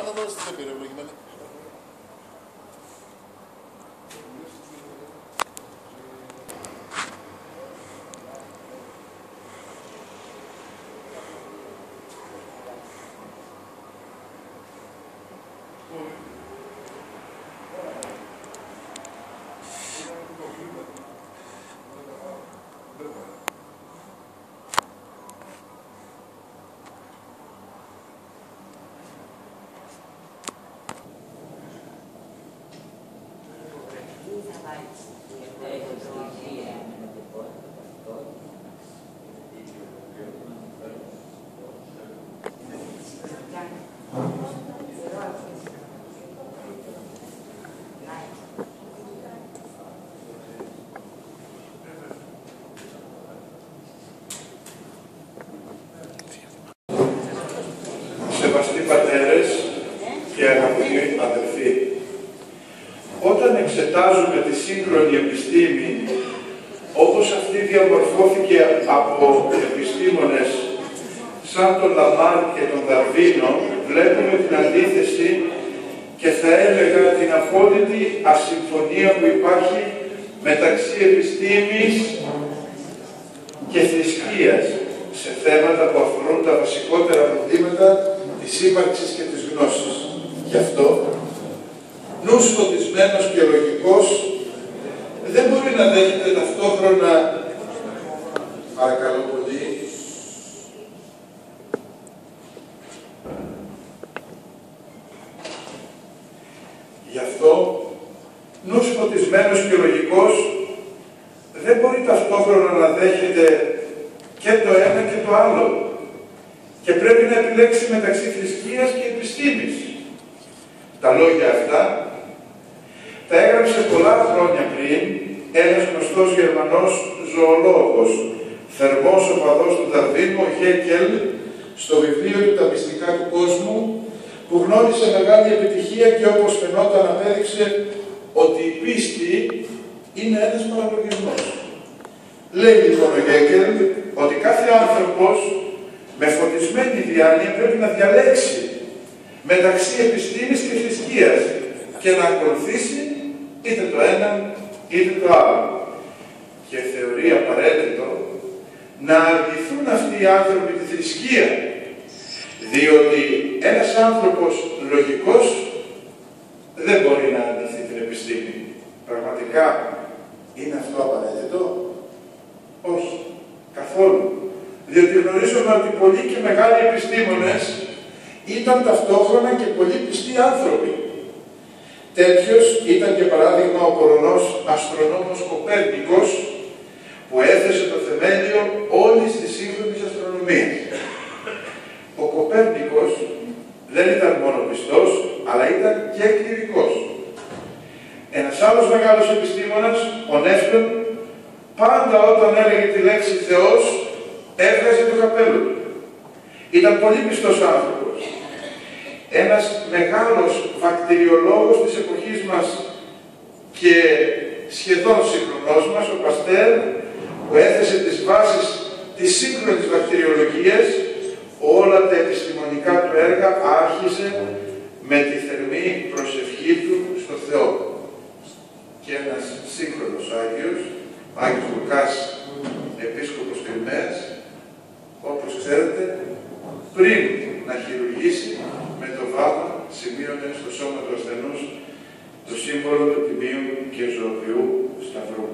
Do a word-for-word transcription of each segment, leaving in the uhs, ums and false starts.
να δώσεις την επιλογή. Σεβαστοί πατέρες και αγαπητοί αδελφοί, όταν εξετάζουμε τη σύγχρονη επιστήμη, όπως αυτή διαμορφώθηκε από επιστήμονες σαν τον Λαμάρ και τον Δαρβίνο, βλέπουμε την αντίθεση και θα έλεγα την απόλυτη ασυμφωνία που υπάρχει μεταξύ επιστήμης και θρησκείας σε θέματα που αφορούν τα βασικότερα προβλήματα της ύπαρξης και της γνώσης. Γι' αυτό, νους φωτισμένος και λογικός δεν μπορεί να δέχεται ταυτόχρονα, παρακαλώ πολύ, γι' αυτό, νους φωτισμένος και λογικός δεν μπορεί ταυτόχρονα να δέχεται και το ένα και το άλλο. Και πρέπει να επιλέξει μεταξύ θρησκείας και επιστήμης. Τα λόγια αυτά τα έγραψε πολλά χρόνια πριν ένας γνωστός Γερμανός ζωολόγος, θερμός οπαδός του Δαρβίνου, ο Χέκελ, στο βιβλίο του «Τα μυστικά του κόσμου», που γνώρισε μεγάλη επιτυχία και όπως φαινόταν απέδειξε ότι η πίστη είναι ένας παραλογισμός. Λέει λοιπόν ο Χέκελ ότι κάθε άνθρωπος με φωτισμένη διάνοια πρέπει να διαλέξει μεταξύ επιστήμης και θρησκείας και να ακολουθήσει είτε το ένα είτε το άλλο. Και θεωρεί απαραίτητο να αρνηθούν αυτοί οι άνθρωποι τη θρησκεία, διότι ένας άνθρωπος λογικός δεν μπορεί να αρνηθεί την επιστήμη. Πραγματικά είναι αυτό απαραίτητο? Όχι, καθόλου. Διότι γνωρίζουμε ότι πολλοί και μεγάλοι επιστήμονες ήταν ταυτόχρονα και πολύ πιστοί άνθρωποι. Τέτοιος ήταν και παράδειγμα ο Πολωνός αστρονόμος Κοπέρνικος, που έθεσε το θεμέλιο όλης της σύγχρονης αστρονομίας. Ο Κοπέρνικος δεν ήταν μόνο πιστός, αλλά ήταν και κληρικός. Ένας άλλος μεγάλος επιστήμονας, ο Νεύτων, πάντα όταν έλεγε τη λέξη Θεός, έβγαζε το καπέλο του. Ήταν πολύ πιστός άνθρωπος. Ένας μεγάλος βακτηριολόγος της εποχής μας και σχεδόν σύγχρονός μας, ο Παστέρ, που έθεσε τις βάσεις της σύγχρονης βακτηριολογίας, όλα τα επιστημονικά του έργα άρχισε με τη θερμή προσευχή του στο Θεό. Και ένας σύγχρονος Άγιος, ο Άγιος Λουκάς, επίσκοπος Κρυμαίας, όπως ξέρετε, πριν να χειρουργήσει, με το βάβο σημείωνε στο σώμα του ασθενούς το σύμβολο του Τιμίου και Ζωοποιού Σταυρού.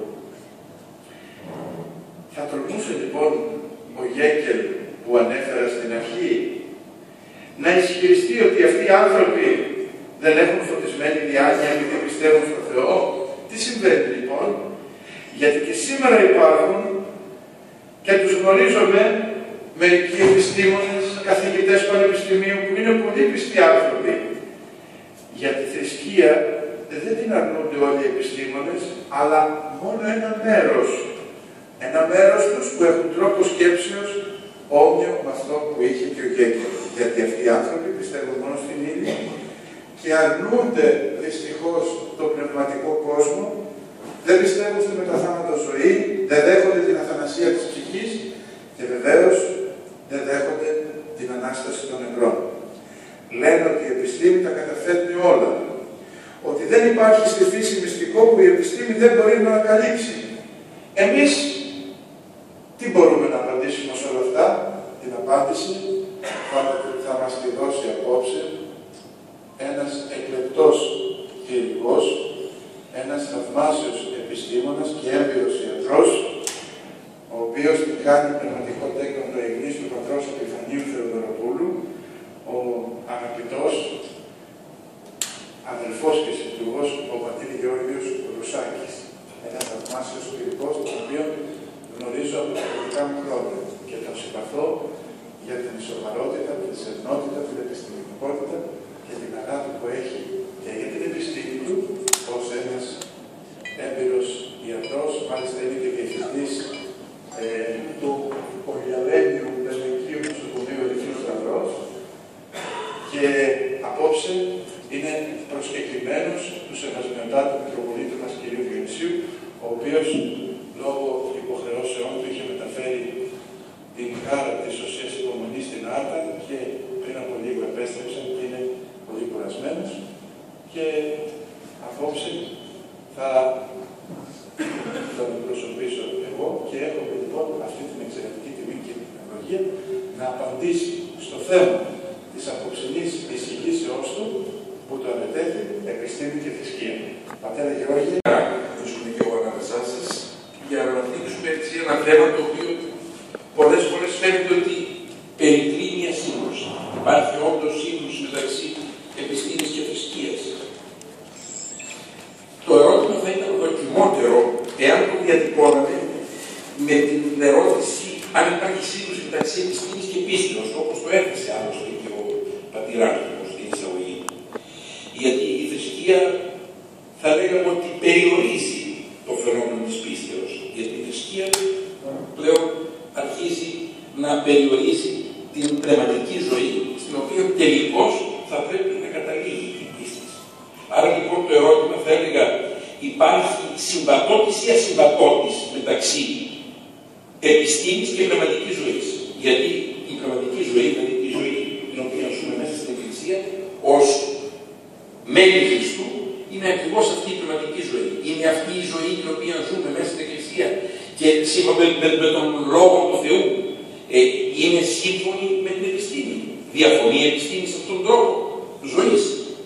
Θα τολμούσε λοιπόν ο Γέκελ που ανέφερα στην αρχή να ισχυριστεί ότι αυτοί οι άνθρωποι δεν έχουν φωτισμένη διάνοια επειδή πιστεύουν στο Θεό? Τι συμβαίνει λοιπόν? Γιατί και σήμερα υπάρχουν και τους γνωρίζουμε μερικοί επιστήμονες, καθηγητές πανεπιστημίου που είναι πολύ πιστοί άνθρωποι. Για τη θρησκεία δεν την αρνούνται όλοι οι επιστήμονες, αλλά μόνο ένα μέρος. Ένα μέρος τους που έχουν τρόπο σκέψεως όμοιο με αυτό που είχε και ο Γέκελ. Γιατί αυτοί οι άνθρωποι πιστεύουν μόνο στην ύλη και αρνούνται δυστυχώς το πνευματικό κόσμο, δεν πιστεύουν στη μεταθάνατο ζωή, δεν δέχονται την αθανασία της ψυχής και βεβαίως δεν δέχονται την Ανάσταση των νεκρών. Λένε ότι η επιστήμη καταθέτει όλα. Ότι δεν υπάρχει στη φύση μυστικό που η επιστήμη δεν μπορεί να ανακαλύψει. Εμείς τι μπορούμε να απαντήσουμε σε όλα αυτά? Την απάντηση θα μας τη δώσει απόψε ένας εκλεπτός κληρικός, ένας θαυμάσιος επιστήμονας και έμπειρος ιατρός, ο οποίος την κάνει πνευματικό τέκνο του Αιγνής του πατρός Επιφανίου Θεοδωροπούλου, ο αγαπητός αδελφός και συντουργός ο πατήρ Γεώργιος Ρουσάκης. Ένας θαυμάσιος κληρικός, τον οποίο γνωρίζω από τα παιδικά μου χρόνια και τον συμπαθώ για την ισοβαρότητα, την σεμνότητα, την επιστημονικότητα και την αγάπη που έχει και για την επιστήμη του ως ένας έμπειρος ιατρός, μάλιστα είναι και διευθυντής ε, του Πολυαλένιου Πεσμικείου του Σπουδαίου Ερυθρού Σταυρός και απόψε είναι προσκεκλημένος του σεβασμιωτάτου Μητροπολίτου μας κ. Διονυσίου, ο οποίος λόγω υποχρεώσεών του είχε μεταφέρει την χάρα της Οσίας Υπομονής στην Άρτα και πριν από λίγο επέστρεψε και είναι πολύ κουρασμένος και απόψε θα τον προσωπήσω εγώ και έχω λοιπόν αυτή την εξαιρετική τιμή και την ευλογία να απαντήσει στο θέμα της απόψινής εισηγήσεώς του που το ανετέθη επιστήμη και θρησκεία. Πατέρα Γεώργη. Βρίσκομαι και εγώ ανάμεσά σας για να αναπτύξουμε έτσι ένα θέμα το οποίο πολλές φορές φαίνεται ότι περικλεί μια σύγκρουση. Υπάρχει όντως σύγκρουση μεταξύ επιστήμης και θρησκείας. Το ερώτημα θα ήταν δοκιμότερο εάν το διατυπώναμε με την ερώτηση αν υπάρχει σύγκρουση μεταξύ επιστήμης και πίστεως, όπως το έθεσε άλλωστε και ο πατήρ στην εισαγωγή. Γιατί η θρησκεία θα λέγαμε ότι περιορίζει το φαινόμενο της πίστεως. Γιατί η θρησκεία πλέον αρχίζει να περιορίζει την πνευματική ζωή, στην οποία τελικώς θα πρέπει να καταλήγει η πίστη. Άρα λοιπόν το ερώτημα θα έλεγα, υπάρχει συμβατότης ή ασυμβατότης μεταξύ επιστήμης και πνευματικής ζωής. Γιατί η πνευματική ζωή, δηλαδή η ζωή την οποία ζούμε μέσα στην Εκκλησία, ως μέλη Χριστού, είναι ακριβώς αυτή η πνευματική ζωή. Είναι αυτή η ζωή την οποία ζούμε μέσα στην Εκκλησία και σύμφωνα με, με τον Λόγο του Θεού ε, είναι σύμφωνη με την επιστήμη. Διαφωνεί η επιστήμη σε αυτόν τον τρόπο ζωής.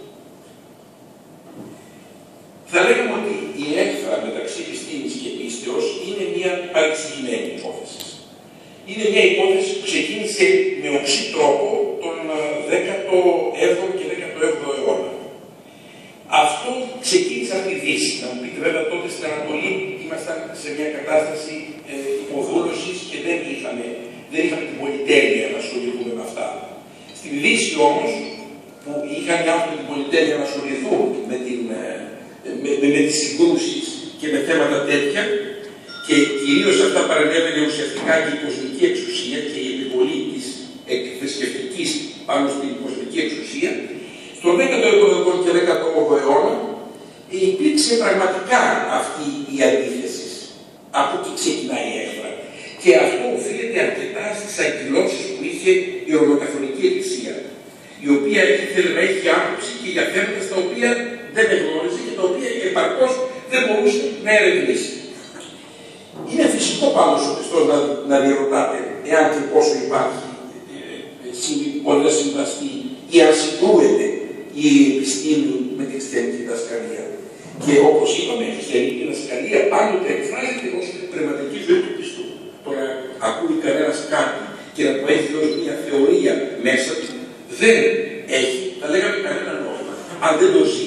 Θα λέγαμε ότι η έκφρα μεταξύ επιστήμης και πίστεως είναι μια παρεξηγημένη υπόθεση. Είναι μια υπόθεση που ξεκίνησε με οξύ τρόπο τον δέκατο έβδομο και δέκατο έβδομο αιώνα. Αυτό ξεκίνησε από τη Δύση. Να μου πείτε βέβαια τότε στην Ανατολή ήμασταν σε μια κατάσταση ε, υποδούλωσης και δεν είχαμε, δεν είχαμε την πολυτέλεια να ασχοληθούμε με αυτά. Στη Δύση όμως, που είχαν οι άνθρωποι την πολυτέλεια να ασχοληθούν με, την, με, με, με τις συγκρούσεις και με θέματα τέτοια, και κυρίως αυτά παρενέβαινε ουσιαστικά και η κοσμική εξουσία και η επιβολή της εκθρησκευτικής πάνω στην κοσμική εξουσία, στον δέκατο έβδομο και δέκατο όγδοο αιώνα υπήρξε πραγματικά αυτή η αντίθεση. Από εκεί ξεκινάει η έκφρα. Και αυτό οφείλεται αρκετά στις αγκυλώσεις που είχε η Ρωμαιοκαθολική Εκκλησία, η οποία ήθελε να έχει άποψη και για θέματα στα οποία δεν εγνώριζε και τα οποία επαρκώς δεν μπορούσε να ερευνήσει. Είναι φυσικό πάνω στο Χριστό να, να διερωτάτε εάν και πόσο υπάρχει πολλά συμβαστή ή αν συγκρούεται η επιστήμη με την χριστιανική διδασκαλία. Και όπως είπαμε, η χριστιανική διδασκαλία πάντοτε εκφράζεται ως πνευματική ζωή του πιστού. Το να ακούει κανένας κάτι και να το έχει ως μια θεωρία μέσα του δεν έχει, θα λέγαμε, κανένα νόημα, αν δεν το ζει.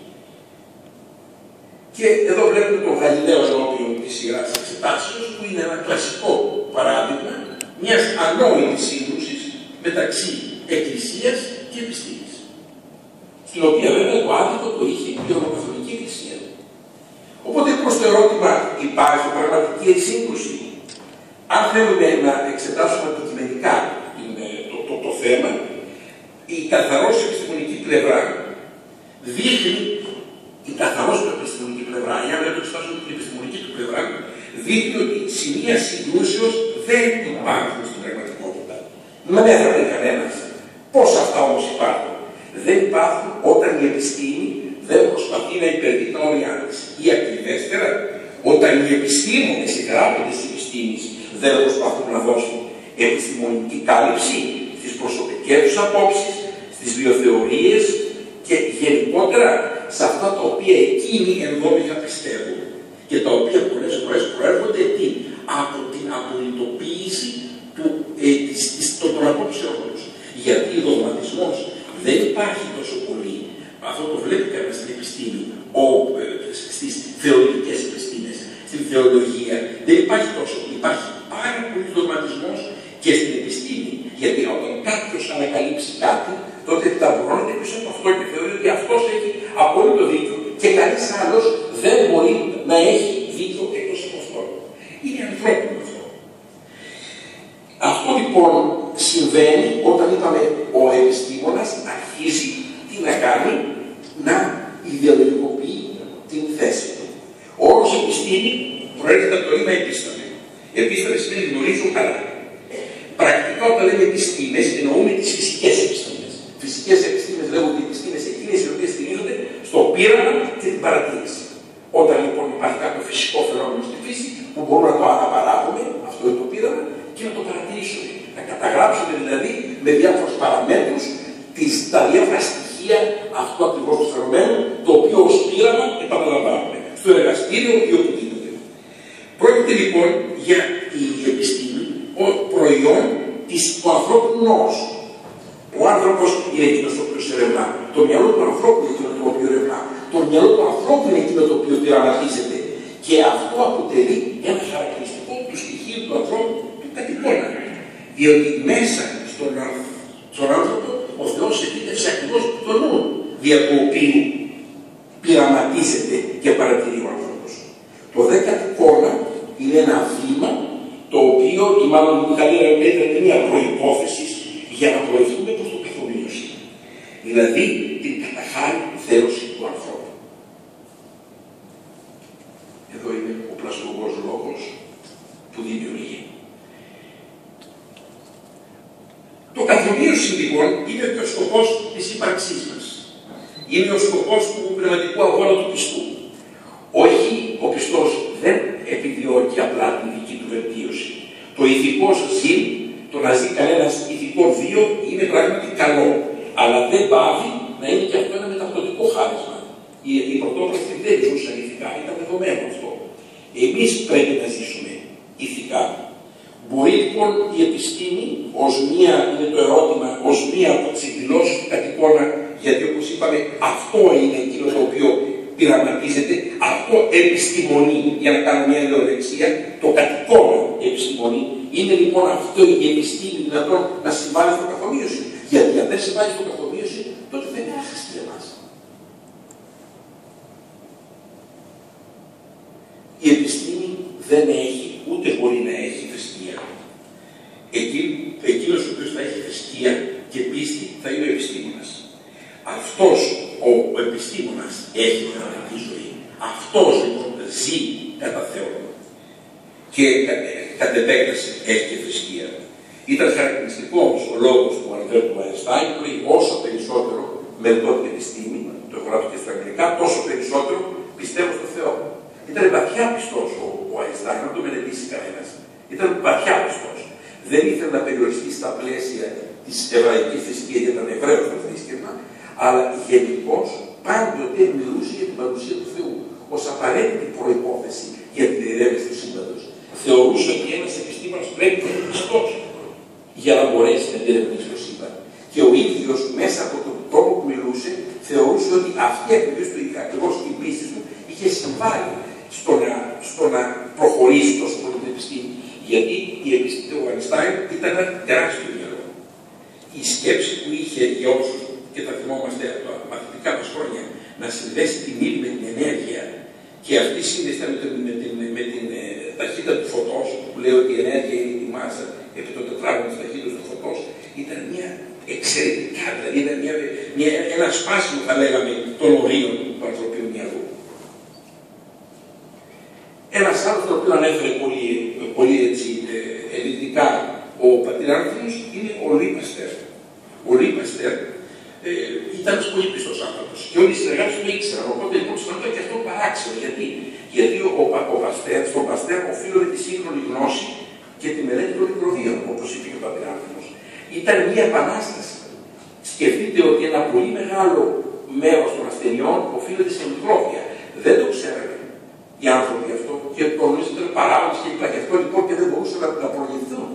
Και εδώ βλέπουμε τον Γαλιλαίο ενώπιον της σειράς εξετάσεως, που είναι ένα κλασικό παράδειγμα μιας ανόητης σύγκρουσης μεταξύ Εκκλησίας και επιστήμης. Στην οποία βέβαια το άδικο το είχε η Ρωμαιοκαθολική Εκκλησία. Οπότε προς το ερώτημα, υπάρχει πραγματική σύγκρουση? Αν θέλουμε να εξετάσουμε αντικειμενικά το, το, το θέμα, η καθαρός επιστημονική πλευρά δείχνει, η καθαρός επιστημονική πλευρά, για να το εξετάσουμε την επιστημονική του πλευρά, δείχνει ότι σημεία συγκρούσεως δεν υπάρχουν στην πραγματικότητα. Δεν έφερε κανένας. Πώς αυτά όμως υπάρχουν? δεν υπάρχουν όταν η επιστήμη δεν προσπαθεί να υπερβεί τα όρια της. Ή ακριβέστερα, όταν οι επιστήμονες, οι γράφοντες της επιστήμης δεν προσπαθούν να δώσουν επιστημονική κάλυψη στις προσωπικές τους απόψεις, στις βιοθεωρίες και γενικότερα σε αυτά τα οποία εκείνοι ενδόμηχα πιστεύουν και τα οποία πολλές φορές προέρχονται τι, από την απολυτοποίηση του, ε, της, της, των απόψεων τους. Γιατί ο δογματισμός δεν υπάρχει τόσο πολύ. Αυτό το βλέπει κανείς στην επιστήμη, ο, ε, στις θεωρητικές επιστήμες, στην θεολογία. Δεν υπάρχει τόσο. Υπάρχει πάρα πολύ δογματισμός και στην επιστήμη. Γιατί όταν κάποιος ανακαλύψει κάτι, τότε ταμπουρώνεται πίσω από αυτό και θεωρεί ότι αυτός έχει απόλυτο δίκιο και κανείς άλλος δεν μπορεί να έχει δίκιο εκτός από αυτό. Είναι ανθρώπινο αυτό. Αυτό λοιπόν συμβαίνει όταν είπαμε ο επιστήμονας αρχίζει τι να κάνει, να ιδεολογικοποιεί την θέση του. Ο όρος επιστήμη προέρχεται από το ρήμα επίσταμε. Επίσταμε σημαίνει γνωρίζω καλά. Πρακτικά όταν λέμε επιστήμες εννοούμε τις φυσικές επιστήμες. Φυσικές επιστήμες λέγονται οι επιστήμες εκείνες οι οποίες στηρίζονται στο πείραμα και την παρατήρηση. Όταν λοιπόν υπάρχει κάποιο φυσικό φαινόμενο στη φύση που μπορούμε να το αναπαράγουμε, αυτό είναι το πείραμα, και να το παρατηρήσουμε. Να καταγράψουμε δηλαδή με διάφορους παραμέτρους τις, τα διάφορα στοιχεία αυτού ακριβώς του φαινομένου, το οποίο ως πείραμα επαναλαμβάνουμε στο εργαστήριο ή οπουδήποτε. Πρόκειται λοιπόν για η επιστήμη ο προϊόν της, του ανθρώπινου νόσου. Ο άνθρωπος είναι εκείνος ο οποίος ερευνά. Το μυαλό του ανθρώπου είναι εκείνο το οποίο ερευνά. Το μυαλό του ανθρώπου είναι εκείνο το οποίο πειραματίζεται. Και αυτό αποτελεί ένα χαρακτηριστικό του στοιχείου του ανθρώπου του κατοικώνα. Διότι μέσα στον, στον άνθρωπο ο Θεός επίτευξε ακριβώς το νου, δια του οποίου πειραματίζεται και παρατηρεί ο άνθρωπος. Το δε κατοικώνα είναι ένα βήμα το οποίο, ή μάλλον καλύτερα είναι μια προϋπόθεση για να προωθούμε προς το καθομοίωση. Δηλαδή την καταχάρη δέωση του ανθρώπου. Εδώ είναι ο πλαστουργός λόγος που δημιουργεί. Το καθομοίωση λοιπόν είναι και ο σκοπός της ύπαρξής μας. Είναι ο σκοπός του πνευματικού αγώνα του πιστού. Όχι, ο πιστός δεν επιδιώκει απλά την δική του βελτίωση. Το ηθικός ζει, το να ζει κανένας ηθικό βίο είναι πράγματι καλό. Αλλά δεν πάβει να είναι και αυτό ένα μεταπτωτικό χάρισμα. Οι, οι πρωτόπλαστοι δεν ζούσαν ηθικά, ήταν δεδομένο αυτό. Εμείς πρέπει να ζήσουμε ηθικά. Μπορεί λοιπόν η επιστήμη ως μία, είναι το ερώτημα, ως μία από τις εκδηλώσεις του κατοικώνα, γιατί όπως είπαμε αυτό είναι εκείνο το οποίο πειραματίζεται, αυτό επιστημονεί, για να κάνω μια ιδεοδεξία, το κατοικώνα επιστημονεί. Είναι λοιπόν αυτό η επιστήμη δυνατόν να συμβάλλει στο καθομοίωση. Γιατί αν δεν συμβάλλει στο καθομοίωση, τότε δεν είναι χρηστή εμάς. Η επιστήμη δεν έχει, ούτε μπορεί να έχει θρησκεία. Εκεί, εκείνος ο οποίος θα έχει θρησκεία και πίστη θα είναι ο επιστήμονας. Αυτός ο, ο επιστήμονας έχει πραγματική ζωή. Αυτός λοιπόν ζει κατά Θεό. Και κατ' επέκταση έχει και θρησκεία. Ήταν χαρακτηριστικό όμως ο λόγος του Αλμπέρτ Αϊνστάιν που λέει όσο περισσότερο μελετώ την επιστήμη, το έχω γράψει και στα αγγλικά, τόσο περισσότερο πιστεύω στο Θεό. Ήταν βαθιά πιστός ο, ο Αϊνστάιν, να το μελετήσει κανένας. Ήταν βαθιά πιστός. Δεν ήθελε να περιοριστεί στα πλαίσια της εβραϊκής θρησκείας, γιατί ήταν Εβραίος το θρήσκευμα, αλλά γενικώς πάντοτε μιλούσε για την παρουσία του Θεού ως απαραίτητη προϋπόθεση για την ειρήνευση του σύμπαντος. Θεωρούσε ότι ένας επιστήμονας πρέπει να είναι πιστός για να μπορέσει να διερευνήσει το σύμπαν. Και ο ίδιος μέσα από τον τρόπο που μιλούσε θεωρούσε ότι αυτή ακριβώς η πίστη του είχε συμβάλει στο να, στο να προχωρήσει τόσο πολύ την επιστήμη. Γιατί η επιστήμη του Αϊνστάιν ήταν ένα τεράστιο μυαλό. Η σκέψη που είχε για όσους και τα θυμόμαστε από τα μαθητικά μας χρόνια να συνδέσει την ύλη με την ενέργεια και αυτή σύνδεση με την, με την, με την ε, ταχύτητα του φωτός, που λέει ότι η ενέργεια είναι η μάζα επί το τετράγωνο της ταχύτητας του φωτός, ήταν μια εξαιρετικά, δηλαδή ήταν μια, μια, ένα σπάσιμο θα λέγαμε των ορίων του ανθρωπίνου μυαλού. Ένας άλλος τον οποίο ανέφερε πολύ, πολύ έτσι ε, ελληνικά ο πατήρ Άνθιμος είναι ο Λουί Παστέρ. Ο Λουί Παστέρ ε, ήταν και όλοι οι συνεργάτες το ήξεραν. Οπότε λοιπόν φαινόταν και αυτό παράξενο. Γιατί, Γιατί ο, ο, ο Παστέρ, στον Παστέρ οφείλονται τη σύγχρονη γνώση και τη μελέτη των μικροβίων, όπως είπε και ο Πατριάρχος. Ήταν μια επανάσταση. Σκεφτείτε ότι ένα πολύ μεγάλο μέρος των ασθενειών οφείλεται σε μικρόβια. Δεν το ξέρανε οι άνθρωποι αυτό και το γνωρίζονταν παράγοντες και γι' αυτό λοιπόν και δεν μπορούσαν να, να προηγηθούν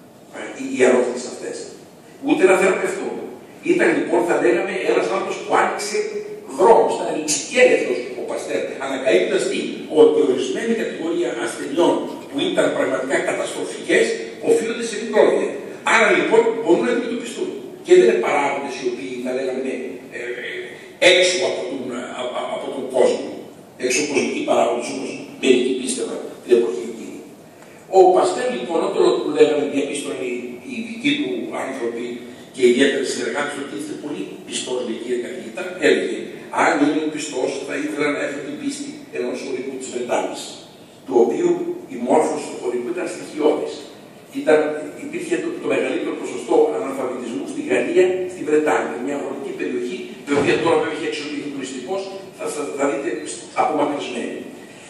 οι αρρώστιες αυτές. Ούτε να θεραπευτούν. Ήταν λοιπόν, θα λέγαμε, ένας άνθρωπος που άνοιξε δρόμους, ήταν εξικέλευτος ο Παστέρ, ανακαλύπτοντας τι, ότι ορισμένη κατηγορία ασθενειών που ήταν πραγματικά καταστροφικές οφείλονται σε μικρόβια. Άρα λοιπόν μπορούν να αντιμετωπιστούν. Και δεν είναι παράγοντες οι οποίοι, θα λέγαμε, είναι ε, έξω από τον, α, α, από τον κόσμο. Έξω κοσμικοί παράγοντες, όπως μερικοί πίστευαν την εποχή εκείνη. Ο Παστέρ λοιπόν, όταν που λέγαμε διαπίστωνε οι δικοί του άνθρωποι και ιδιαίτερα συνεργάτες ότι είστε πολύ πιστός, λέει, κύριε καθηγητά, έλεγε, αν ήμουν πιστός θα ήθελα να έχω την πίστη ενός χωρικού της Βρετάνης, του οποίου η μόρφωση του χωρικού ήταν στοιχειώδης. Ήταν, υπήρχε το, το μεγαλύτερο ποσοστό αναλφαβητισμού στη Γαλλία, στη Βρετάνη, μια αγροτική περιοχή, η οποία τώρα βέβαια έχει εξοπλιστεί τουριστικός, θα, θα, θα δείτε απομακρυσμένη.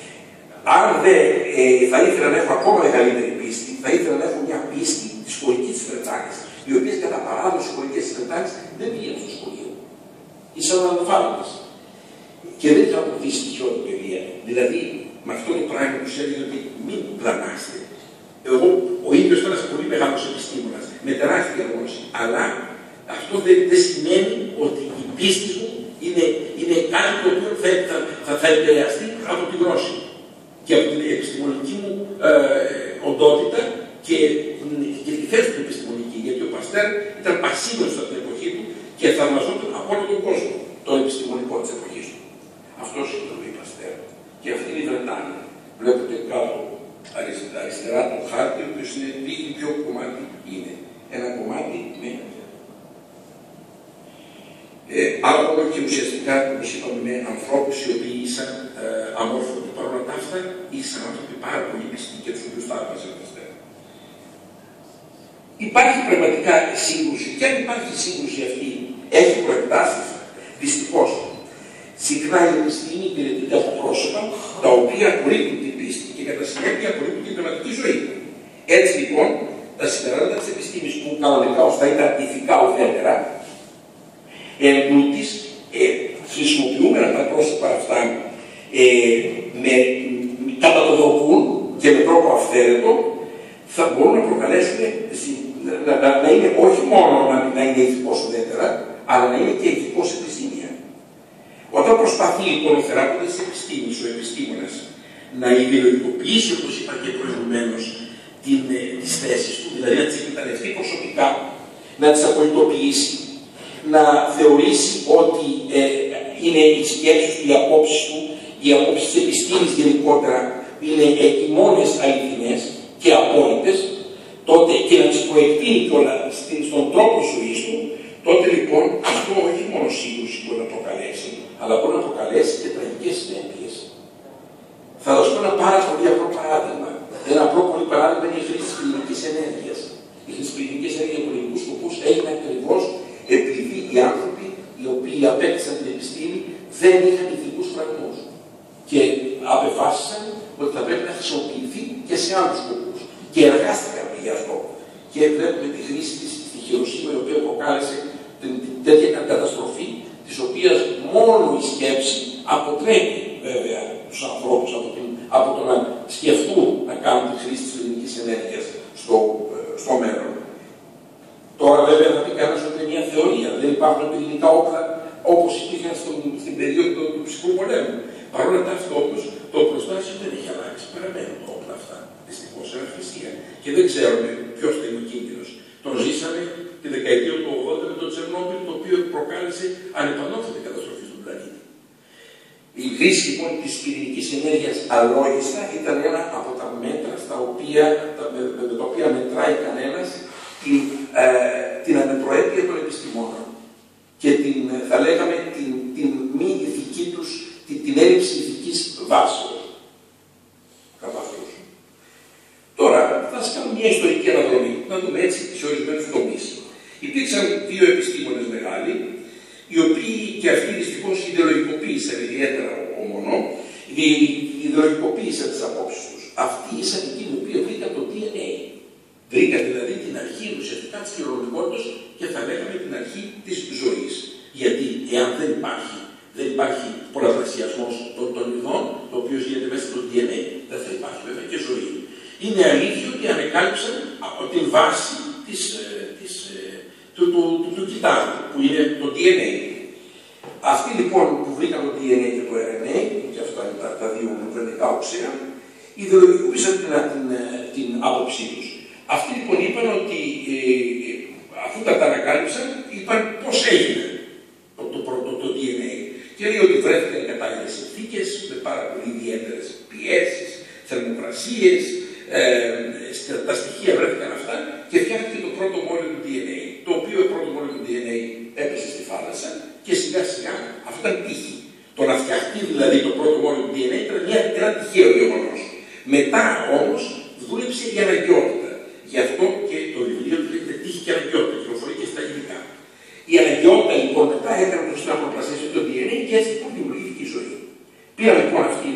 Αν δεν ε, θα ήθελα να έχω ακόμα μεγαλύτερη πίστη, θα ήθελα να έχω μια πίστη της χωρικής της Βρετάνης, οι οποίες κατά παράδοση οι χωρικές της Βρετάνης δεν πήγαιναν στο σχολείο. Ήσαν αναλφάβητες. Και δεν είχαν αποκτήσει στοιχειώδη παιδεία. Δηλαδή, με αυτό το πράγμα που σου έλεγε ότι μην πλανάστε. Εγώ ο ίδιος ήταν ένας πολύ μεγάλος επιστήμονας, με τεράστια γνώση. Αλλά αυτό δεν, δεν σημαίνει ότι η πίστη μου είναι, είναι κάτι το οποίο θα, θα, θα, θα επηρεαστεί από τη γνώση και από την επιστημονική μου ε, οντότητα και, και τη θέση του επιστημονική. Γιατί ο Παστέρ ήταν πασίγνωστος από την εποχή του και θαυμαζόταν από όλο τον κόσμο, τον επιστημονικό της εποχής του. Αυτός είναι ο Παστέρ. Και αυτή είναι η Βρετάνη. Βλέπετε κάτω αριστερά, αριστερά το χάρτη, ο οποίος είναι δείχνει ποιο κομμάτι είναι. Ένα κομμάτι με ε, άλογο και ουσιαστικά, όπως είπαμε, με ανθρώπους οι οποίοι ήσαν ε, αμόρφωτοι. Παρ' όλα αυτά, ήσαν άνθρωποι πάρα πολύ πιστοί και τους οποίους θαύμαζε ο Παστέρ. Υπάρχει πραγματικά σύγκρουση, και αν υπάρχει σύγκρουση αυτή, έχει προεκτάσεις. Δυστυχώς, συχνά η επιστήμη υπηρετείται από πρόσωπα τα οποία απορρίπτουν την πίστη και κατά συνέπεια απορρίπτουν την πνευματική ζωή. Έτσι λοιπόν, τα συμπεράσματα της επιστήμης που κανονικά ως θα ήταν ηθικά ουδέτερα, εμπλούτης, ε, χρησιμοποιούμενα τα πρόσωπα αυτά ε, με, κατά το δοκούν και με τρόπο αυθαίρετο, θα μπορούν να προκαλέσουν να, να, να είναι όχι μόνο να, να είναι ηθικός ουδέτερα, αλλά να είναι και ηθικός επιστήμια. Όταν προσπαθεί λοιπόν ο θεράποντας της επιστήμης, ο επιστήμονας, να ιδεολογικοποιήσει, όπως είπα και προηγουμένως, τις θέσεις του, δηλαδή να τις εκμεταλλευτεί προσωπικά, να τις απολυτοποιήσει, να θεωρήσει ότι ε, είναι οι σκέψεις του, οι απόψεις του, οι απόψεις της επιστήμης γενικότερα είναι ε, οι μόνες αληθινές και απόλυτες, τότε και να τις προεκτείνει κιόλας στον τρόπο ζωής του, τότε λοιπόν αυτό όχι μόνο σύγκρουση μπορεί να προκαλέσει, αλλά μπορεί να προκαλέσει και τραγικές συνέπειες. Θα δώσω ένα πάρα πολύ απλό παράδειγμα. Ένα απλό πολύ παράδειγμα είναι η χρήση της πυρηνικής ενέργειας. Η χρήση της πυρηνικής ενέργειας για πολιτικούς σκοπούς έγινε ακριβώς επειδή οι άνθρωποι οι οποίοι απέκτησαν την επιστήμη δεν είχαν ηθικούς φραγμούς. Και απεφάσισαν ότι θα πρέπει να χρησιμοποιηθεί και σε άλλους σκοπούς. Και εργάστηκαν γι' αυτό. Και βλέπουμε τη χρήση της στη Χειροσύμα, η οποία προκάλεσε τέτοια καταστροφή, της οποίας μόνο η σκέψη αποτρέπει βέβαια τους ανθρώπους από, την, από το να σκεφτούν να κάνουν τη χρήση της πυρηνικής ενέργειας στο, στο μέλλον. Τώρα βέβαια θα πει κανένας ότι είναι μια θεωρία, δεν υπάρχουν πυρηνικά όπλα όπως υπήρχαν στον, στην περίοδο του ψυχρού πολέμου. Παρ' όλα αυτά όμως το προστάσιο δεν έχει αλλάξει, παραμένουν τα όπλα αυτά. Δυστυχώς σε αναφυσία. Και δεν ξέρουμε ποιος ήταν ο κίνδυνος. Τον ζήσαμε τη δεκαετία του ογδόντα με τον Τσερνόμπιλ, το οποίο προκάλεσε ανεπανόρθωτη καταστροφή στον πλανήτη. Η χρήση λοιπόν της πυρηνικής ενέργειας αλόγιστα ήταν ένα από τα μέτρα στα οποία, τα, με, με τα οποία μετράει κανένας την, ε, την ανεπροέπεια των επιστημόνων και την, θα λέγαμε την, την μη ηθική τους, την, την έλλειψη ηθικής βάσης κατά αυτούς. Τώρα θα σας κάνω μια ιστορική αναδρομή, να δούμε έτσι σε ορισμένους τομείς. Υπήρξαν δύο επιστήμονες μεγάλοι, οι οποίοι και αυτοί δυστυχώς ιδεολογικοί ιδρύσαν ιδιαίτερα ο Μονό, ιδεολογικοποίησαν τις απόψεις τους. Αυτοί ήσαν εκείνοι οι οποίοι βρήκαν το ντι εν έι. Βρήκαν δηλαδή την αρχή ουσιαστικά της χειρονομικότητας και θα λέγαμε την αρχή της ζωής. Γιατί εάν δεν υπάρχει, δεν υπάρχει πολλαπλασιασμός των, των ειδών, το οποίο γίνεται μέσα στο ντι εν έι, δεν θα υπάρχει βέβαια και ζωή. Είναι αλήθεια ότι ανεκάλυψαν από την βάση της, της, του, του, του, του κυτάρου, που είναι το ντι εν έι. Αυτοί λοιπόν που βρήκαν το ντι εν έι και το αρ εν έι, και αυτά είναι τα, τα δύο νευρονικά οξέα, ιδεολογικοποίησαν την, την, την άποψή τους. Αυτοί λοιπόν είπαν ότι ε, αφού τα ανακάλυψαν, είπαν πώς έγινε το, το πρώτο το ντι εν έι. Και λέει ότι βρέθηκαν κατάλληλες συνθήκες με πάρα πολύ ιδιαίτερες πιέσεις, θερμοκρασίες, ε, τα στοιχεία βρέθηκαν αυτά και φτιάχτηκε το πρώτο μόλιο του ντι εν έι. Το οποίο το πρώτο μόλιο του ντι εν έι έπεσε στη θάλασσα και σιγά σιγά αυτό ήταν τύχη. Το να φτιαχτεί δηλαδή το πρώτο μόλιο του ντι εν έι ήταν μια, ένα τυχαίο γεγονός. Μετά όμως δούλεψε η αναγκαιότητα. Γι' αυτό και το βιβλίο του λέγεται Τύχη και Αναγκαιότητα, κυκλοφορεί και στα ελληνικά. Η αναγκαιότητα λοιπόν μετά έκανε το να προπλασιάσει το ντι εν έι και έτσι λοιπόν δημιουργήθηκε η ζωή. Πήρα λοιπόν αυτή,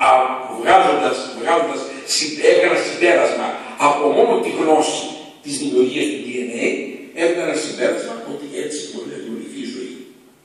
βγάζοντας, βγάζοντας, έκανα συμπέρασμα από μόνο τη γνώση της δημιουργίας του ντι εν έι, έβγαλα ένα συμπέρασμα ότι έτσι μπορεί να δημιουργηθεί η ζωή.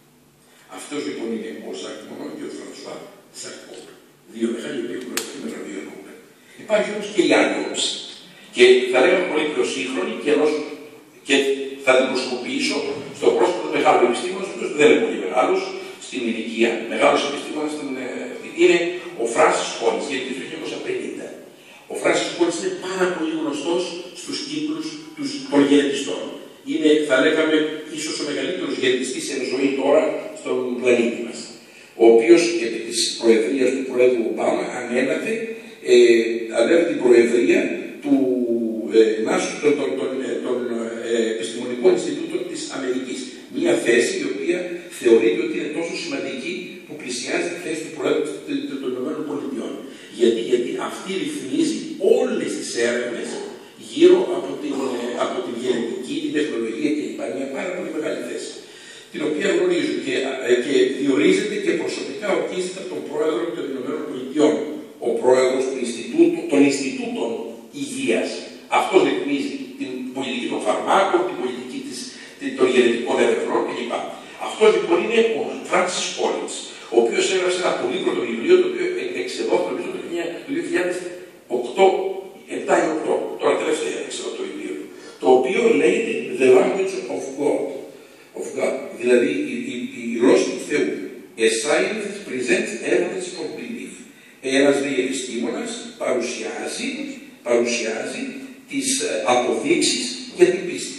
Αυτός λοιπόν είναι ο Ζακ Μονό και ο Φρανσουά Ζακ. Δύο μεγάλοι που έχουν γραφτεί με βραβείο Νόμπελ. Υπάρχει όμως και η άλλη όψη. Και θα λέγαμε πολύ πιο σύγχρονη και, ενός, και θα την προσωποποιήσω στο πρόσωπο του μεγάλου επιστήμονας, ο οποίος δεν είναι πολύ μεγάλος στην ηλικία, μεγάλος επιστήμονας είναι ο Φράνσις Κόλινς, γιατί το χίλια εννιακόσια πενήντα. Ο Φράνσις Κόλινς είναι πάρα πολύ γνωστός στους κύκλους των γενετιστών. Είναι, θα λέγαμε, ίσως ο μεγαλύτερος γενετιστής εν ζωή τώρα στον πλανήτη μας. Ο οποίος επί της προεδρίας του Προέδρου Ομπάμα ανέλαβε, ε, ανέλαβε την προεδρία του ε, Νάσου, των, των, των, των ε, Επιστημονικών Ινστιτούτων της Αμερικής. Μία θέση η οποία θεωρείται ότι είναι τόσο σημαντική που πλησιάζει τη θέση του Προέδρου των ΗΠΑ. Γιατί, γιατί αυτή ρυθμίζει όλες τις έρευνες γύρω από την, από την γενετική, την τεχνολογία κλπ. Μια πάρα πολύ μεγάλη θέση, την οποία γνωρίζω και, και διορίζεται και προσωπικά ορκίζεται από τον Πρόεδρο των ΗΠΑ. Ο Πρόεδρος του Ινστιτούτου, των Ινστιτούτων Υγείας. Αυτός ρυθμίζει την πολιτική των φαρμάκων, την πολιτική της, των γενετικών ερευνών κλπ. Αυτός λοιπόν είναι ο Φράνσις Κόλινς, ο οποίος έγραψε ένα πολύκροτο βιβλίο, το οποίο εξεδόθηκε νομίζω το δύο χιλιάδες οκτώ, επτά ή οκτώ, τώρα τελευταία εξεδόθηκε το βιβλίο, το οποίο λέγεται The Language of God, of God δηλαδή η, η, η γλώσσα του Θεού. A science presents evidence for belief. Ένας λέει επιστήμονας παρουσιάζει, παρουσιάζει τις αποδείξεις για την πίστη.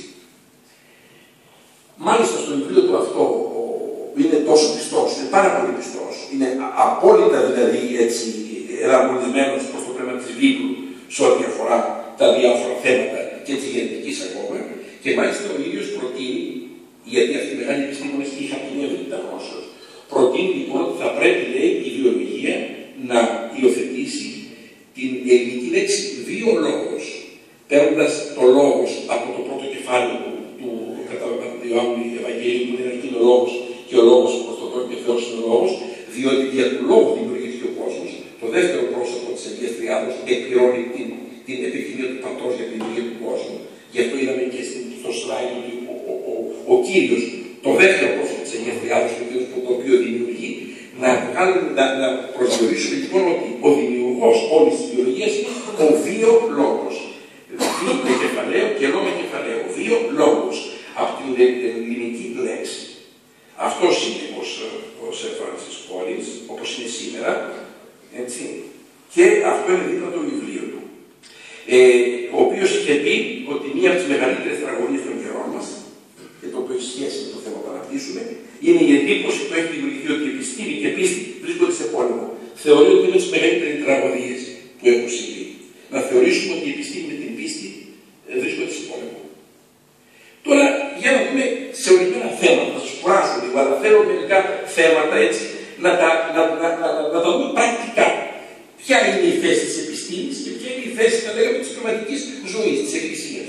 Μάλιστα στο βιβλίο του αυτό είναι τόσο πιστός, είναι πάρα πολύ πιστός, είναι απόλυτα δηλαδή έτσι εναρμονισμένος προς το πνεύμα της βίβλου σε ό,τι αφορά τα διάφορα θέματα και της γενετικής ακόμα, και μάλιστα ο ίδιος προτείνει, γιατί αυτοί οι μεγάλοι επιστήμονες είχαν την ευρύτητα γνώσεως, προτείνει λοιπόν ότι θα πρέπει, λέει, η βιολογία να υιοθετήσει την ελληνική λέξη βιολόγος, παίρνοντας το λόγος από το πρώτο κεφάλαιο του Ιωάννου Ευαγγέλιου, που είναι ο λόγος και ο λόγος προς τον Θεό και Θεός είναι ο λόγος, διότι δια του λόγου δημιουργήθηκε ο κόσμος. Το δεύτερο πρόσωπο της Αγίας Τριάδος εκπληρώνει την, την επιθυμία του Πατρός για την δημιουργία του κόσμου. Γι' αυτό είδαμε και στο slide ότι ο, ο, ο, ο Κύριος, το δεύτερο πρόσωπο της Αγίας Τριάδος, το οποίο δημιουργεί, να, να, να προσδιορίσουμε λοιπόν ότι ο δημιουργός όλης της βιολογίας είναι ο βίο λόγος. Βίο με κεφαλαίο και λό με κεφαλαίο. Βίο λόγος. Από την ελληνική λέξη. Αυτός είναι ο Σερ Φράνσις Κόλινς, όπως είναι σήμερα, έτσι. Και αυτό είναι δίπλα το βιβλίο του. Ε, ο οποίος είχε πει ότι μία από τις μεγαλύτερες τραγωδίες των καιρών μας, και το οποίο έχει σχέση με το θέμα που αναπτύσσουμε, είναι η εντύπωση που έχει δημιουργηθεί ότι η επιστήμη και η πίστη βρίσκονται σε πόλεμο. Θεωρεί ότι είναι τις μεγαλύτερες τραγωδίες που έχουν συμβεί. Να θεωρήσουμε ότι η επιστήμη με την πίστη βρίσκονται σε πόλεμο. Τώρα, για να δούμε σε ορισμένα θέματα, θα σας κουράσω λίγο, αλλά θέλω μερικά θέματα έτσι να τα, να, να, να, να, να τα δούμε πρακτικά. Ποια είναι η θέση της επιστήμης και ποια είναι η θέση, θα λέγαμε, της πνευματικής ζωής, της Εκκλησίας.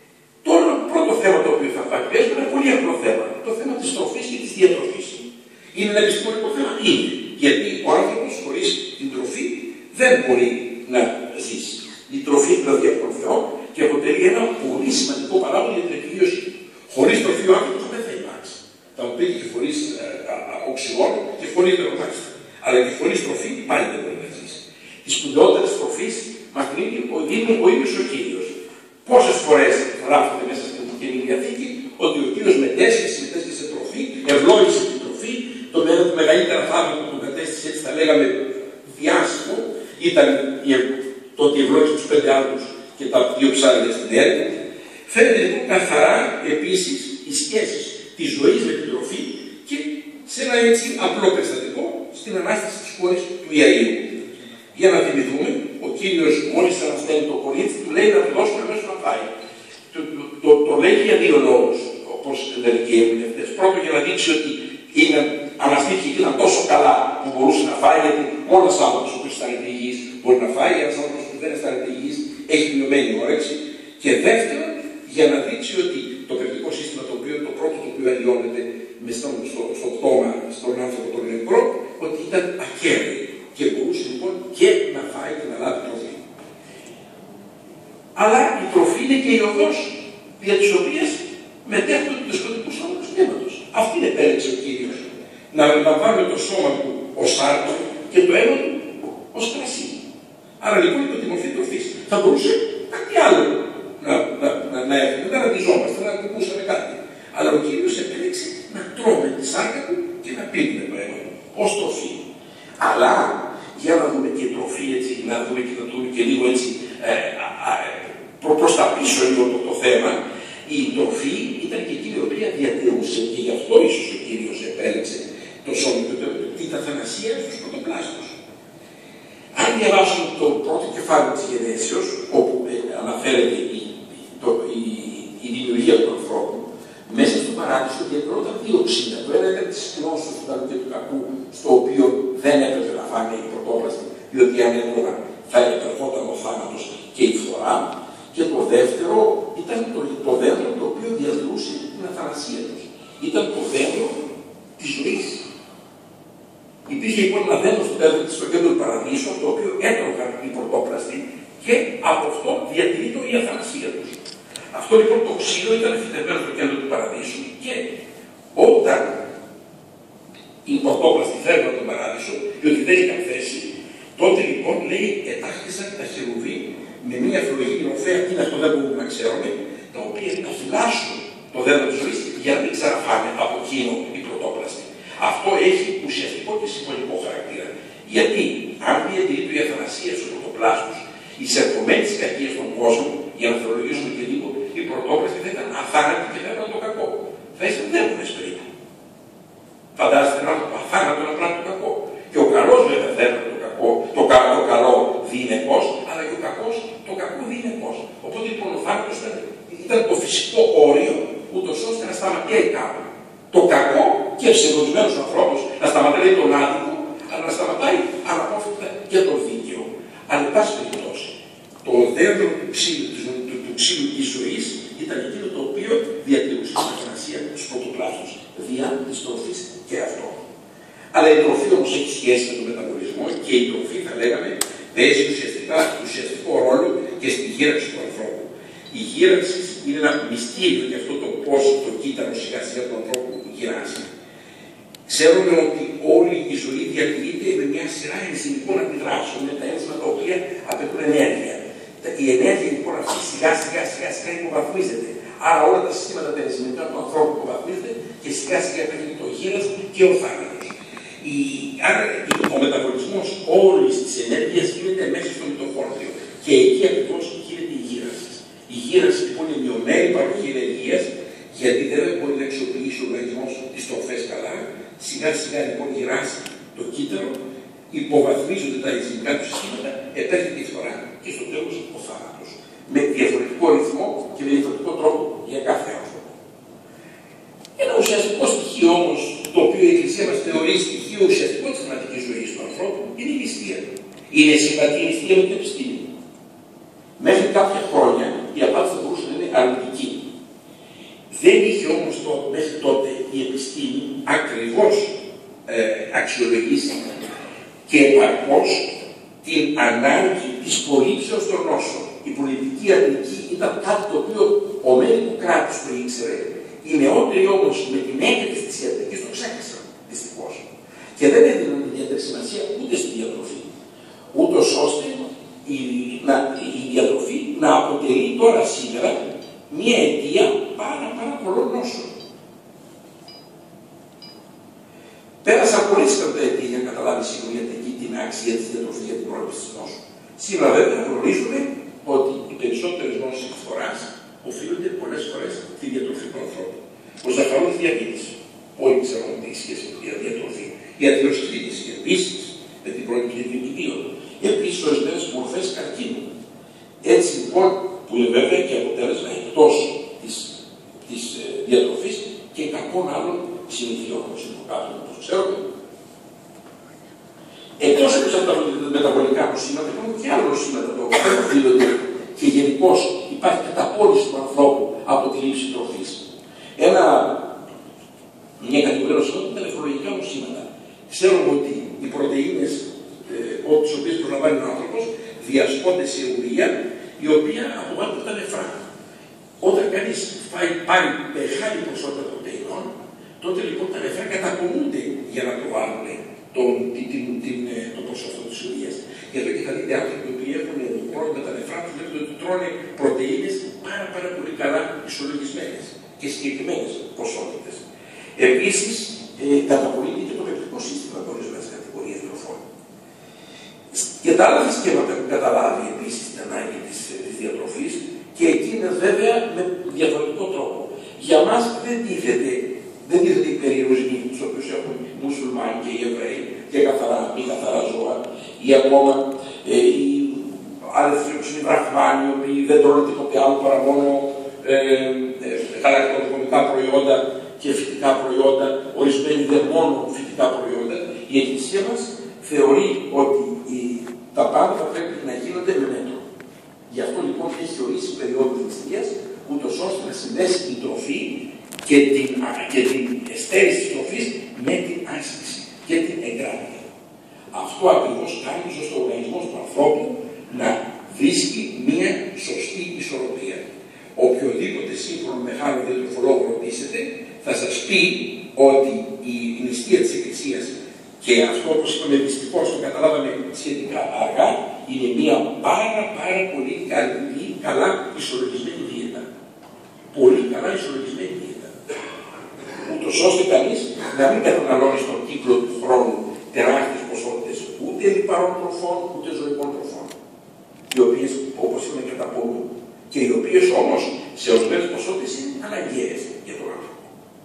Τώρα, πρώτο θέμα το οποίο θα πάρει, είναι ένα πολύ απλό θέμα. Το θέμα της τροφής και της διατροφής. Είναι ένα επιστημονικό θέμα? Είναι. Γιατί ο άνθρωπος χωρίς την τροφή δεν μπορεί να ζήσει. Η τροφή δηλαδή από τον Θεό και αποτελεί ένα πολύ σημαντικό παράγοντα για την επιβίωση. Χωρίς τροφή ο άνθρωπος δεν θα υπάρξει. Θα μου πει και χωρίς οξυγόνο και χωρίς νερομάλιστα. Αλλά και χωρίς τροφή πάλι δεν μπορεί να ζήσει. Η σπουδαιότητα της τροφής μας δίνει ο ίδιος ο Κύριος. Πόσες φορές γράφεται μέσα στην Καινή Διαθήκη ότι ο Κύριος μετέσχε, συμμετέσχε σε τροφή, ευλόγησε την τροφή, το μεγαλύτερο θαύμα που τον κατέστησε, έτσι θα λέγαμε, διάσημο, ήταν το ότι ευλόγησε τους πέντε άλλους και τα δύο ψάρια στην έρευνα. Φαίνεται λοιπόν καθαρά επίσης οι σχέσεις της ζωής με την τροφή και σε ένα έτσι απλό περιστατικό στην Ανάσταση της κόρης του Ιαΐρου. Για να θυμηθούμε, ο Κύριος μόλις ανασταίνει το κορίτσι, του λέει να του δώσουμε μέσα να φάει. Το, το, το, το λέει για δύο λόγους, όπως λένε και οι ερμηνευτές. Πρώτον, για να δείξει ότι είναι, αναστήθηκε και ήταν τόσο καλά που μπορούσε να φάει, γιατί μόνο ένας άνθρωπος που αισθάνεται υγιής μπορεί να φάει, ένας άνθρωπος που δεν αισθάνεται υγιής έχει μειωμένη όρεξη. Και δεύτερον, για να δείξει ότι το παιδικό σύστημα το οποίο το πρώτο το οποίο αλλοιώνεται στο, στο, στο πτώμα, στον άνθρωπο τον νεκρό, ότι ήταν ακέραιο και μπορούσε λοιπόν και να φάει και να λάβει τροφή. Αλλά η τροφή είναι και η οδός δια της οποίας μετέχουν του δεσποτικού σώμα του πνεύματος. Αυτήν επέλεξε ο Κύριος. Να λαμβάνουμε το σώμα του ως άρτο και το αίμα του ως κρασί. Άρα λοιπόν υπό τη μορφή τροφής. Θα μπορούσε κάτι άλλο να, να, να, να έχουμε. Δεν αντιζόμαστε, να ακούσαμε κάτι. Αλλά ο Κύριος επέλεξε να τρώμε τη σάρκα του και να πίνουμε το αίμα του ως τροφή. Αλλά για να δούμε και τροφή, έτσι, να δούμε και να δούμε και λίγο έτσι ε, ε, προ, προς τα πίσω λίγο το, το θέμα, η τροφή ήταν και εκείνη η οποία διατηρούσε και γι' αυτό ίσως ο Κύριος επέλεξε το σώμα του, την αθανασία στους πρωτοπλάστους. Αν διαβάσουμε το πρώτο κεφάλαιο της Γενέσεως, όπου ε, αναφέρεται η, το, η, η δημιουργία του ανθρώπου, μέσα στον παράδεισο διατηρούνταν δύο ξύλα. Το ένα ήταν της γνώσης του καλού και του κακού, στο οποίο δεν έπρεπε να φάνε οι πρωτόπλαστοι, διότι αν έτρωγαν θα επερχόταν ο θάνατος και η φθορά. Και το δεύτερο ήταν το, το δέντρο το οποίο διατηρούσε την αθανασία τους. Ήταν το δέντρο της ζωής. Υπήρχε λοιπόν ένα δέντρο στο κέντρο του παραδείσου, το οποίο έτρωγαν οι πρωτόπλαστοι και από αυτό διατηρείται η αθανασία τους. Αυτό λοιπόν το ξύλο ήταν φυτευμένο στο κέντρο του παραδείσου και όταν οι πρωτόπλαστοι φεύγαν τον παράδεισο, διότι δεν είχαν θέση, τότε λοιπόν λέει ετάχθησαν τα χερουβί με μια φιλολογική μορφαία, τι είναι αυτό δεν μπορούμε να ξέρουμε, τα οποία να φυλάσσουν το δέντρο της ζωής για να μην ξαναφάνε από εκείνο οι πρωτόπλαστοι. Αυτό έχει ουσιαστικό και συμβολικό χαρακτήρα. Γιατί αν διατηρείται η αθανασία στους πρωτοπλάστους, εισερχομένη της κακίας στον κόσμο, για να θεωρολογήσουμε και λίγο, οι πρωτόπλαστοι δεν ήταν αθάνατοι και δεν ήταν το κακό. Θα ήσταν δαίμονες περίπου. Φαντάζεστε έναν άνθρωπο αθάνατο να πράξει το κακό. Και ο καλός βέβαια δεν ήταν το κακό, το, κα, το καλό διηνεκώς, αλλά και ο κακός το κακό διηνεκώς. Οπότε λοιπόν ο θάνατος ήταν, ήταν το φυσικό όριο, ούτως ώστε να σταματάει κάπου. Το κακό και ψευδοσμένος ανθρώπους να σταματάει τον άδικο, αλλά να σταματάει αναπόφευκτα και το δίκαιο. Αλλά εν πάση περιπτώσει, το δέντρο του ξύλου, του, του, του ξύλου της ζωής ήταν εκείνο το οποίο διατηρούσε την αθανασία στους πρωτοπλάστους δια της τροφής και αυτό. Αλλά η τροφή όμως έχει σχέση με τον μεταβολισμό και η τροφή, θα λέγαμε, παίζει ουσιαστικά ουσιαστικό ρόλο και στη γύρανση του ανθρώπου. Η γύρανση είναι ένα μυστήριο για αυτό το πώς το κύτταρο σιγά σιγά του ανθρώπου γυράζει. Ξέρουμε ότι όλη η ζωή διατηρείται με μια σειρά ενζημικών αντιδράσεων, με τα ένζημα τα οποία απαιτούν ενέργεια. Η ενέργεια λοιπόν αυτή σιγά σιγά σιγά σιγά υποβαθμίζεται. Άρα όλα τα συστήματα τα ενζημικά του ανθρώπου υποβαθμίζονται και σιγά σιγά υπάρχει το γύρας και ο θάνατος. Η, άρα ο μεταβολισμός όλης της ενέργειας γίνεται μέσα στο μυτοχόνδριο και εκεί ακριβώς γίνεται η γύρανση. Η γύρανση λοιπόν είναι μειωμένη παροχή ενεργείας, γιατί δεν μπορεί να αξιοποιήσει ο οργανισμός τις τροφές καλά. Σιγά σιγά λοιπόν γυράσει το κύτταρο, υποβαθμίζονται τα ενζημικά του συστήματα, επέρχεται η φθορά και στο τέλος ο θάνατος. Με διαφορετικό ρυθμό και με διαφορετικό τρόπο για κάθε άνθρωπο. Ένα ουσιαστικό στοιχείο όμως, το οποίο η Εκκλησία μας θεωρεί στοιχείο ουσιαστικό της πνευματικής ζωής του ανθρώπου, είναι η νηστεία. Είναι συμβατή η νηστεία με την επιστήμη. Μέχρι κάποια χρόνια η απάντηση θα μπορούσε να είναι αρνητική. Δεν είχε όμως το, μέχρι τότε η επιστήμη ακριβώς ε, αξιολογήσει και επαρκώς την ανάγκη της προλήψεως των νόσων. Η πολιτική ιατρική ήταν κάτι το οποίο ο μέλη του κράτους το ήξερε. Οι νεότεροι όμως με την έγκριση της ιατρικής το ξέχασαν, δυστυχώς. Και δεν έδιναν ιδιαίτερη σημασία ούτε στη διατροφή. Ούτως ώστε η, να, η διατροφή να αποτελεί τώρα σήμερα μία αιτία πάρα πάρα πολλών νόσων. Πέρασαν πολλές εκατοετίες για να καταλάβει η ιατρική την αξία της διατροφής για την πρόληψη της νόσου. Σήμερα βέβαια γνωρίζουμε ότι οι περισσότερες νόσους εκφοράς οφείλονται πολλές φορές στη διατροφή του ανθρώπου. Ο ζαχαρός διαβήτης, όλοι ξέρουν τι σχέση με τη διατροφή. Η αθυροσκλήτηση επίσης με την πρόληψη διαβητηδίων. Επίσης ορισμένες μορφές καρκίνου. Έτσι λοιπόν που είναι βέβαια και αποτέλεσμα εκτός της, της ε, διατροφής και κακών άλλων συνηθιών όπως είναι το κάτω όπως ξέρουμε. Εκτός από τα μεταβολικά νοσήματα υπάρχουν και άλλα νοσήματα τα οποία οφείλονται και γενικώς υπάρχει καταπώνηση του ανθρώπου από τη λήψη τροφής. Ένα, μια κατηγορία νοσημάτων είναι τα νεφρολογικά νοσήματα. Ξέρουμε ότι οι πρωτεΐνες ε, τις οποίες προσλαμβάνει ο άνθρωπος διασπώνται σε ουρία η οποία αποβάλλεται τα νεφρά. Όταν κανείς φάει πάρει μεγάλη ποσότητα πρωτεϊνών, τότε λοιπόν τα νεφρά καταπονούνται για να το βάλουν τον, την, την, την, το ποσοστό της ουρίας. Γι' αυτό και θα δείτε άνθρωποι που έχουν πρόβλημα με τα νεφρά τους, βλέπετε ότι τρώνε πρωτεΐνες πάρα, πάρα πολύ καλά ισολογισμένες και συγκεκριμένες ποσότητες. Επίσης, ε, καταπονείται και το πεπτικό σύστημα με ορισμένες κατηγορίες τροφών. Και τα άλλα συσκεύματα έχουν καταλάβει επίσης την ανάγκη της, της διατροφής και εκείνες βέβαια με διαφορετικό τρόπο. Για μας δεν τίθεται, δεν τίθεται οι περιορισμοί τους οποίους έχουν οι μουσουλμάνοι και οι Εβραίοι και καθαρά, μη καθαρά ζώα ή ακόμα ε, οι άλλες οι βραχμάνοι οι οποίοι δεν τρώνε τίποτε άλλο παρά μόνο ε, ε, χαρακτηριστικά προϊόντα και φυτικά προϊόντα, ορισμένοι δεν μόνο φυτικά προϊόντα. Η Εκκλησία μας θεωρεί ότι οι, τα πάντα θα πρέπει να γίνονται με μέτρο. Γι' αυτό λοιπόν έχει ορίσει περιόδους νηστείας, ούτως ώστε να συνδέσει την τροφή και την, και την στέρηση της τροφής με την άσκηση και την εγκράτεια. Αυτό ακριβώς κάνει ώστε ο οργανισμός του ανθρώπου να βρίσκει μία σωστή ισορροπία. Οποιοδήποτε σύγχρονο μεγάλο διατροφολόγο ρωτήσετε, θα σας πει ότι η νηστεία της Εκκλησίας και αυτό όπως είπαμε δυστυχώς το καταλάβαμε σχετικά αργά, είναι μία πάρα πάρα πολύ καλή, καλά ισολογισμένη δίαιτα. Πολύ καλά ισολογισμένη δίαιτα. Ούτως ώστε κανείς να μην καταναλώνει στον κύκλο του χρόνου τεράστιες ποσότητες ούτε λιπαρών τροφών ούτε ζωικών τροφών. Οι οποίες όπως είπαμε καταπονούν και οι οποίες όμως σε ορισμένες ποσότητες είναι αναγκαίες για τον άνθρωπο.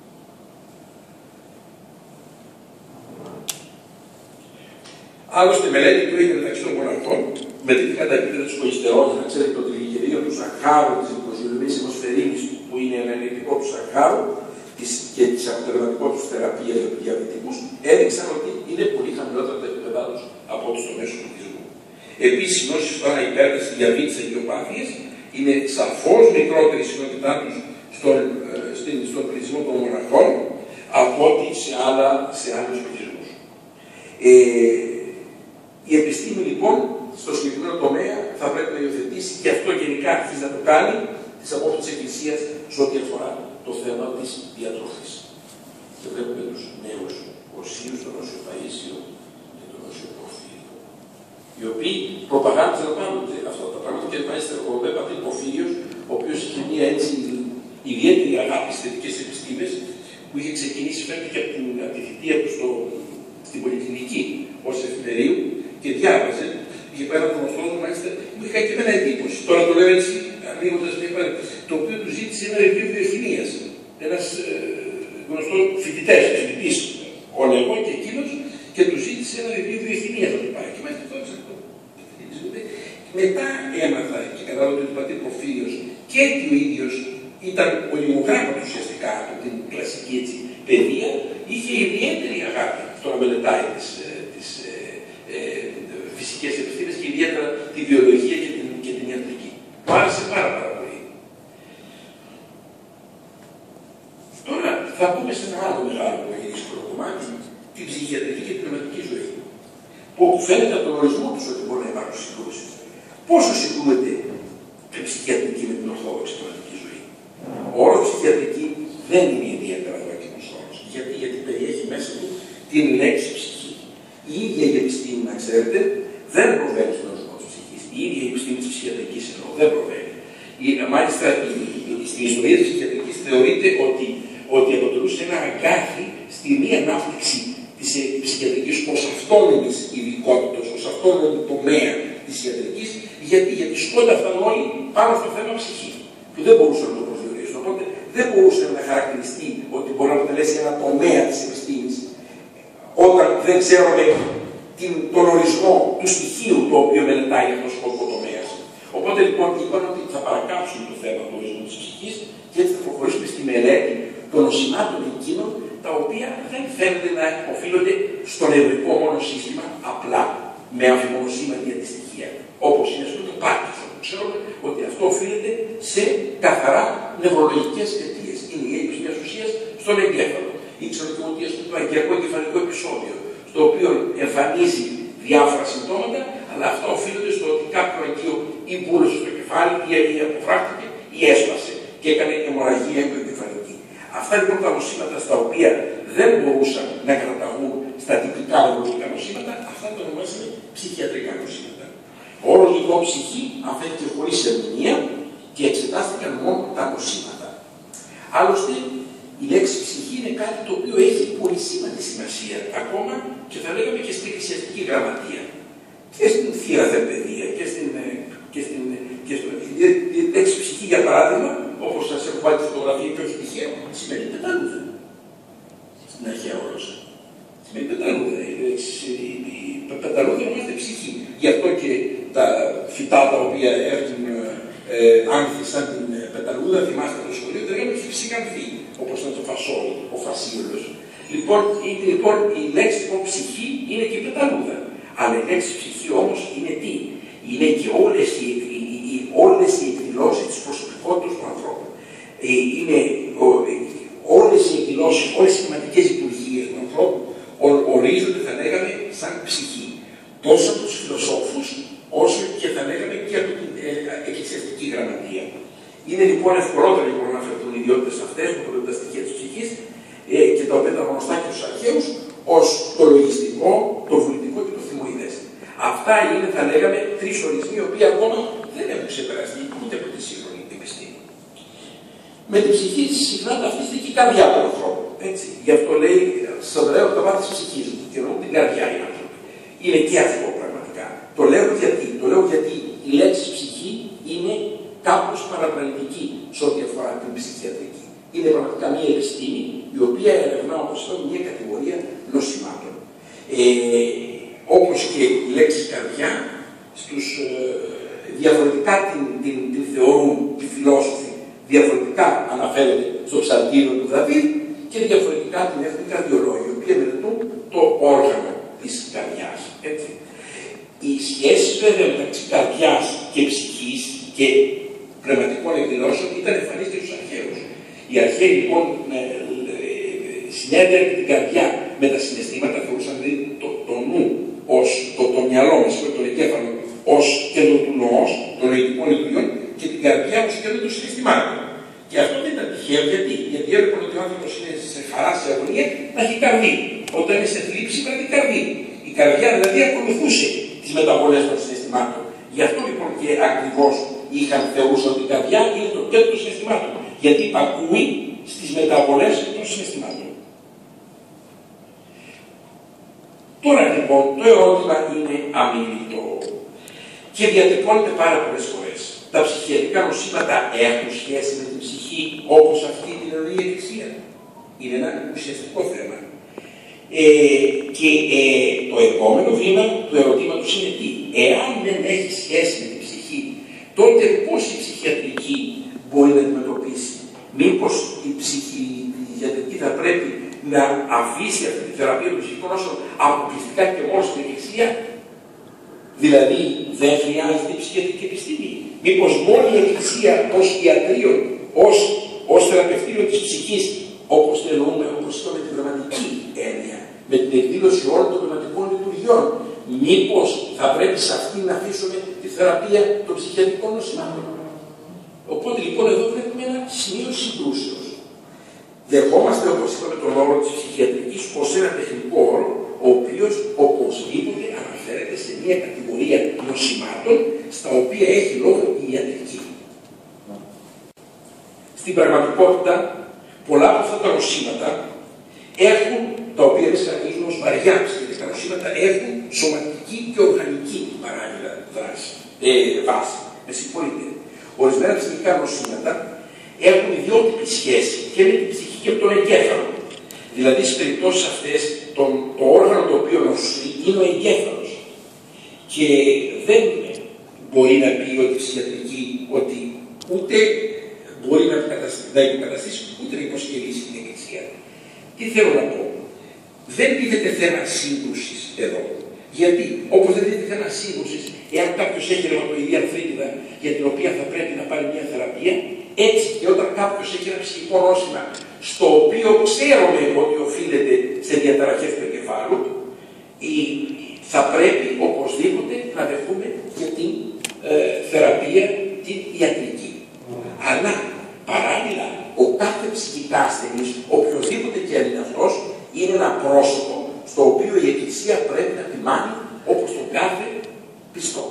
Άλλωστε, μελέτη που έγινε μεταξύ των μοναχών, μελετήθηκαν τα επίπεδα του χολυστερόλου, να ξέρετε το τριγλυκερίο του ζαχάρου, τη γλυκοζηλωμένη αιμοσφαιρίνη, που είναι ένα ενεργητικό του ζαχάρου της, και τη αποτελεσματικότητα θεραπεία για του διαβητικού, έδειξαν ότι είναι πολύ χαμηλότερα τα επίπεδά του από ό,τι στο μέσο πληθυσμού. Επίση, η νόση τώρα υπέρταση διαβήτης και ιδιοπάθειες είναι σαφώς μικρότερη η συχνότητά του στον, ε, στον πληθυσμό των μοναχών από ό,τι σε, σε άλλους πληθυσμούς. Ε, η επιστήμη λοιπόν στο συγκεκριμένο τομέα θα πρέπει να υιοθετήσει και αυτό γενικά αρχίζει να το κάνει τις απόψεις της Εκκλησίας σε ό,τι αφορά το θέμα της διατροφής. Και βλέπουμε τους νέους οσίους, τον Όσιο Παΐσιο και τον Όσιο Πορφύριο, οι οποίοι προπαγάνδισαν πάντοτε αυτά τα πράγματα και μάλιστα ο δε πατήρ Πορφύριος, ο οποίος είχε μια έτσι ιδιαίτερη αγάπη στις θετικές επιστήμες, που είχε ξεκινήσει φαίνεται και από την, από τη θητεία του στο, στην Πολυκλινική ως εφημερίου και διάβαζε. Είχε πάει ένα γνωστό μου, μάλιστα, μου είχε και εμένα εντύπωση. Τώρα το λέω έτσι, ανοίγοντας μια παρέμβαση, το οποίο του ζήτησε ένα βιβλίο βιοχημίας. Ένας ε, γνωστό φοιτητές, φοιτητής, ο Λεγό και εκείνος, και του ζήτησε ένα βιβλίο βιοχημίας να το πάρει. Και μάλιστα το έψαχνα. Μετά έμαθα και κατάλαβα ότι ο πατήρ Πορφύριος και ο ίδιος ήταν ο λιμογράμματος ουσιαστικά από την κλασική έτσι, παιδεία, είχε ιδιαίτερη αγάπη στο να μελετάει τις, τις ε, ε, φυσικές επιστήμες και ιδιαίτερα τη βιολογία και την, και την ιατρική. Μου άρεσε πάρα, πάρα πολύ. Τώρα θα πούμε σε ένα άλλο μεγάλο πολύ δύσκολο κομμάτι, τη την ψυχιατρική και την πνευματική ζωή. Που φαίνεται από τον ορισμό του ότι μπορεί να υπάρχουν συγκρούσεις. Πόσο συγκρούεται την ψυχιατρική με την ορθόδοξη πνευματική ζωή. Ο όρος ψυχιατρική δεν είναι ιδιαίτερα δόκιμος όρος. Γιατί, γιατί περιέχει μέσα του την λέξη ψυχή. Η ίδια η επιστήμη, να ξέρετε, δεν προβαίνει στον ορισμό της ψυχής. Η ίδια η επιστήμη της ψυχιατρικής εννοώ δεν προβαίνει. Η, μάλιστα, η, η, στην ιστορία της ψυχιατρικής θεωρείται ότι, ότι αποτελούσε ένα αγκάθι στη μία ανάπτυξη της ε, ψυχιατρικής ως αυτόνομης ειδικότητας, ως αυτόνομη τομέα της ιατρικής, γιατί, γιατί σκόνταφταν όλοι πάνω στο θέμα ψυχή, που δεν μπορούσαν να το προσδιορίσουν. Οπότε δεν μπορούσε να χαρακτηριστεί ότι μπορεί να αποτελέσει ένα τομέα της επιστήμης, όταν δεν ξέρουμε την, τον ορισμό του στοιχείου το οποίο μελετάει αυτός ο τομέας. Οπότε λοιπόν είπαν ότι θα παρακάψουμε το θέμα του ορισμού της ψυχής και έτσι θα προχωρήσουμε στη μελέτη των νοσημάτων εκείνων τα οποία δεν φαίνεται να οφείλονται στο νευρικό μόνο σύστημα απλά με αμφιμονωσίματη αντιστοιχεία. Όπως είναι στο το Πάρκινσον, που ξέρουμε ότι αυτό οφείλεται σε καθαρά νευρολογικές αιτίες. Είναι η έλλειψη μιας ουσίας στον εγκέφαλο. Ήξερα και ότι το αγκιακό εγκεφαλικό επεισόδιο, στο οποίο εμφανίζει διάφορα συμπτώματα, αλλά αυτά οφείλονται στο ότι κάποιο αγκείο ή μπούλωσε στο κεφάλι ή αποφράκτηκε ή έσπασε και έκανε αιμορραγία ενδοεγκεφαλική. Αυτά λοιπόν τα νοσήματα στα οποία δεν μπορούσαν να καταταγούν στα τυπικά νευρολογικά νοσήματα, αυτά τα ονομάζουμε ψυχιατρικά νοσήματα. Ο όρος λοιπόν ψυχή αφέθηκε χωρίς ερμηνεία και εξετάστηκαν μόνο τα νοσήματα. Άλλωστε, η λέξη ψυχή είναι κάτι το οποίο έχει πολύ σημαντική σημασία ακόμα και θα λέγαμε και στην εκκλησιαστική γραμματεία. Και στην θεία θεραπεία και στην. Και στην και στο, η λέξη ψυχή, για παράδειγμα, όπως σας έχω βάλει τη φωτογραφία και όχι τυχαίο, σημαίνει πεταλούδα. Στην αρχαία γλώσσα. Σημαίνει πεταλούδα. Η πεταλούδα ονομάζεται ψυχή. Γι' αυτό και τα φυτά τα οποία έχουν ε, άνθη σαν την πεταλούδα, θυμάστε το σχολείο, δεν λέγαμε ψυχανθή, όπως ήταν το φασόλι, ο φασίλος. Λοιπόν, η, λοιπόν, η λέξη λοιπόν, ψυχή είναι και η πεταλούδα. Αλλά η λέξη ψυχή όμως είναι τι? Είναι και όλες οι, οι, οι, όλες οι εκδηλώσεις της προσωπικότητας του ανθρώπου. Ε, είναι ο, ε, όλες οι εκδηλώσεις, όλες οι σημαντικές λειτουργίες του ανθρώπου ο, ορίζονται, θα λέγαμε, σαν ψυχή. Τόσο από τους φιλοσόφους, όσο και θα λέγαμε και από την ε, εκκλησιαστική γραμματεία. Είναι λοιπόν ευκολότερο λοιπόν, να αναφερθούν οι ιδιότητες αυτές που αποτελούν τα στοιχεία της ψυχής ε, και τα οποία ήταν γνωστά και στους αρχαίους ως το λογιστικό, το βουλητικό και το θυμοειδές. Αυτά είναι, θα λέγαμε, τρεις ορισμοί, οι οποίοι ακόμα δεν έχουν ξεπεραστεί ούτε από τη σύγχρονη επιστήμη. Με την ψυχή συχνά ταυτίζεται και η καρδιά του ανθρώπου. Έτσι. Γι' αυτό λέει, στον λέω τα βάθη της ψυχής μου, και εννοώ την καρδιά οι άνθρωποι. Είναι και αυτό πραγματικά. Το λέω γιατί, το λέω γιατί η λέξη ψυχή είναι κάπως παραπλανητική σε ό,τι αφορά την ψυχιατρική. Είναι πραγματικά μια επιστήμη η οποία ερευνά, όπως είπαμε, μια κατηγορία νοσημάτων. Ε, όπως και η λέξη καρδιά, στους, ε, διαφορετικά την, την, την θεωρούν οι φιλόσοφοι, διαφορετικά αναφέρεται στο ψαλτήριο του Δαβίδ και διαφορετικά την έχουν οι καρδιολόγοι, οι οποίοι μελετούν το όργανο της καρδιάς. Έτσι. Οι σχέσεις βέβαια μεταξύ καρδιάς και ψυχής και πνευματικών εκδηλώσεων ήταν εμφανείς και στους αρχαίους. Οι αρχαίοι λοιπόν ε, ε, συνέδραν την καρδιά με τα συναισθήματα, θεωρούσαν δηλαδή το, το νου ως το, το μυαλό, με συγχωρείτε, τον εγκέφαλο ως κέντρο του νοός, των νοητικών λειτουργιών και την καρδιά ως κέντρο των συναισθημάτων. Και αυτό δεν ήταν τυχαίο, γιατί, γιατί έβλεπαν ότι ο άνθρωπος είναι σε χαρά, σε αγωνία, να έχει καρδί. Όταν είναι σε θλίψη, να έχει καρδί. Η καρδιά δηλαδή ακολουθούσε τις μεταβολές των συναισθημάτων. Γι' αυτό λοιπόν και ακριβώς είχαν θεωρούσαν ότι η καρδιά είναι το κέντρο των συναισθημάτων. Γιατί υπακούει στις μεταβολές των συναισθημάτων. Τώρα λοιπόν το ερώτημα είναι αμήλυτο και διατυπώνεται πάρα πολλές φορές. Τα ψυχιατρικά νοσήματα έχουν σχέση με την ψυχή όπως αυτή την εννοεί η Εκκλησία. Είναι ένα ουσιαστικό θέμα. Ε, και ε, το επόμενο βήμα του ερωτήματος είναι τι? Εάν δεν έχει σχέση με την ψυχή, τότε πώς η ψυχιατρική μπορεί να αντιμετωπίσει? Μήπως η ψυχιατρική θα πρέπει να αφήσει αυτή τη θεραπεία των ψυχικών νόσων αποκλειστικά και μόνο στην Εκκλησία? Δηλαδή δεν χρειάζεται η ψυχιατρική επιστήμη? Μήπως μόνο η Εκκλησία ως ιατρείο, ως, ως θεραπευτήριο της ψυχής, όπως το εννοούμε, όπως το με την πνευματική έννοια, με την εκδήλωση όλων των πνευματικών λειτουργιών. Μήπως θα πρέπει σε αυτή να αφήσουμε τη θεραπεία των ψυχιατρικών νοσημάτων? Οπότε λοιπόν εδώ βλέπουμε ένα σημείο συγκρούσεως. Δεχόμαστε, όπως είπαμε, τον όρο της ψυχιατρικής ως ένα τεχνικό όρο, ο οποίος οπωσδήποτε αναφέρεται σε μια κατηγορία νοσημάτων στα οποία έχει λόγο η ιατρική. Στην πραγματικότητα, πολλά από αυτά τα νοσήματα έχουν, τα οποία εμείς χαρακτηρίζουμε ως βαριά ψυχιατρικά νοσήματα, έχουν σωματική και οργανική παράλληλα δράση, ε, βάση. Με συγχωρείτε. Ορισμένα ψυχικά νοσήματα έχουν ιδιότυπη σχέση και με την ψυχή και με τον εγκέφαλο. Δηλαδή, στις περιπτώσεις αυτές, το, το όργανο το οποίο νοσεί είναι ο εγκέφαλος. Και δεν μπορεί να πει ότι η ψυχιατρική, ότι ούτε μπορεί να υποκαταστήσει, ούτε να υποσκελίσει την εκκλησία. Τι θέλω να πω? Δεν τίθεται θέμα σύγκρουσης εδώ. Γιατί, όπως δεν τίθεται θέμα σύγκρουσης, εάν κάποιος έχει ρευματοειδή αρθρίτιδα για την οποία θα πρέπει να πάρει μια θεραπεία, έτσι και όταν κάποιος έχει ένα ψυχικό νόσημα, στο οποίο ξέρουμε ότι οφείλεται σε διαταραχές του εγκεφάλου, θα πρέπει οπωσδήποτε να δεχτούμε και την ε, θεραπεία, την ιατρική. Αλλά παράλληλα, ο κάθε ψυχικά ασθενής, οποιοδήποτε και αν είναι αυτός, είναι ένα πρόσωπο στο οποίο η Εκκλησία πρέπει να τιμάνει όπως τον κάθε πιστό.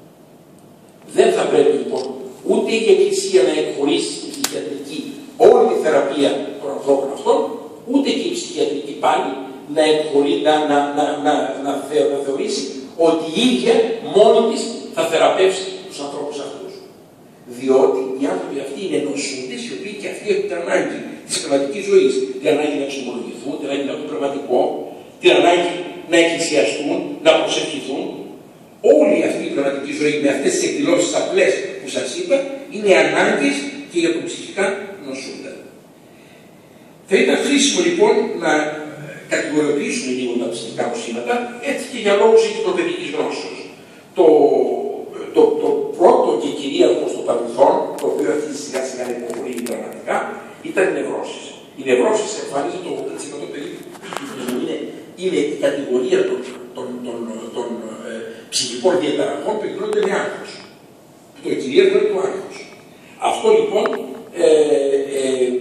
Δεν θα πρέπει λοιπόν ούτε η Εκκλησία να εκχωρήσει στην ψυχιατρική όλη τη θεραπεία των ανθρώπων αυτών, ούτε και η ψυχιατρική πάλι να, εκχωρεί, να, να, να, να, να, θεω, να θεωρήσει ότι η ίδια μόνη της θα θεραπεύσει τους ανθρώπους αυτούς. Διότι οι άνθρωποι αυτοί είναι νοσούντες, οι οποίοι και αυτοί έχουν την ανάγκη της πνευματικής ζωής. Την ανάγκη να εξομολογηθούν, την ανάγκη να έχουν πνευματικό, την ανάγκη να εκκλησιαστούν, να προσευχηθούν. Όλη αυτή η πνευματική ζωή με αυτές τις εκδηλώσεις απλές που σας είπα είναι ανάγκες και για τον ψυχικά νοσούντα. Θα ήταν χρήσιμο λοιπόν να κατηγοριοποιήσουμε λίγο τα ψυχικά νοσήματα, έτσι και για λόγους εγκυκλοπαιδικής γνώσεως. Το, το, το πρώτο και κυρίαρχο στο παρελθόν, το οποίο αρχίζει σιγά σιγά να υποχωρεί δραματικά, ήταν οι νευρώσεις. Οι νευρώσεις εμφανίζονται το ογδόντα τοις εκατό περίπου. Είναι, είναι η κατηγορία των, των, των, των ε, ψυχικών διαταραχών που εκδηλώνονται με άγχος. Το κυρίαρχο είναι το άγχος. Αυτό λοιπόν ε, ε,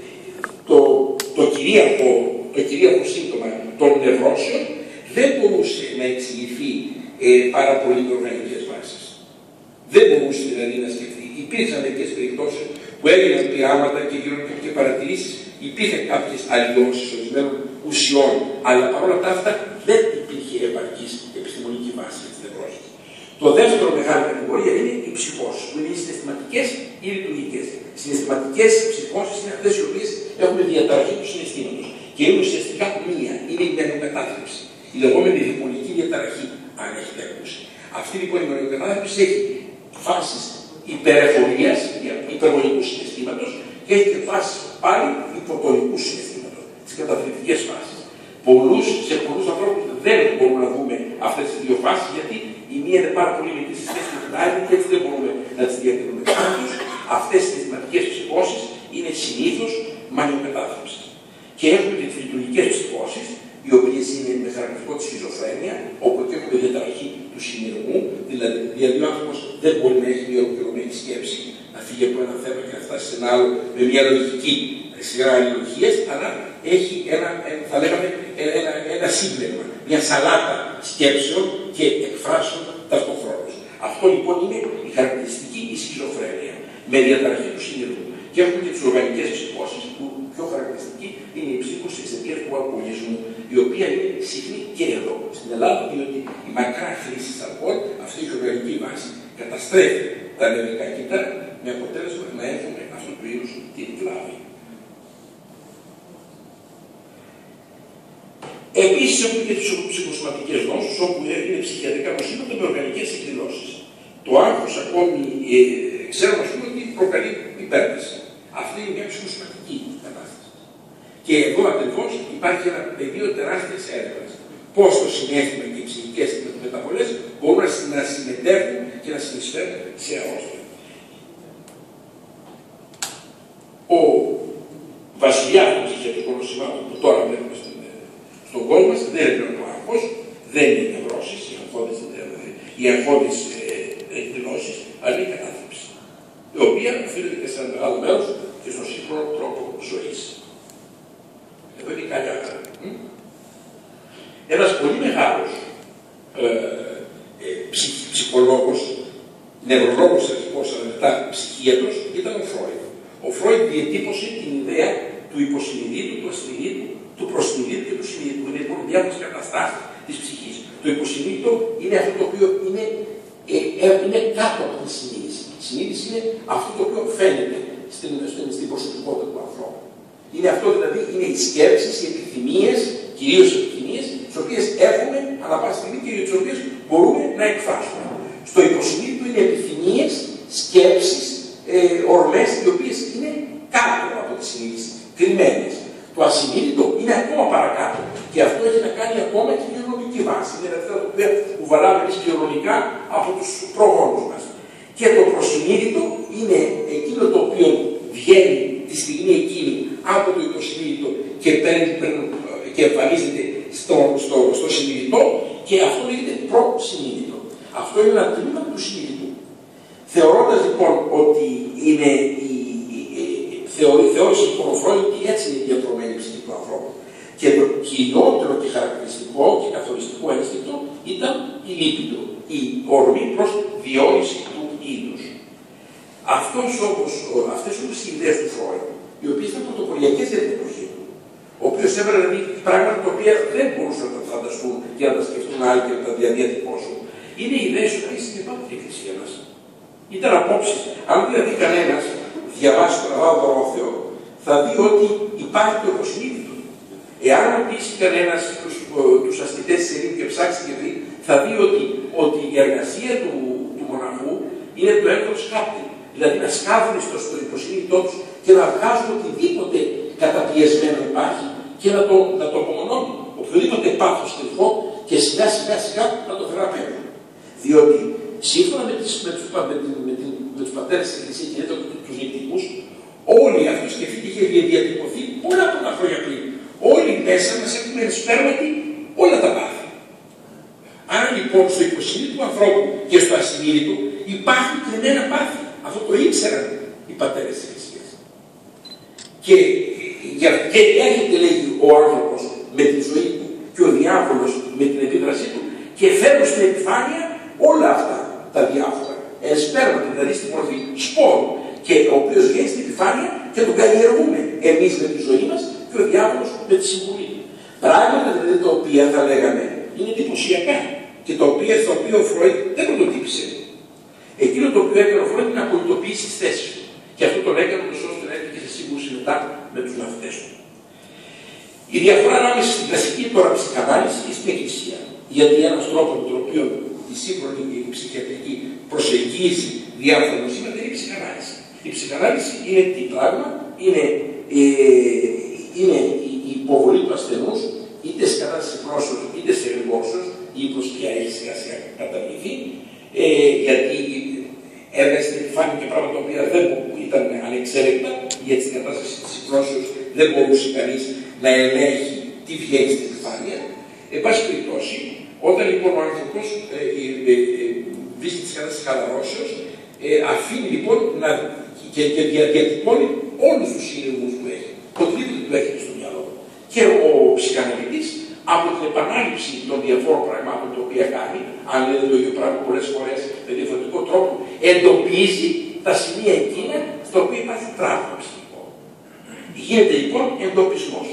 το, το, κυρίαρχο, το κυρίαρχο σύμπτωμα των νευρώσεων δεν μπορούσε να εξηγηθεί ε, πάρα πολύ με οργανικές βάσεις. Δεν μπορούσε δηλαδή να σκεφτεί. Υπήρξαν μερικές περιπτώσεις που έγιναν πειράματα και γίνονται και παρατηρήσεις, υπήρχαν κάποιες αλλοιώσεις ορισμένων ουσιών, αλλά παρόλα αυτά δεν υπήρχε επαρκής επιστημονική βάση για τις νευρώσεις. Το δεύτερο μεγάλη κατηγορία είναι οι ψυχώσεις, που είναι οι συναισθηματικές ή λειτουργικές. Συναισθηματικές ψυχώσεις είναι αυτές οι οποίες έχουν διαταραχή του συναισθήματος. Και είναι ουσιαστικά μία, είναι η μενοκατάθλιψη. Η λεγόμενη διπολική διαταραχή, αν έχετε ακούσει. Αυτή λοιπόν η μενοκατάθλιψη έχει φάσεις υπερεφορίας, υπερβολικού συναισθήματος, και έχει και φάσεις πάλι υποτονικού συναισθήματος, τις καταθλιπτικές φάσεις. Πολλούς, σε πολλούς ανθρώπους δεν μπορούμε να δούμε αυτές τις δύο φάσεις, γιατί η μία είναι πάρα πολύ μικρή σε σχέση με την άλλη, και έτσι δεν μπορούμε να τις διακρίνουμε κάποιους. Αυτές οι συναισθηματικές ψυχώσεις είναι συνήθως μανιοκατάθλιψη. Και έχουμε και τις λειτουργικές ψυχώσεις, οι οποίες είναι με χαρακτηριστικό τη σχιζοφρένεια, όπου και έχουμε διαταραχή του συνειρμού, δηλαδή, δηλαδή ο άνθρωπος δεν μπορεί να έχει μια ολοκληρωμένη σκέψη, να φύγει από ένα θέμα και να φτάσει σε ένα άλλο με μια λογική σειρά αλληλογίες, αλλά έχει ένα, θα λέγαμε, ένα, ένα σύμπλεγμα, μια σαλάτα σκέψεων και εκφράσεων ταυτοχρόνως. Αυτό λοιπόν είναι η χαρακτηριστική η σχιζοφρένεια, με διαταραχή του συνειρμού. Και έχουμε και τις οργανικές ψυχώσεις, που πιο χαρακτηριστική είναι η ψύχωση εξαιτίας του αλκοολισμού, η οποία είναι συχνή και εδώ στην Ελλάδα, διότι η μακρά χρήση της αλκοόλ, αυτή η οργανική βάση, καταστρέφει τα νευρικά κύτταρα, με αποτέλεσμα να έχουμε αυτού του είδους την βλάβη. Επίσης έχουμε και τις ψυχοσωματικές νόσους, όπου είναι ψυχιατρικά νοσήματα με οργανικές εκδηλώσεις. Το άγχος ακόμη ε, ξέρουμε ας πούμε ότι προκαλεί υπέρταση. Αυτή είναι μια ψυχοσωματική κατάσταση. Και εδώ ακριβώς υπάρχει ένα πεδίο τεράστιας έρευνας. Πώς το συναίσθημα και οι ψυχικές μεταβολές μπορούν να συμμετέχουν και να συνεισφέρουν σε αρρώστια. Ο βασιλιάς των ψυχιατρικών νοσημάτων, που τώρα βλέπουμε στον κόσμο μας δεν είναι ο άγχος, δεν είναι νευρώσεις, οι αγχώδεις, οι αγχώδεις ε, εκδηλώσεις, αλλά είναι η κατάθλιψη, η οποία οφείλεται και σε ένα μεγάλο μέρος και στον σύγχρονο τρόπο ζωής. Εδώ είναι κάτι άλλο. Ένας πολύ μεγάλος ε, ε, ψυχ, ψυχολόγος, νευρολόγος αρχικός, αλλά μετά ψυχίατρος, ήταν ο Φρόιντ. Ο Φρόιντ διατύπωσε την ιδέα του υποσυνειδήτου, του ασυνειδήτου, του προσυνειδήτου και του συνειδήτου. Είναι λοιπόν διάφορες καταστάσεις της ψυχής. Το υποσυνείδητο είναι αυτό το οποίο είναι, ε, ε, είναι κάτω από τη συνείδηση. Η συνείδηση είναι αυτό το οποίο φαίνεται στην, στην, στην προσωπικότητα του ανθρώπου. Είναι αυτό δηλαδή, είναι οι σκέψεις, οι επιθυμίες, κυρίως οι επιθυμίες, τις οποίες έχουμε ανά πάση στιγμή και τις οποίες μπορούμε να εκφράσουμε. Στο υποσυνείδητο είναι επιθυμίες, σκέψεις, ε, ορμές, οι οποίες είναι κάτω από τη συνείδηση, κρυμμένες. Το ασυνείδητο είναι ακόμα παρακάτω. Και αυτό έχει να κάνει ακόμα και με νοητική βάση. Είναι αυτά τα οποία κουβαλάμε εμείς κληρονομικά από τους προγόνους μας. Και το προσυνείδητο είναι εκείνο το οποίο βγαίνει τη στιγμή εκείνη από το υποσυνείδητο και, παίρνει, και εμφανίζεται στο, στο, στο συνειδητό, και αυτό λέγεται προσυνείδητο. Αυτό είναι ένα τμήμα του συνειδητού. Θεωρώντας λοιπόν ότι είναι η, η, η, η θεωρή, θεώρηση λοιπόν ο Φρόιντ ότι έτσι είναι η διαδρομένη ψυχή του ανθρώπου. Και το κυριότερο και χαρακτηριστικό και καθοριστικό ένστικτο ήταν η λίπηδο, η ορμή προς διόριση του είδους. Αυτός όμως, αυτές όμως οι ιδέες του Φρόιντ, οι οποίες ήταν πρωτοποριακές για την εποχή του, ο οποίος έβαλε δηλαδή πράγματα τα οποία δεν μπορούσαν να τα φανταστούν και να τα σκεφτούν άλλοι και να τα διαδιατυπώσουν, είναι οι ιδέες που είναι πάνω στην Εκκλησία μας. Ήταν απόψεις. Αν δηλαδή κανένας διαβάσει τον Αβάδο Ορόθεο, θα δει ότι υπάρχει το υποσυνείδητο. Εάν ρωτήσει κανένας τους, τους ασκητές της Ελλήνης και ψάξει και δει, θα δει ότι, ότι η εργασία του, του μοναχού είναι το έκτος χάπτη. Δηλαδή να σκάβουν στο, στο υποσυνείδητό τους και να βγάζουν οτιδήποτε καταπιεσμένο υπάρχει και να το, να το απομονώνουν. Οποιοδήποτε πάθος κρυφό και σιγά σιγά σιγά να το θεραπεύουν. Διότι σύμφωνα με, τις, με, τους, με, με, με, με τους πατέρες της Εκκλησίας και του, τους νηπτικούς, όλοι αυτοί σκεφτείτε είχε διατυπωθεί πολλά πολλά χρόνια πριν. Όλοι μέσα μας έχουμε ενσπέρματι όλα τα πάθη. Άρα λοιπόν στο υποσυνείδητο του ανθρώπου και στο ασυνείδητο υπάρχουν κρυμμένα πάθη. Αυτό το ήξεραν οι πατέρες της Εκκλησίας. Και, και έρχεται, λέγει, ο άνθρωπος με τη ζωή του και ο διάβολος με την επίδρασή του και φέρνουν στην επιφάνεια όλα αυτά τα διάφορα. Ενσπέρματι, δηλαδή στη μορφή σπόρου, και ο οποίος βγαίνει στην επιφάνεια και τον καλλιεργούμε εμείς με τη ζωή μας και ο διάβολος με τη συμβουλή του. Πράγματα δηλαδή τα οποία θα λέγαμε είναι εντυπωσιακά και τα οποία, στα οποία ο Φρόιντ δεν πρωτοτύπησε. Εκείνο το οποίο έκανε ο Φρόιντ είναι να πολιτοποιήσει τις θέσεις του. Και αυτό το έκανε ώστε να έρθει και σε σύγκρουση μετά με τους μαθητές του. Η διαφορά ανάμεσα στην κλασική τώρα ψυχανάλυση και στην Εκκλησία. Γιατί ένας τρόπος με τον οποίο η σύγχρονη και η ψυχιατρική προσεγγίζει διάφορα νοσήματα είναι η ψυχανάλυση. Η ψυχανάλυση είναι τι πράγμα, είναι, ε, είναι η υποβολή του ασθενούς είτε σε κατάσταση πρόσωπο είτε σε εργόσεως, η πια έχει σιγά σιγά καταβληθεί, ε, γιατί έβγαλε στην επιφάνεια και πράγματα τα οποία δεν ήταν ανεξέλεγκτα, γιατί στην κατάσταση της συγκρόσεως δεν μπορούσε κανείς να ελέγχει τι βγαίνει στην επιφάνεια. Εν πάση περιπτώσει, όταν λοιπόν ο άνθρωπος ε, ε, ε, βρίσκει τις κατάστασεις χαλαρώσεως, ε, αφήνει λοιπόν να, και, και δια, διατυπώνει όλους τους συνειρμούς που έχει, οτιδήποτε του έχει στο μυαλό. Και ο ψυχαναλυτής από την επανάληψη των διαφόρων πραγμάτων τα οποία κάνει, αν λένε το ίδιο πράγμα πολλές φορές με διαφορετικό τρόπο, εντοπίζει τα σημεία εκείνα στα οποία υπάρχει τραύμα ψυχικό. Γίνεται λοιπόν εντοπισμός.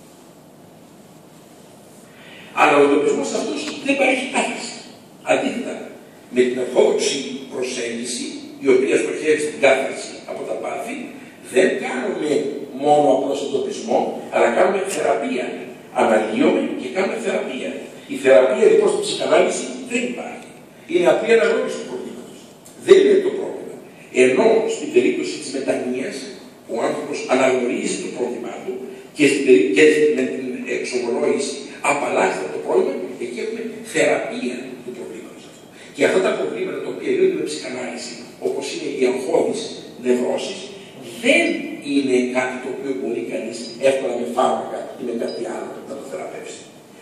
Αλλά ο εντοπισμός αυτός δεν παρέχει κάθεση. Αντίθετα, με την ορθόδοξη προσέγγιση, η οποία στοχεύει στην κάθεση από τα πάθη, δεν κάνουμε μόνο απλώς εντοπισμό, αλλά κάνουμε θεραπεία. Αναλύουμε και κάνουμε θεραπεία. Η θεραπεία λοιπόν στην ψυχανάλυση δεν υπάρχει. Είναι απλή αναγνώριση του προβλήματος. Δεν είναι το πρόβλημα. Ενώ στην περίπτωση της μετανοίας, ο άνθρωπος αναγνωρίζει το πρόβλημά του και, στην περί... και με την εξομολόγηση απαλλάσσεται το πρόβλημα, εκεί έχουμε θεραπεία του προβλήματος αυτού. Και αυτά τα προβλήματα τα οποία λύνονται με ψυχανάλυση, όπως είναι οι αγχώδεις νευρώσεις, δεν είναι κάτι το οποίο μπορεί κανείς εύκολα με φάρμακα ή με κάτι άλλο να το θεραπεύσει.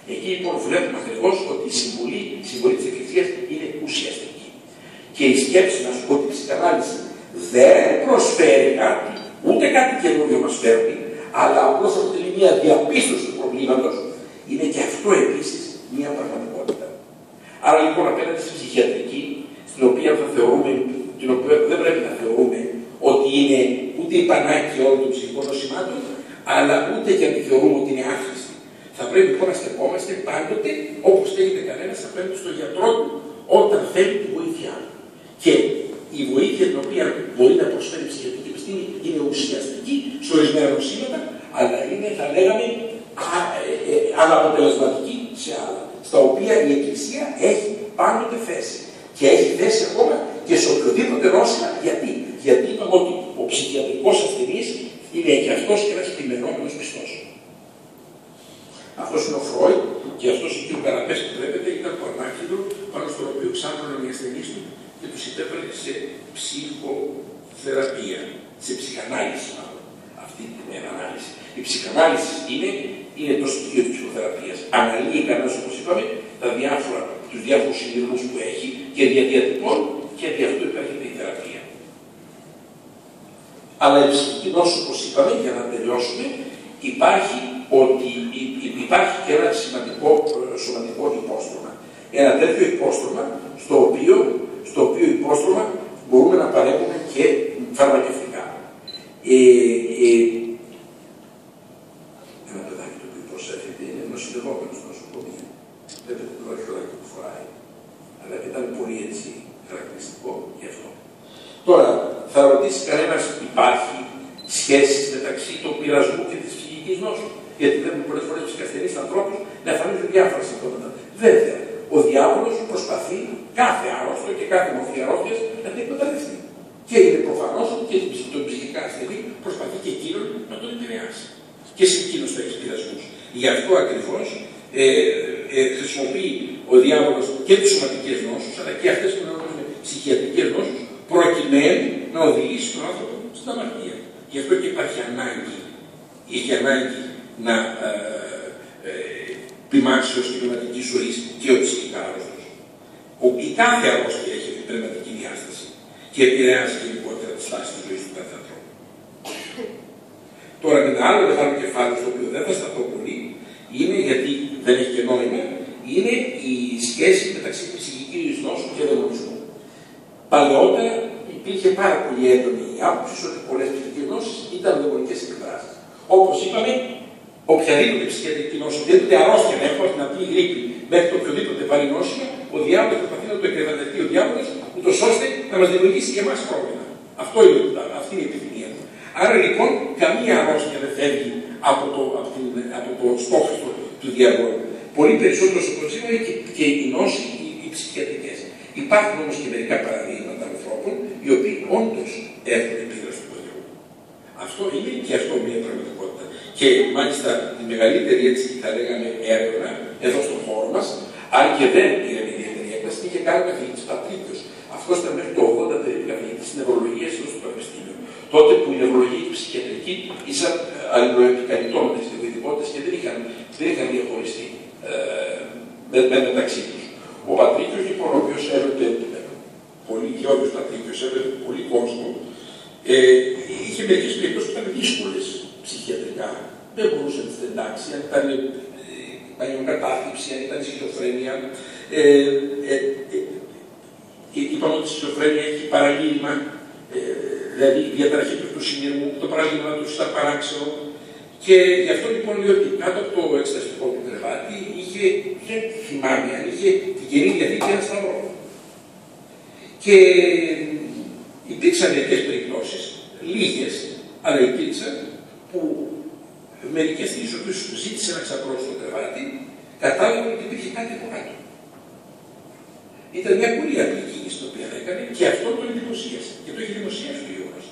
Εκεί λοιπόν βλέπουμε ακριβώς ότι η συμβολή, η συμβολή της Εκκλησίας είναι ουσιαστική. Και η σκέψη μας ότι η ψυχανάλυση δεν προσφέρει κάτι, ούτε κάτι καινούριο μας φέρνει, αλλά απλώς αποτελεί μια διαπίστωση του προβλήματος, είναι και αυτό επίσης μια πραγματικότητα. Άρα λοιπόν απέναντι στη ψυχιατρική, στην οποία θα θεωρούμε, την οποία δεν πρέπει να θεωρούμε ότι είναι ούτε η πανάκια όλων των ψυχικών νοσημάτων, αλλά ούτε και να τη θεωρούμε ότι είναι άχρηστη. Θα πρέπει λοιπόν να στεκόμαστε πάντοτε όπως στέκεται κανένας απέναντι στον γιατρό του όταν θέλει τη βοήθειά του. Και η βοήθεια την οποία μπορεί να προσφέρει η ψυχιατρική επιστήμη είναι ουσιαστική σε ορισμένα νοσήματα, αλλά είναι, θα λέγαμε, αναποτελεσματική σε άλλα, στα οποία η Εκκλησία έχει πάντοτε θέση. Και έχει θέση ακόμα και σε οποιοδήποτε νόσημα. Γιατί, Γιατί είπαμε ότι ο ψυχιατρικός ασθενής είναι και αυτός και ένας πλημμυρώμενος πιστός. Αυτός είναι ο Φρόιντ και αυτός εκεί ο Καραπές που βλέπετε ήταν το ανάχυδρο πάνω στο οποίο ξάπλωναν οι ασθενείς του και τους υπέβαλε σε ψυχοθεραπεία, σε ψυχανάλυση μάλλον. Αυτή την ανάλυση. Η ψυχανάλυση είναι, είναι το στοιχείο της ψυχοθεραπείας. Αναλύει κανένας, όπως είπαμε, τα διάφορα, τους διάφορους συνειρμούς που έχει και διαδιατυπών και δι' αυτό υπάρχει η θεραπεία. Αλλά η ψυχική νόσο, όπως είπαμε, για να τελειώσουμε, υπάρχει, ότι, υπάρχει και ένα σημαντικό σωματικό υπόστρωμα. Ένα τέτοιο υπόστρωμα, στο οποίο, στο οποίο υπόστρωμα μπορούμε να παρέχουμε και φαρμακευτικά. Ε, ε, ένα παιδάκι το οποίο προσέφηκε είναι νοσηλευόμενος νοσοκομείο. Βλέπετε το αρχαιολάκι που φοράει. Αλλά ήταν πολύ έτσι χαρακτηριστικό γι' αυτό. Τώρα, θα ρωτήσει κανένας, υπάρχει σχέσεις μεταξύ του πειρασμού και της ψυχικής νόσου? Γιατί βλέπουμε πολλές φορές ψυχασθενείς ανθρώπους να εμφανίζουν διάφορα συμπτώματα. Βέβαια, ο διάβολος προσπαθεί κάθε άρρωστο και κάθε μορφή αρρώστιας να την εκμεταλλευτεί. Και είναι προφανώς ότι και τον ψυχικά ασθενή προσπαθεί και εκείνον να τον επηρεάσει. Και σε εκείνος θα έχει πειρασμούς. Γι' αυτό ακριβώς ε, ε, χρησιμοποιεί ο διάβολος και τις σωματικές νόσους, αλλά και αυτές που ονομάζουμε ψυχιατρικές νόσους, προκειμένου να οδηγήσει τον άνθρωπο στην αμαρτία. Γι' αυτό και υπάρχει ανάγκη, έχει ανάγκη να ε, ε, ποιμάξει ως την πνευματική ζωή και ο ψυχικά άρρωστος. Η κάθε αρρώστια έχει πνευματική διάσταση και επηρεάζει γενικότερα τη στάση της ζωής του κάθε ανθρώπου. Τώρα, ένα άλλο μεγάλο κεφάλαιο, στο οποίο δεν θα σταθώ πολύ, είναι, γιατί δεν έχει και νόημα, είναι η σχέση μεταξύ ψυχικής νόσου και δαιμονισμού. Παλαιότερα υπήρχε πάρα πολύ έντονη η άποψη ότι πολλές ψυχικές νόσεις ήταν δαιμονικές εκφράσεις. Όπως είπαμε, οποιαδήποτε ψυχιατρική νόση, οποιαδήποτε αρρώστια να έχουμε, την απλή γρίπη μέχρι το οποιοδήποτε βαρύ νόσημα, ο διάβολος προσπαθεί να το εκρεβατευτεί ο διάβολος, ούτως ώστε να μας δημιουργήσει και εμάς πρόβλημα. Αυτό είναι, αυτή είναι η επιθυμία του. Άρα λοιπόν, καμία αρρώστια δεν φεύγει από το, από την, από το στόχο του διαβόλου. Πολύ περισσότερο στο προσήμα είναι και, και οι νόσοι, οι, οι ψυχιατρικές. Υπάρχουν όμως και μερικά παραδείγματα ανθρώπων οι οποίοι όντως έχουν επίδραση του Θεού. Αυτό είναι και αυτό μια πραγματικότητα. Και μάλιστα τη μεγαλύτερη, έτσι θα λέγαμε, έρευνα εδώ στον χώρο μας, αν και δεν πήρε με ιδιαίτερη έκταση, είχε κάνει ο καθηγητής Πατρίκιος. Αυτό ήταν μέχρι το ογδόντα περίπου καθηγητής νευρολογίας εδώ στο Πανεπιστήμιο. Τότε που η νευρολογία και η ψυχιατρική ήσαν αλληλοεπικαλυπτόμενες ειδικότητες και δεν είχαν, δεν είχαν διαχωριστεί ε, με, μεταξύ τους. Ο Πατρίκιος, λοιπόν, ο οποίος έβλεπε πολύ, Γεώργιος Πατρίκιος, έβλεπε πολύ κόσμο, ε, είχε μερικές περιπτώσεις που ήταν δύσκολες ψυχιατρικά. Δεν μπορούσε να τις εντάξει, αν ήταν πανιοκατάθλιψη, αν ήταν σχιζοφρένεια. Ε, ε, ε, είπαμε ότι η σχιζοφρένεια έχει παραλήρημα, ε, δηλαδή διαταραχή του συνειρμού, το παραλήρημα του στα παράξενο. Και γι' αυτό λοιπόν λέει ότι κάτω από το εξεταστικό του κρεβάτι είχε, δεν θυμάμαι, αν είχε την Καινή Διαθήκη και ένα σταυρό. Και υπήρξαν μερικές περιπτώσεις, λίγες, αλλά υπήρξαν, που μερικές τις οποίες ζήτησε να ξαπλώσει το κρεβάτι, κατάλαβαν ότι υπήρχε κάτι από κάτω. Ήταν μια πολύ απλή κίνηση την οποία έκανε και αυτό τον εντυπωσίασε. Και το είχε δημοσιεύσει το γεγονός.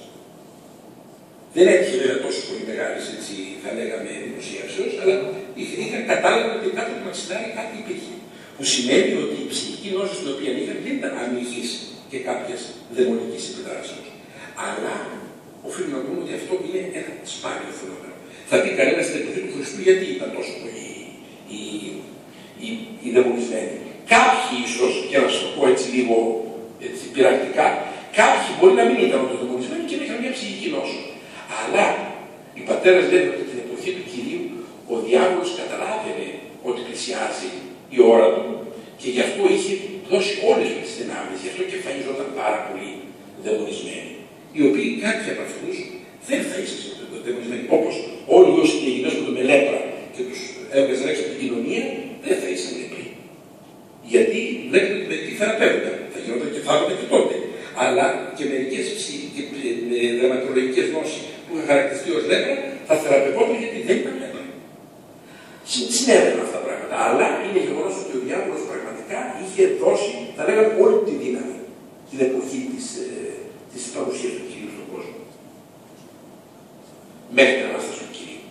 Δεν έτυχε βέβαια τόσο πολύ μεγάλη, έτσι θα λέγαμε, δημοσίευσεως, αλλά είχαν κατάλαβα ότι κάτω από το μαξιλάρι κάτι υπήρχε. Που σημαίνει ότι η ψυχική νόση την οποία είχαν δεν ήταν αμυγής και κάποιας δαιμονικής επιδράσεως. Αλλά οφείλουμε να πούμε ότι αυτό είναι ένα σπάνιο φαινόμενο. Θα πει κανένα στην εποχή του Χριστού γιατί ήταν τόσο πολύ η, οι, οι δαιμονισμένοι. Κάποιοι ίσως, για να σας το πω έτσι λίγο έτσι, πειρακτικά, κάποιοι μπορεί να μην ήταν όντως δαιμονισμένοι και να είχαν μια ψυχική νόσο. Αλλά οι πατέρες λένε ότι την εποχή του Κυρίου ο διάβολος καταλάβαινε ότι πλησιάζει η ώρα του και γι' αυτό είχε δώσει όλες τις δυνάμεις, γι' αυτό και εμφανιζόταν πάρα πολλοί δαιμονισμένοι, οι οποίοι κάποιοι από αυτούς δεν θα ήσασταν δαιμονισμένοι. Όπως όλοι όσοι γινόταν με λέπρα και τους έβγαζαν έξω από την κοινωνία, δεν θα ήσαν λεπροί. Γιατί βλέπετε με τι θεραπεύονταν, θα γινόταν και θάβονταν και τότε. Αλλά και μερικές δερματολογικές νόσοι που είχαν χαρακτηριστεί ως λέπρα θα θεραπευόταν γιατί δεν ήταν λέπρα. Συνέβαιναν αυτά τα πράγματα. Αλλά είναι γεγονός ότι ο διάβολος πραγματικά είχε δώσει, θα λέγαμε, όλη τη δύναμη την εποχή της, ε, της παρουσίας του Κυρίου στον κόσμο. Μέχρι την Ανάσταση του Κυρίου.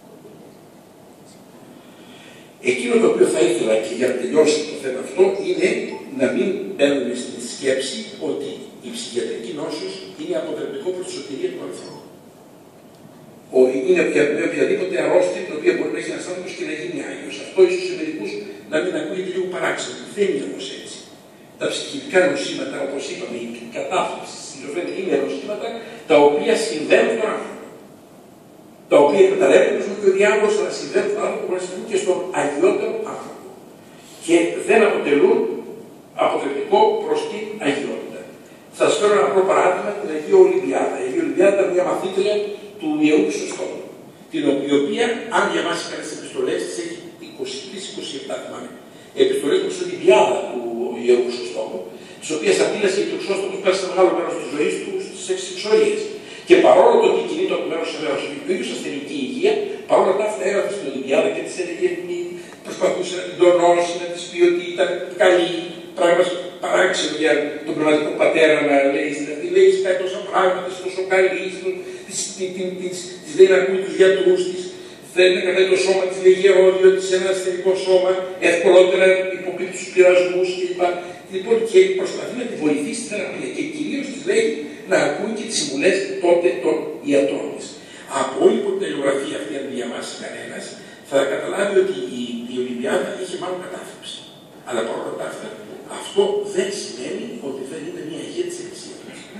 Εκείνο το οποίο θα ήθελα και για να τελειώσω το θέμα αυτό είναι να μην μπαίνουμε στη σκέψη ότι η ψυχιατρική νόσος είναι αποτρεπτικό προς τη σωτηρία του ανθρώπου. Είναι μια οποιαδήποτε αρρώστια την οποία μπορεί να έχει ένας άνθρωπος και να γίνει άγιος. Αυτό ίσως σε μερικούς να μην ακούγεται λίγο παράξενο. Δεν είναι όμως έτσι. Τα ψυχικά νοσήματα, όπως είπαμε, η κατάθλιψη, η σχιζοφρένεια είναι νοσήματα τα οποία συμβαίνουν στον άνθρωπο. Τα οποία εκμεταλλεύονται και ο διάβολος να συμβαίνουν στον άνθρωπο, να συμβαίνουν και στον αγιότερο άνθρωπο. Και δεν αποτελούν αποτρεπτικό προς την αγιότητα. Θα σας φέρω ένα απλό παράδειγμα, την Αγία Ολυμπιάδα. Η Αγία Ολυμπιάδα ήταν μια μαθήτρια του Ιερού Χρυσοστόμου, την οποία, αν διαβάσει κανείς τις επιστολές της, έχει είκοσι τρεις είκοσι επτά, θυμάμαι, επιστολές προς την Ολυμπιάδα του Ιερού Χρυσοστόμου, τις οποίες αντίλασε και ο Χρυσόστομος πέρασε μεγάλο μέρος της ζωής του στις έξι εξορίες. Και παρόλο το ότι κινείται από μέρος σε μέρος, ο ίδιος ασθενική υγεία, παρόλα τα αυτά έγραφε στην Ολυμπιάδα και της έλεγε προσπαθούσε να την τονώσει, να της πει ότι ήταν καλή, πράγμα παράξενο για τον πνευματικό πατέρα να λέει στην αυτή, λέει κάτι τόσα πράγματα, τόσο καλή, της λέει να ακούει τους γιατρούς της, θέλει να κρατάει το σώμα της, λέει γερόδιο, της ένα ασθενικό σώμα, ευκολότερα υποκρύπτει τους πειρασμούς κλπ. Λοιπόν, και προσπαθεί να τη βοηθήσει στη θεραπεία και κυρίως της λέει να ακούει και τις συμβουλές τότε των ιατρών της. Από όλη την αλληλογραφία αυτή, αν διαβάσει κανένας, θα καταλάβει ότι η, η Ολυμπιάδα είχε μάλλον κατάθλιψη. Αλλά παρόλα τα αυτά, αυτό δεν σημαίνει ότι δεν είναι μια υγεία της Εκκλησίας.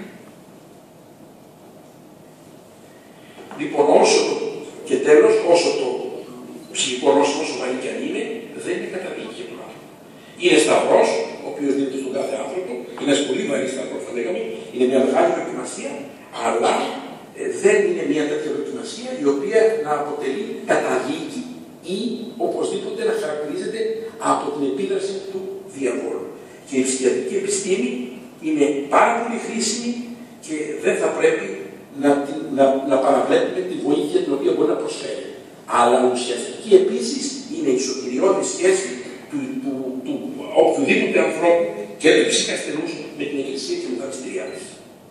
Λοιπόν, όσο το, και τέλος, όσο το ψυχικό νόσημα, όσο βαρύ και αν είναι, δεν είναι καταδίκη για τον άνθρωπο. Είναι σταυρός, ο οποίος δίνεται στον κάθε άνθρωπο, είναι ένας πολύ βαρύ σταυρός, θα λέγαμε, είναι μια μεγάλη δοκιμασία, αλλά ε, δεν είναι μια τέτοια δοκιμασία η οποία να αποτελεί καταδίκη ή οπωσδήποτε να χαρακτηρίζεται από την επίδραση του διαβόλου. Και η ψυχιατρική επιστήμη είναι πάρα πολύ χρήσιμη και δεν θα πρέπει να, να, να παραβλέπουμε τη βοήθεια την οποία μπορεί να προσφέρει. Αλλά ουσιαστική επίσης είναι η σωτηριώδη σχέση του, του, του, του οποιοδήποτε ανθρώπου και του ψυχασθενούς με την Εκκλησία και με τα μυστήριά της.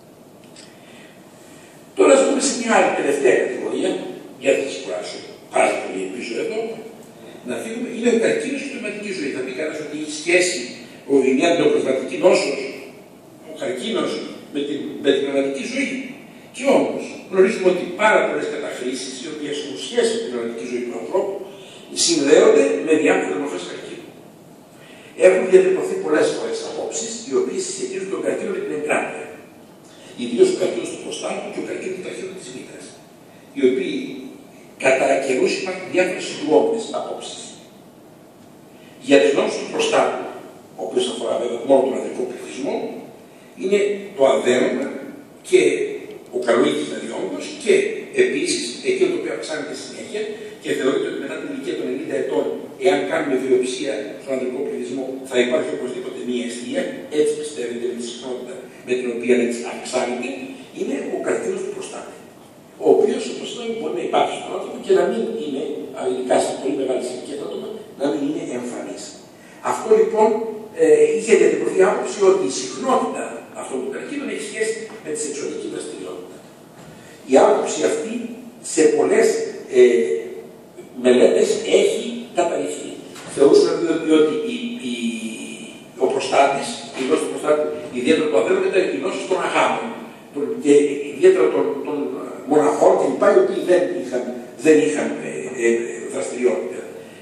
Τώρα ας δούμε σε μια άλλη τελευταία κατηγορία, για να σας κουράσω πάρα πολύ πίσω εδώ, να φύγουμε, είναι ο καρκίνος και η πνευματική ζωή. Θα πει κανένας ότι έχει σχέση η μια πνευματική νόσος, ο καρκίνος με την, με την πνευματική ζωή. Και όμως γνωρίζουμε ότι πάρα πολλές καταχρήσεις, οι οποίες έχουν σχέση με την πνευματική ζωή του ανθρώπου, συνδέονται με διάφορες μορφές καρκίνου. Έχουν διατυπωθεί πολλές φορές απόψεις, οι οποίες συσχετίζουν τον καρκίνο με την εγκράτεια. Ιδίως ο καρκίνος του προστάτου και ο καρκίνος του τραχείου της μήτρας, οι οποίοι κατά καιρούς υπάρχουν διάφορες συγκρουόμενες απόψεις. Για τις νόσους του προστάτου, ο οποίος αφορά βέβαια μόνο τον ανδρικό πληθυσμό, είναι το αδέρωμα και ο καλοίκης αδειόντος και επίσης εκείνο το οποίο αυξάνεται συνέχεια και θεωρείται ότι μετά την ηλικία των ενενήντα ετών, εάν κάνουμε βιοψία στον ανδρικό πληθυσμό, θα υπάρχει οπωσδήποτε μία αιστεία, έτσι πιστεύετε με τη συχνότητα με την οποία έτσι αυξάνεται, είναι ο καρκίνος του προστάτη. Ο οποίος, όπως είπαμε, μπορεί να υπάρχει στον άνθρωπο και να μην είναι, ειδικά σε πολύ μεγάλη ηλικία άτομα, να μην είναι εμφανής. Αυτό λοιπόν ε, είχε διατυπωθεί άποψη ότι η συχνότητα αυτών των καρκίνων έχει σχέση με τη σεξουαλική δραστηριότητα. Η άποψη αυτή σε πολλές ε, μελέτες έχει καταρριφθεί. Θεωρούσαν ότι η, η, ο προστάτης, η νόση του προστάτη, ιδιαίτερα το αδέρφο, ήταν η νόση των αγάμων και ιδιαίτερα των, των μοναχών κλπ. Οι οποίοι δεν είχαν, δεν είχαν ε, ε, δραστηριότητα.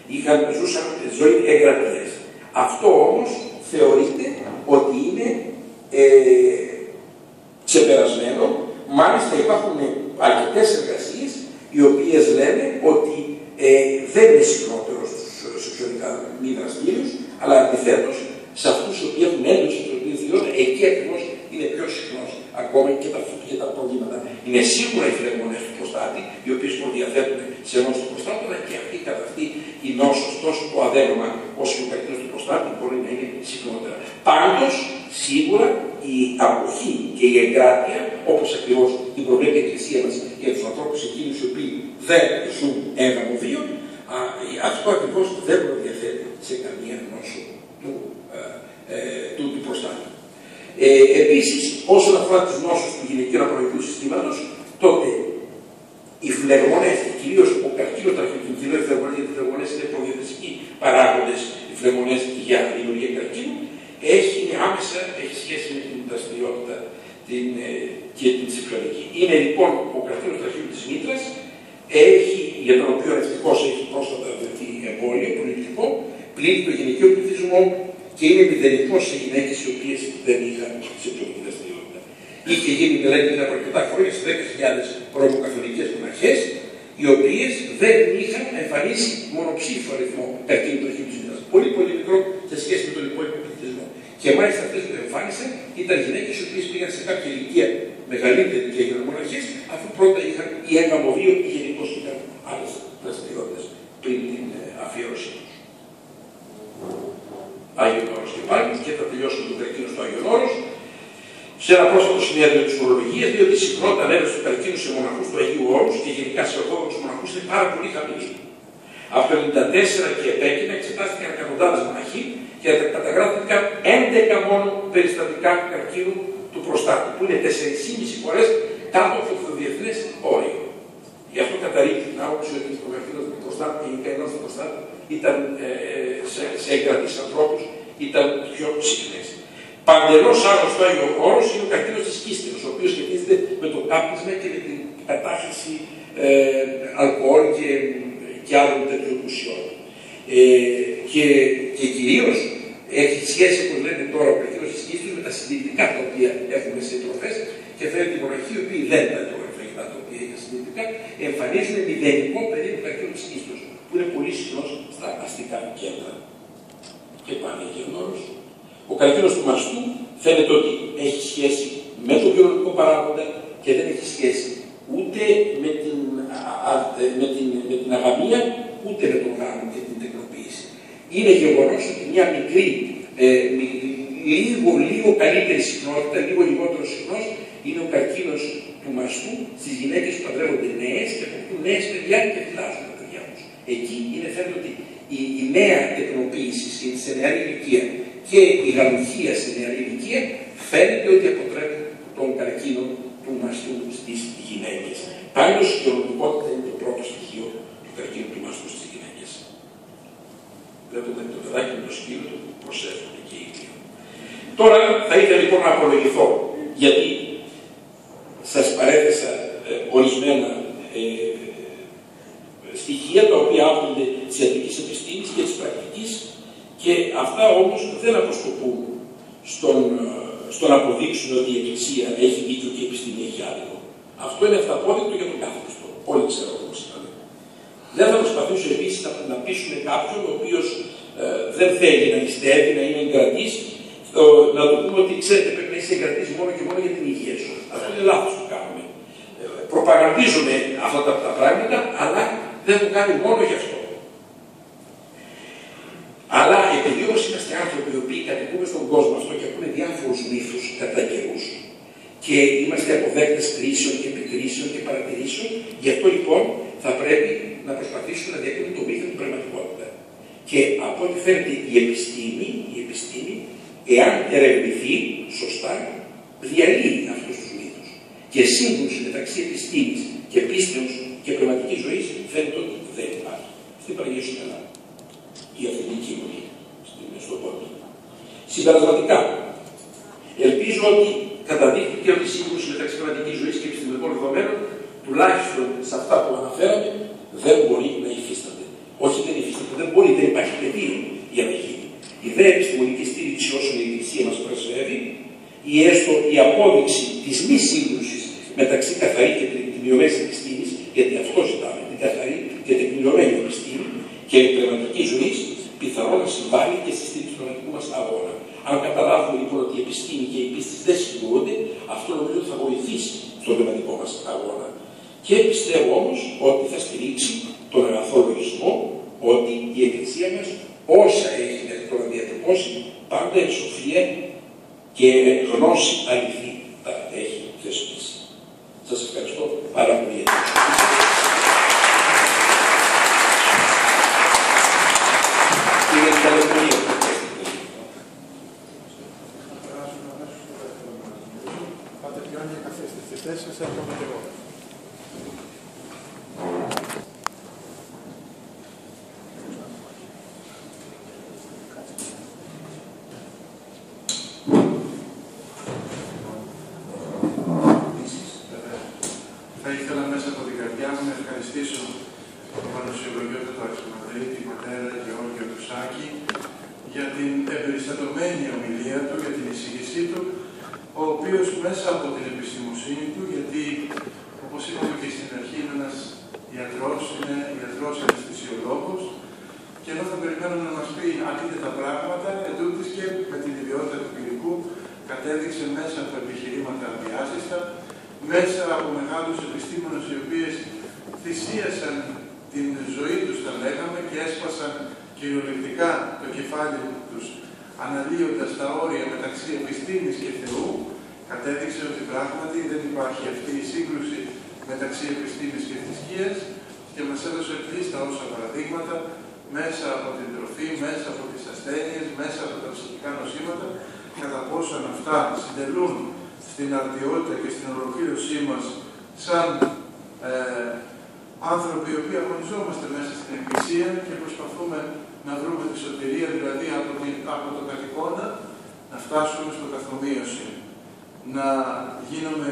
είχαν, ζούσαν ζωή εγκρατείας. Αυτό όμως θεωρείται ότι είναι ε, ξεπερασμένο. Μάλιστα υπάρχουν αρκετές εργασίες οι οποίες λένε ότι ε, δεν είναι συχνότερο στους σεξουαλικά μη δραστήριους, αλλά αντιθέτως σε αυτούς οι οποίοι έχουν έντονη σεξουαλική δραστηριότητα, εκεί ακριβώς είναι πιο συχνός ακόμα και τα, και τα προβλήματα. Είναι σίγουρα οι φλεγμονές του προστάτη, οι οποίες προδιαθέτουν σε νόσο του προστάτου, αλλά και αυτή καθ' αυτή η νόσος, τόσο το αδένομα όσο και ο καρκίνος του προστάτη μπορεί να είναι συχνότερα. Πάντως, σίγουρα η αποχή και η εγκράτεια, όπως ακριβώς την προβλέπει η Εκκλησία μας για τους ανθρώπους εκείνους οι οποίοι δεν ζουν έγαμο βίο, αυτό ακριβώς δεν προδιαθέτει σε καμία νόσο του, ε, ε, του, του προστάτη. Ε, επίσης, όσον αφορά τις νόσους του γυναικείου αναπαραγωγικού συστήματος, τότε οι φλεγμονές, κυρίως ο καρκίνος τραχεοκινητίνου, οι φλεγμονές, γιατί οι φλεγμονές είναι προδιαθεσικοί παράγοντες, οι φλεγμονές για δημιουργία καρκίνου, έχει άμεσα έχει σχέση με την δραστηριότητα την, ε, και την σεξουαλική. Είναι λοιπόν ο καρκίνος τραχείου της μήτρας, έχει, για τον οποίο ευτυχώς έχει πρόσφατα βρεθεί εμβόλιο προληπτικό, πλήττει το γυναικείο πληθυσμό και είναι μηδενικός σε γυναίκες οι οποίες δεν είχαν σεξουαλική δραστηριότητα. Είχε γίνει μελέτη πριν από αρκετά χρόνια σε δέκα χιλιάδες ρωμοκαθολικές μοναχές, οι οποίες δεν είχαν εμφανίσει μονοψήφιο αριθμό καρκίνου τραχείου της μήτρας. Πολύ πολύ μικρό σε σχέση με τον υπόλοιπο πληθυσμό. Και μάλιστα αυτές που το εμφάνισαν ήταν γυναίκες οι οποίες πήγαν σε κάποια ηλικία μεγαλύτερη και έγιναν μοναχές, αφού πρώτα είχαν ή έγαμο βίο ή γενικώς είχαν άλλες δραστηριότητες πριν την αφιέρωσή τους. Άγιον Όρος και πάλι, και θα τελειώσουμε τον καρκίνο στο Άγιον Όρος. Σε ένα πρόσφατο συνέδριο της φορολογίας, διότι η συχνότητα ανέβρεση του καρκίνου σε μοναχούς του Αγίου Όρους και γενικά σε ορθόδοξους μοναχούς είναι πάρα πολύ χαμηλή. Από το χίλια εννιακόσια ενενήντα τέσσερα και επέκεινα εξετάστηκαν εκατοντάδες μοναχοί και καταγράφηκαν έντεκα μόνο περιστατικά καρκίνου του προστάτη, που είναι τέσσερις και μισή φορές κάτω από το διεθνές όριο. Γι' αυτό καταρρύπτει την άποψη ότι το καρκίνο του προστάτη και γενικά η νόσος του προστάτη ήταν ε, σε, σε εγκρατείς ανθρώπους ήταν πιο συχνές. Παντελώς άγνωστο Άγιο Όρος είναι ο καρκίνος της κίστινος, ο οποίος σχετίζεται με το κάπνισμα και με την κατάχρηση ε, αλκοόλ και, και άλλων τέτοιων ουσιών. Ε, και, και κυρίως έχει σχέση, όπως λένε τώρα, ο καρκίνος της κίστινος με τα συντηρητικά τα οποία έχουμε σε τροφές και φαίνεται οι μοναχοί οι οποίοι δεν τα τρώουν φαγητά τα οποία είναι συντηρητικά, εμφανίζουν μηδενικό περίπου καρκίνο της κίστινος, που είναι πολύ συχνός στα αστικά κέντρα. Και πάνε και ο όρος. Ο καρκίνος του μαστού φαίνεται ότι έχει σχέση με τον βιολογικό παράγοντα και δεν έχει σχέση ούτε με την, α, με την, με την αγαμία, ούτε με τον γάμο και την τεκνοποίηση. Είναι γεγονός ότι μια μικρή, ε, λίγο, λίγο καλύτερη συχνότητα, λίγο λιγότερο συχνός, είναι ο καρκίνος του μαστού στις γυναίκες που παντρεύονται νέες και αποκτούν νέες παιδιά και φυλάζουν τα παιδιά τους. Εκεί είναι φαίνεται ότι η, η νέα τεκνοποίηση σε νεαρή ηλικία και η γαλουχία σε νεαρή ηλικία φαίνεται ότι αποτρέπει τον καρκίνο του μαστού στις γυναίκες. Πάντως η ορμονικότητα είναι το πρώτο στοιχείο του καρκίνου του μαστού στις γυναίκες. Βλέπετε το παιδάκι με το σκύλο του που προσέφερε και οι δύο. Τώρα θα ήθελα λοιπόν να απολογηθώ, γιατί σας παρέθεσα ε, ορισμένα ε, στοιχεία τα οποία άπτονται της ιατρικής επιστήμης και της πρακτικής, και αυτά όμως δεν αποσκοπούν στον, στο να αποδείξουν ότι η Εκκλησία έχει δίκιο και η επιστήμη έχει άδικο. Αυτό είναι αυταπόδεικτο για τον κάθε Χριστό. Όλοι ξέρουν όπως είπαμε. Δεν θα προσπαθήσω επίσης να, να πείσουμε κάποιον ο οποίος ε, δεν θέλει να νηστεύει, να είναι εγκρατής, να του πούμε ότι ξέρετε πρέπει να είσαι εγκρατής μόνο και μόνο για την υγεία σου. Αυτό είναι λάθος που κάνουμε. Ε, προπαγανδίζουμε αυτά τα, τα πράγματα, αλλά δεν το κάνει μόνο γι' αυτό. Αλλά επειδή όμως είμαστε άνθρωποι οι οποίοι κατοικούμε στον κόσμο αυτό και ακούμε διάφορους μύθους κατά καιρούς και είμαστε αποδέκτες κρίσεων και επικρίσεων και παρατηρήσεων, γι' αυτό λοιπόν θα πρέπει να προσπαθήσουμε να διακρίνουμε το μύθο την πραγματικότητα. Και από ό,τι φαίνεται η επιστήμη, η επιστήμη, εάν ερευνηθεί σωστά, διαλύει αυτούς τους μύθους. Και σύγκρουση μεταξύ επιστήμης και πίστεως και πνευματικής ζωής φαίνεται ότι δεν υπάρχει. Στην Παναγία σου Ελλάδα. Η Αθηνική κοινωνία στον κόσμο. Συμπερασματικά, ελπίζω ότι καταδείχθηκε ότι η σύγκρουση μεταξύ πνευματικής ζωής και επιστημονικών δεδομένων, τουλάχιστον σε αυτά που αναφέραμε, δεν μπορεί να υφίσταται. Όχι δεν υφίσταται δεν μπορεί, δεν υπάρχει πεδίο για να γίνει. Η δε επιστημονική στήριξη όσων η Εκκλησία μας προσφέρει, ή έστω η απόδειξη της μη σύγκρουσης μεταξύ καθαρή και τεκμηριωμένης επιστήμης, γιατί αυτό ζητάμε, την καθαρή και τεκμηριωμένη επιστήμη και η πνευματική ζωή, πιθανόν να συμβάλλει και στη στήριξη του πνευματικού μας αγώνα. Αν καταλάβουμε λοιπόν ότι η επιστήμη και η πίστη δεν συγκρούονται, αυτό νομίζω θα βοηθήσει στον πνευματικό μας αγώνα. Και πιστεύω όμως ότι θα στηρίξει τον αγαθό λογισμό, ότι η Εκκλησία μας όσα έχει μέχρι τώρα διατυπώσει, πάντα εν σοφία και γνώση αληθή τα έχει θεσπίσει. Σας ευχαριστώ πάρα πολύ. Κύριε Καλεπολία. Πάτε πιο άνια καφέ στις τέσσερις, έρχομαι και εγώ. Θα ήθελα μέσα από την καρδιά μου να ευχαριστήσω τον Πανουσιολογιότατο Αρχιμανδρίτη, πατέρα Γεώργιο Τουσάκη, για την εμπεριστατωμένη ομιλία του, για την εισήγησή του, ο οποίος μέσα από την επιστημοσύνη του, γιατί όπως είπαμε και στην αρχή είναι ένας ιατρός, είναι ιατρός αναισθησιολόγος, και εδώ θα περιμένουμε να μας πει αντίθετα πράγματα, ετούτοις και με την ιδιότητα του πυρικού κατέδειξε μέσα από επιχειρήματα αδιάσυστα, μέσα από μεγάλους επιστήμονες οι οποίες θυσίασαν την ζωή τους, τα λέγαμε, και έσπασαν κυριολεκτικά το κεφάλι τους, αναλύοντας τα όρια μεταξύ επιστήμης και Θεού, κατέδειξε ότι πράγματι δεν υπάρχει αυτή η σύγκρουση μεταξύ επιστήμης και θρησκείας και μας έδωσε πλήστα όσα παραδείγματα μέσα από την τροφή, μέσα από τις ασθένειες, μέσα από τα ψυχικά νοσήματα, κατά πόσον αυτά συντελούν στην αρτιότητα και στην ολοκλήρωσή μας σαν ε, άνθρωποι οι οποίοι αγωνιζόμαστε μέσα στην Εκκλησία και προσπαθούμε να βρούμε τη σωτηρία, δηλαδή από, την, από το καθηκόνα να φτάσουμε στο καθομοίωση. Να γίνουμε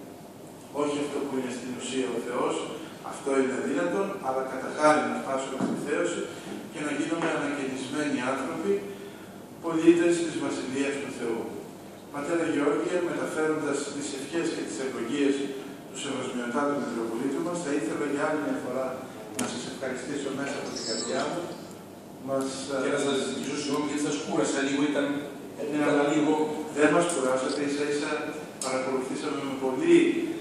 όχι αυτό που είναι στην ουσία ο Θεός, αυτό είναι αδύνατον, αλλά κατά χάρη να φτάσουμε στη θέωση και να γίνουμε ανακαινισμένοι άνθρωποι, πολίτες της Βασιλείας του Θεού. Πατέρα Γεώργιε, μεταφέροντας τις ευχές και τις ευλογίες του Σεβασμιωτάτου Μητροπολίτου μας, θα ήθελα για άλλη μια φορά να σας ευχαριστήσω μέσα από την καρδιά μου. Μας... Και να σας ζητήσω συγγνώμη γιατί σας κούρασα λίγο, ήταν, ναι, ήταν λίγο... Δεν μας κουράσατε, ίσα ίσα παρακολουθήσαμε με πολύ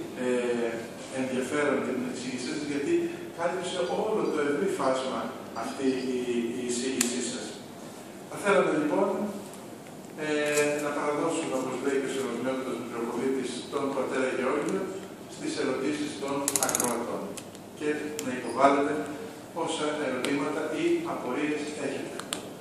ε, ενδιαφέρον την εισήγησή σας, γιατί κάλυψε όλο το ευρύ φάσμα αυτή η, η εισήγησή σας. Θα θέλαμε λοιπόν ε, να παραδώσουμε, όπως λέει και ο Σεβασμιότατος Μητροπολίτης, τον πατέρα Γεώργιο στις ερωτήσεις των ακροατών και να υποβάλλετε όσα ερωτήματα ή απορίες έχετε.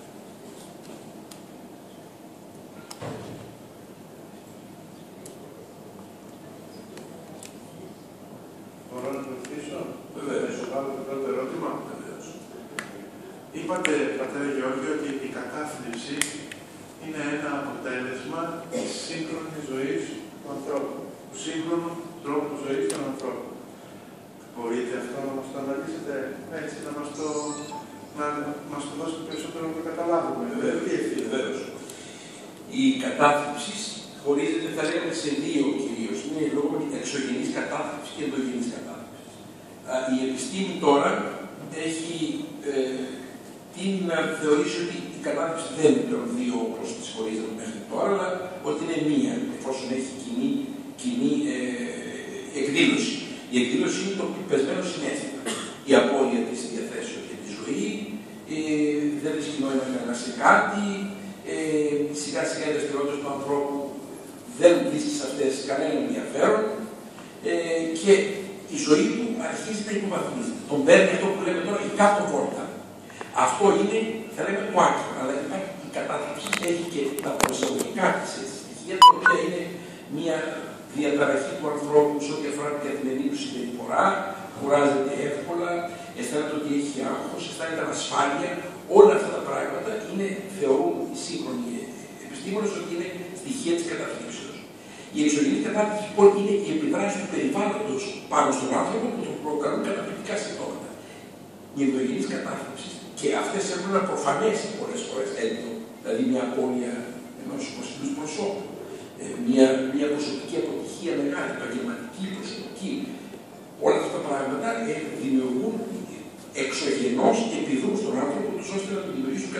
Μπορώ να ρωτήσω, να σου βάλω το πρώτο ερώτημα. Είπατε, πατέρα Γεώργιο, ότι η κατάθλιψη είναι ένα αποτέλεσμα της σύγχρονης ζωής του ανθρώπου, του σύγχρονου τρόπου ζωής των ανθρώπων. Μπορείτε αυτό να μας το αναλύσετε έτσι, να μας το, να μας το δώσετε περισσότερο να το καταλάβουμε. Βεβαίως. Η κατάθλιψη χωρίζεται, θα λέγαμε, σε δύο κυρίως. Είναι λόγω εξωγενής κατάθλιψη και ενδογενής κατάθλιψη. Η επιστήμη τώρα έχει ε, την να θεωρήσει ότι η κατάθλιψη δεν είναι πλέον δύο όπως τις χωρίζεται μέχρι τώρα, αλλά ότι είναι μία, εφόσον έχει κοινή, κοινή ε, εκδήλωση. Η εκδήλωση είναι το πεσμένο συνέστημα. Η απώλεια της διαθέσεως για τη ζωή, ε, δεν βρίσκει νόημα κανένα σε κάτι, ε, σιγά σιγά οι δραστηριότητες του ανθρώπου δεν βρίσκει σε αυτές κανένα ενδιαφέρον ε, και η ζωή του αρχίζει να υποβαθμίζεται. Τον παίρνει αυτό που λέμε τώρα η κάτω πόρτα. Αυτό είναι, θα λέμε, το άκρο, αλλά υπάρχει η κατάθλιψη, έχει και τα προσωπικά της στοιχεία, τα οποία είναι μια διαταραχή του ανθρώπου σε ό,τι αφορά την καθημερινή του συμπεριφορά, κουράζεται εύκολα, αισθάνεται ότι έχει άγχος, αισθάνεται ανασφάλεια. Όλα αυτά τα πράγματα είναι, θεωρούν οι σύγχρονοι επιστήμονες ότι είναι στοιχεία της καταθλίψεως. Η εξωγενή κατάθλιψη λοιπόν είναι η επιδράση του περιβάλλοντος πάνω στον άνθρωπο που τον προκαλούν καταπληκτικά συμπτώματα. Η ενδογενής κατάθλιψη Και αυτές έχουν ένα προφανές πολλές φορές έντονο, δηλαδή μια απώλεια ενός προσωπικού προσώπου, μια, μια προσωπική αποτυχία μεγάλη, επαγγελματική, προσωπική. Όλα αυτά τα πράγματα ε, δημιουργούν εξωγενώς και επιδρούν στον άνθρωπο, ώστε να του δημιουργήσουν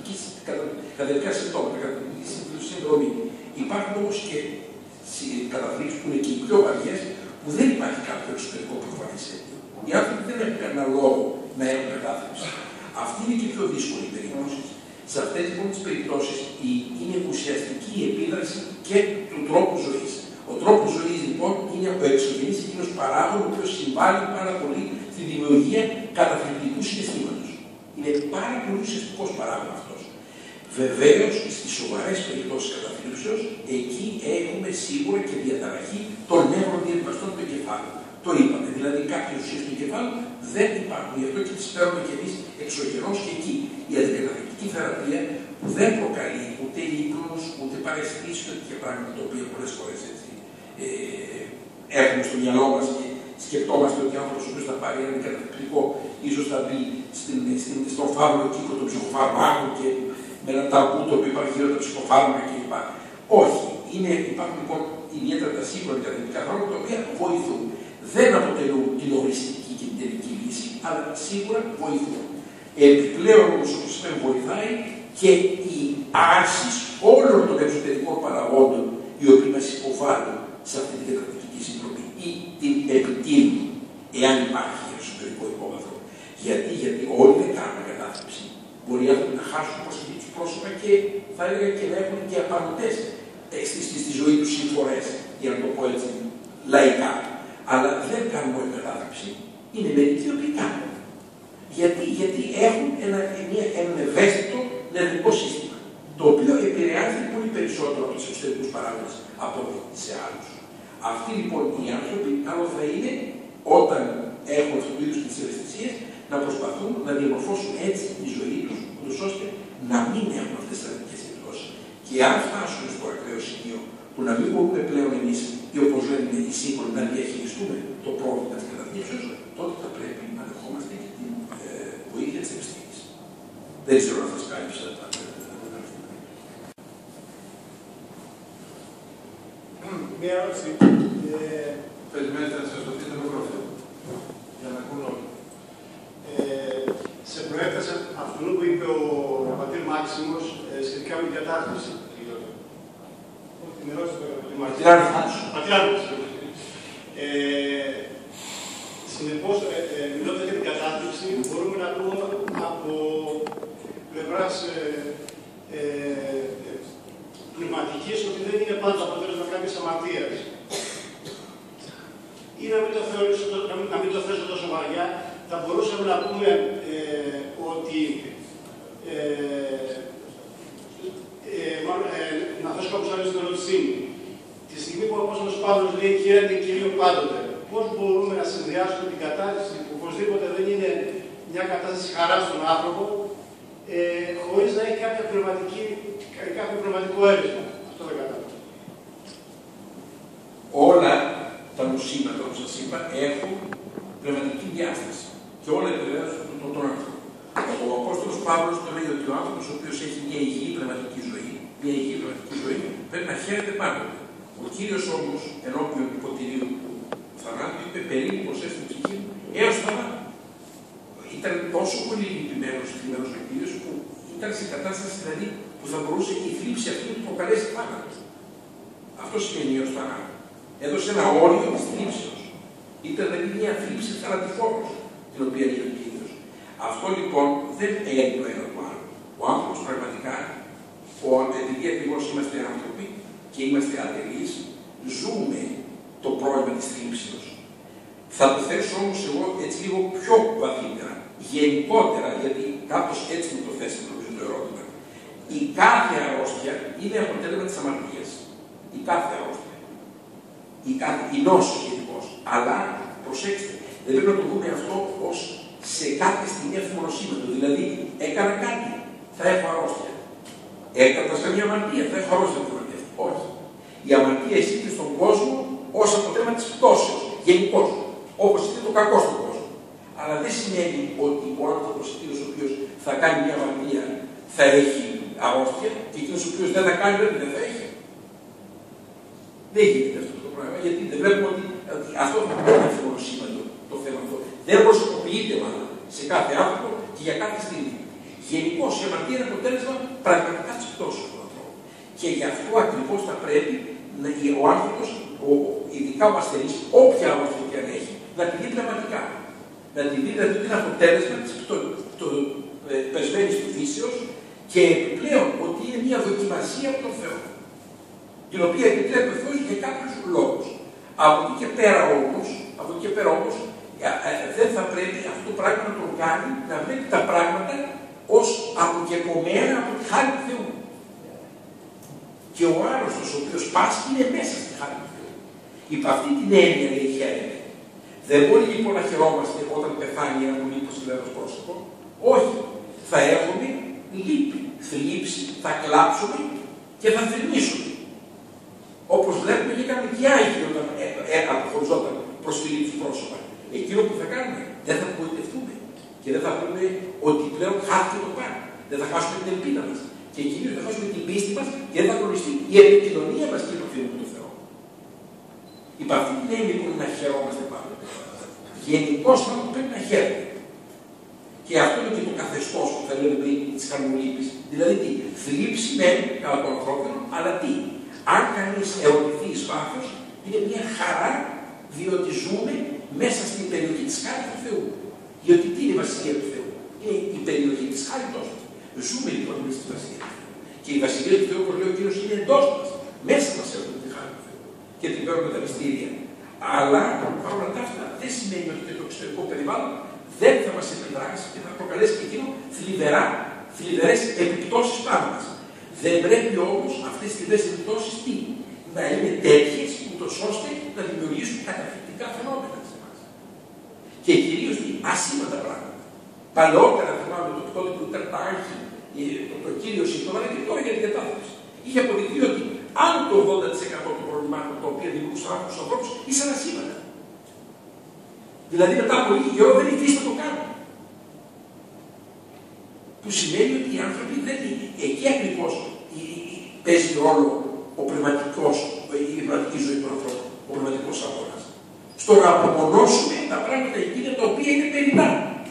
καταδικά συμπτώματα, καταδική σύνδρομη. Υπάρχουν όμως και καταθλίψεις που είναι και οι πιο βαριές, που δεν υπάρχει κάποιο εξωτερικό προφανές αίτιο. Οι άνθρωποι δεν έχουν κανένα λόγο να έχουν κατάθλιψη. Αυτή είναι και η πιο δύσκολη περίπτωση. Σε αυτές λοιπόν τις περιπτώσεις είναι ουσιαστική η επίδραση και του τρόπου ζωής. Ο τρόπος ζωής λοιπόν είναι ο εξωγενής εκείνος παράγων, ο οποίος συμβάλλει πάρα πολύ στη δημιουργία καταθλιπτικού συναισθήματος. Είναι πάρα πολύ ουσιαστικός παράγων αυτός. Βεβαίως, στις σοβαρές περιπτώσεις καταθλίψεως, εκεί έχουμε σίγουρα και διαταραχή των νεύρων διαδικαστών του εγκεφάλου. Το είπαμε, δηλαδή κάποιες ουσίες του εγκεφάλου δεν υπάρχουν, γι' αυτό και τις παίρνουμε και εμείς εξωγενώς και εκεί. Η αντικαταθλιπτική θεραπεία που δεν προκαλεί ούτε ύπνος, ούτε παραισθήσεις, ούτε τέτοια πράγματα τα οποία πολλές φορές έτσι ε, έχουμε στο μυαλό μας και σκεφτόμαστε ότι ο άνθρωπος ο οποίος θα πάρει ένα αντικαταθλιπτικό ίσως θα μπει στην, στην, στον φαύλο κύκλο των ψυχοφάρμακων και με ένα ταμπού το οποίο υπάρχει γύρω από τα ψυχοφάρμακα κλπ. Όχι. Είναι, υπάρχουν λοιπόν ιδιαίτερα τα σύγχρονα καταθλιπτικά φάρμακα τα οποία βοηθούν. Δεν αποτελούν την οριστική και την τελική λύση, αλλά σίγουρα βοηθούν. Επιπλέον όμως, όπως είπαμε, βοηθάει και η άρση όλων των εξωτερικών παραγόντων οι οποίοι μας υποβάλλουν σε αυτή την καταθλιπτική συνδρομή ή την επιτείνουν, εάν υπάρχει εσωτερικό υπόβαθρο. Γιατί, γιατί όλοι δεν κάνουν κατάθλιψη. Μπορεί άνθρωποι να χάσουν προσωπική τους πρόσωπα και θα έλεγα και να έχουν και απανοτές στη, στη, στη ζωή τους συμφορές, για να το πω έτσι λαϊκά. Αλλά δεν κάνουν όλη κατάθλιψη. Είναι μερικοί οι οποίοι κάνουν. Γιατί, γιατί έχουν ένα, μια, ένα ευαίσθητο νευρικό σύστημα, το οποίο επηρεάζεται πολύ περισσότερο από τους εξωτερικούς παράγοντες από σε άλλους. Αυτοί λοιπόν οι άνθρωποι, άλλο θα είναι όταν έχουν αυτού του είδους τις ευαισθησίες, να προσπαθούν να διαμορφώσουν έτσι τη ζωή τους, ώστε να μην έχουν αυτές τις αρνητικές επιπτώσεις. Και αν φτάσουν στο ακραίο σημείο που να μην μπορούμε πλέον εμείς, ή όπως λένε οι σύγχρονοι, να διαχειριστούμε το πρόβλημα της καταθλίψεως, τότε θα πρέπει να δεχόμαστε και την ε, βοήθεια της επιστήμης. Δεν ξέρω αν σας κάλυψα τα Μία ερώτηση. Περιμένετε να σας δοθεί το μικρόφωνο, για να ακούν όλοι. Ε, σε προέκταση αυτού που είπε ο πατήρ Μάξιμος ε, σχετικά με την κατάθλιψη. Όχι, την ερώτηση του πατήρ Μάξιμος. Ε, συνεπώς, ε, ε, μιλώντας για την κατάθλιψη, μπορούμε να πούμε από πλευράς ε, ε, πνευματικής ότι δεν είναι πάντα αποτέλεσμα κάποιες αμαρτίας. Ή να μην το θεωρήσω, να μην το θέσω τόσο βαριά, θα μπορούσαμε να πούμε ε, ότι ε, ε, μάλλον, ε, να θέσω κάπως άλλο στην ερώτησή μου. Τη στιγμή που ο Απόστολος Παύλος λέει χαίρετε Κύριο πάντοτε, πώς μπορούμε να συνδυάσουμε την κατάσταση που οπωσδήποτε δεν είναι μια κατάσταση χαράς στον άνθρωπο, ε, χωρίς να έχει κάποια πνευματική, κάποιο πνευματικό έρισμα. Αυτό δεν κατάλαβα. Όλα τα νοσήματα, όπως σας είπα, έχουν πνευματική διάσταση. Και όλα επηρεάζουν τον, τον, τον άνθρωπο. Ο Απόστολος Παύλος το λέει ότι ο άνθρωπος ο οποίος έχει μια υγιή πνευματική ζωή, μια υγιή πνευματική ζωή, πρέπει να χαίρεται πάντοτε. Ο Κύριος όμως, ενώπιον του ποτηρίου του θανάτου, είπε περίπου προσέξτε την ψυχή μου έως θανάτου. Ήταν τόσο πολύ λυπημένος, θλιμμένος ο Κύριος, που ήταν σε κατάσταση δηλαδή που θα μπορούσε η θλίψη αυτή να του προκαλέσει θάνατο. Αυτό σημαίνει έως θανάτου. Έδωσε ένα όριο της θλίψεως. Ήταν δηλαδή μια θλίψη θανατηφόρος, την οποία είχε ο Κύριος. Αυτό λοιπόν δεν έγινε το ένα το άλλο. Ο άνθρωπος πραγματικά, ο, επειδή ακριβώς είμαστε άνθρωποι και είμαστε ατελείς, ζούμε το πρόβλημα της θλίψεως. Θα το θέσω όμως εγώ έτσι λίγο πιο βαθύτερα, γενικότερα, γιατί κάπως έτσι μου το θέσετε νομίζω το ερώτημα. Η κάθε αρρώστια είναι αποτέλεσμα της αμαρτίας. Η κάθε αρρώστια. Η, κάθε, η νόσος γενικώς. Αλλά, προσέξτε, δεν πρέπει να το δούμε αυτό ως σε κάποια στιγμή αυθυμονοσύμετο. Δηλαδή, έκανα κάτι, θα έχω αρρώστια. Έκανα μια αμαρτία, θα έχω αρρώστια. Όχι. Η αμαρτία εισήχθη στον κόσμο ως αποτέλεσμα της πτώσεως, γενικώς. Όπως είναι το κακό στον κόσμο. Αλλά δεν σημαίνει ότι ο άνθρωπος εκείνος ο οποίος θα θα έχει αρρώστια και εκείνος ο οποίος δεν θα κάνει δεν θα έχει. Δεν γίνεται αυτό το πράγμα, γιατί δεν βλέπουμε ότι, ότι αυτό δεν είναι αυτονοσήμαντο το θέμα αυτό. Δεν προσωποποιείται μάλλον σε κάθε άνθρωπο και για κάθε στιγμή. Γενικώς η αμαρτία είναι αποτέλεσμα πραγματικά της πτώσης του ανθρώπου. Και γι' αυτό ακριβώς θα πρέπει να, ο άνθρωπος, ο, ειδικά ο ασθενής, όποια άρρωση και αν έχει, να τη δει πνευματικά. Να τη δει δηλαδή ότι είναι αποτέλεσμα της ε, πεσμένης του φύσεως και επιπλέον ότι είναι μια δοκιμασία από τον Θεό. Την οποία επιτρέπει ο Θεός για κάποιους λόγους. Από εκεί και πέρα όμως, από εκεί και πέρα όμως, δεν θα πρέπει αυτό το πράγμα να το κάνει, να βλέπει τα πράγματα ως αποκεκομμένα από τη χάρη του Θεού. Και ο άρρωστος ο οποίος πάσχει είναι μέσα στη χάρη του Θεού. Υπ' αυτή την έννοια λέει χαίρεται. Δεν μπορεί λοιπόν να χαιρόμαστε όταν πεθάνει ένα πολύ προσιλέδος πρόσωπο. Όχι. Θα έχουμε λύπη, θλίψη, θα κλάψουμε και θα θρηνήσουμε. Όπως βλέπουμε και κάνουμε και άγιοι όταν ε, ε, αποχωριζόταν προς θλίψη πρόσωπα. Εκείνο που θα κάνουμε, δεν θα απογοητευτούμε. Και δεν θα πούμε ότι πλέον χάθηκε το πράγμα. Δεν θα χάσουμε την ελπίδα μας. Και κυρίως θα χάσουμε την πίστη μας και δεν θα γνωριστεί η επικοινωνία μας και η επαφή με τον Θεό. Υπ' αυτή την έννοια λοιπόν να χαιρόμαστε πάντα. Γενικώς άνθρωπο πρέπει να χαίρεται. Και αυτό είναι και το καθεστώς που θα λέμε πριν της χαρμολύπης. Δηλαδή τι, θλίψη μεν κατά το ανθρώπινο, αλλά τι, αν κανείς ερωτηθεί εις βάθος, είναι μια χαρά διότι ζούμε μέσα στην περιοχή της χάρης του Θεού. Διότι τι είναι η βασιλεία του Θεού, είναι η περιοχή της χάριτός του. Ζούμε λοιπόν μέσα στη βασιλεία του Θεού. Και η βασιλεία του Θεού, όπως λέει ο Κύριος, είναι εντός μας. Μέσα μας έχουμε τη χάρη του Θεού. Και την παίρνουμε τα μυστήρια. Αλλά παρόλα αυτά δεν σημαίνει ότι και το εξωτερικό περιβάλλον δεν θα μας επιδράσει και θα προκαλέσει και εκείνο θλιβερά, θλιβερές επιπτώσεις πάνω μας. Δεν πρέπει όμως αυτές τις θλιβερές επιπτώσεις τι, να είναι τέτοιες, ούτως ώστε να δημιουργήσουν καταπληκτικά φαινόμενα σε εμάς. Και κυρίως τι, ασήμαντα πράγματα. Παλαιότερα θυμάμαι το τότε που ήταν τα άρχη, το, το κύριο σύμπτωμα, και τώρα για την κατάθεση. Είχε αποδειχθεί ότι αν το ογδόντα τοις εκατό των προβλημάτων τα οποία δημιουργούσαν τους ανθρώπους ήσαν ασήμαντα. Δηλαδή μετά από λίγη καιρό δεν υφίσταται να το κάνουν. Που σημαίνει ότι οι άνθρωποι δεν είναι. Εκεί ακριβώς παίζει ρόλο ο πνευματικός, η πνευματική ζωή του ανθρώπου, ο πνευματικός αγώνας. Στο να απομονώσουμε τα πράγματα εκείνα τα οποία είναι περιτά.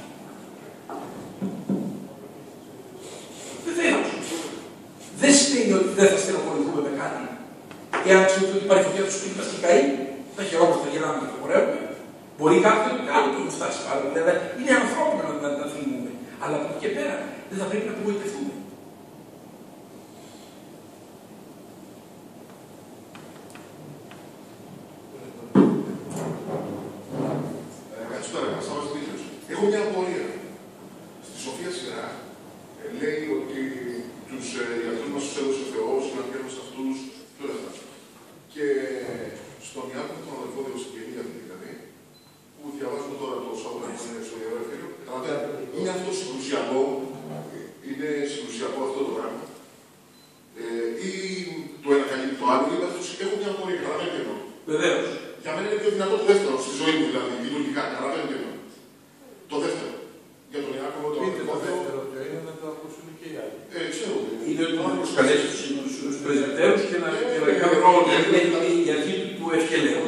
Βεβαίως. Δεν σημαίνει ότι δεν θα στενοχωρηθούμε με κάτι. Εάν ξέρουμε ότι υπάρχει φωτιά του σπίτι μας και καεί, θα χαιρόμαστε, θα γελάμε και θα χορεύουμε. Μπορεί κάποιο άλλο που έχει φτάσει πάρα πολύ. Δηλαδή είναι ανθρώπινο να, να, να θυμούμε. Αλλά από εκεί και πέρα δεν θα πρέπει να απογοητευτούμε. Καλησπέρα, Αναστάσιος Δημήτριος. Έχω μια απορία. Στη Σοφία Σειρά ε, λέει ότι τους ε, γιατρούς μας τους έδωσε ο Θεός, να βγαίνουμε σε αυτούς και όλα αυτά. Και στον Ιάκωβο, τον αδελφό Δεοσυγγενή, δηλαδή, που διαβάζουμε τώρα το Σάββατο που είναι στο Ιερό Ευφύριο, είναι αυτό συγκρουσιακό, είναι συγκρουσιακό αυτό το πράγμα. Ε, ή το ένα καλύπτει το άλλο, είναι αυτό. Έχω μια απορία, καταλαβαίνετε εννοώ. Βεβαίως. Για μένα είναι πιο δυνατό το δεύτερο, στη ζωή μου δηλαδή, λειτουργικά, καταλαβαίνετε εννοώ. Το δεύτερο. Για τον Ιάκωβο, το δεύτερο. Το δεύτερο ποιο είναι να το ακούσουν και οι άλλοι. Ε, ξέρω. Είναι ότι να προσκαλέσει τους πρεσβυτέρους και να κάνει ρόλο η αρχή του ευκαιρίου.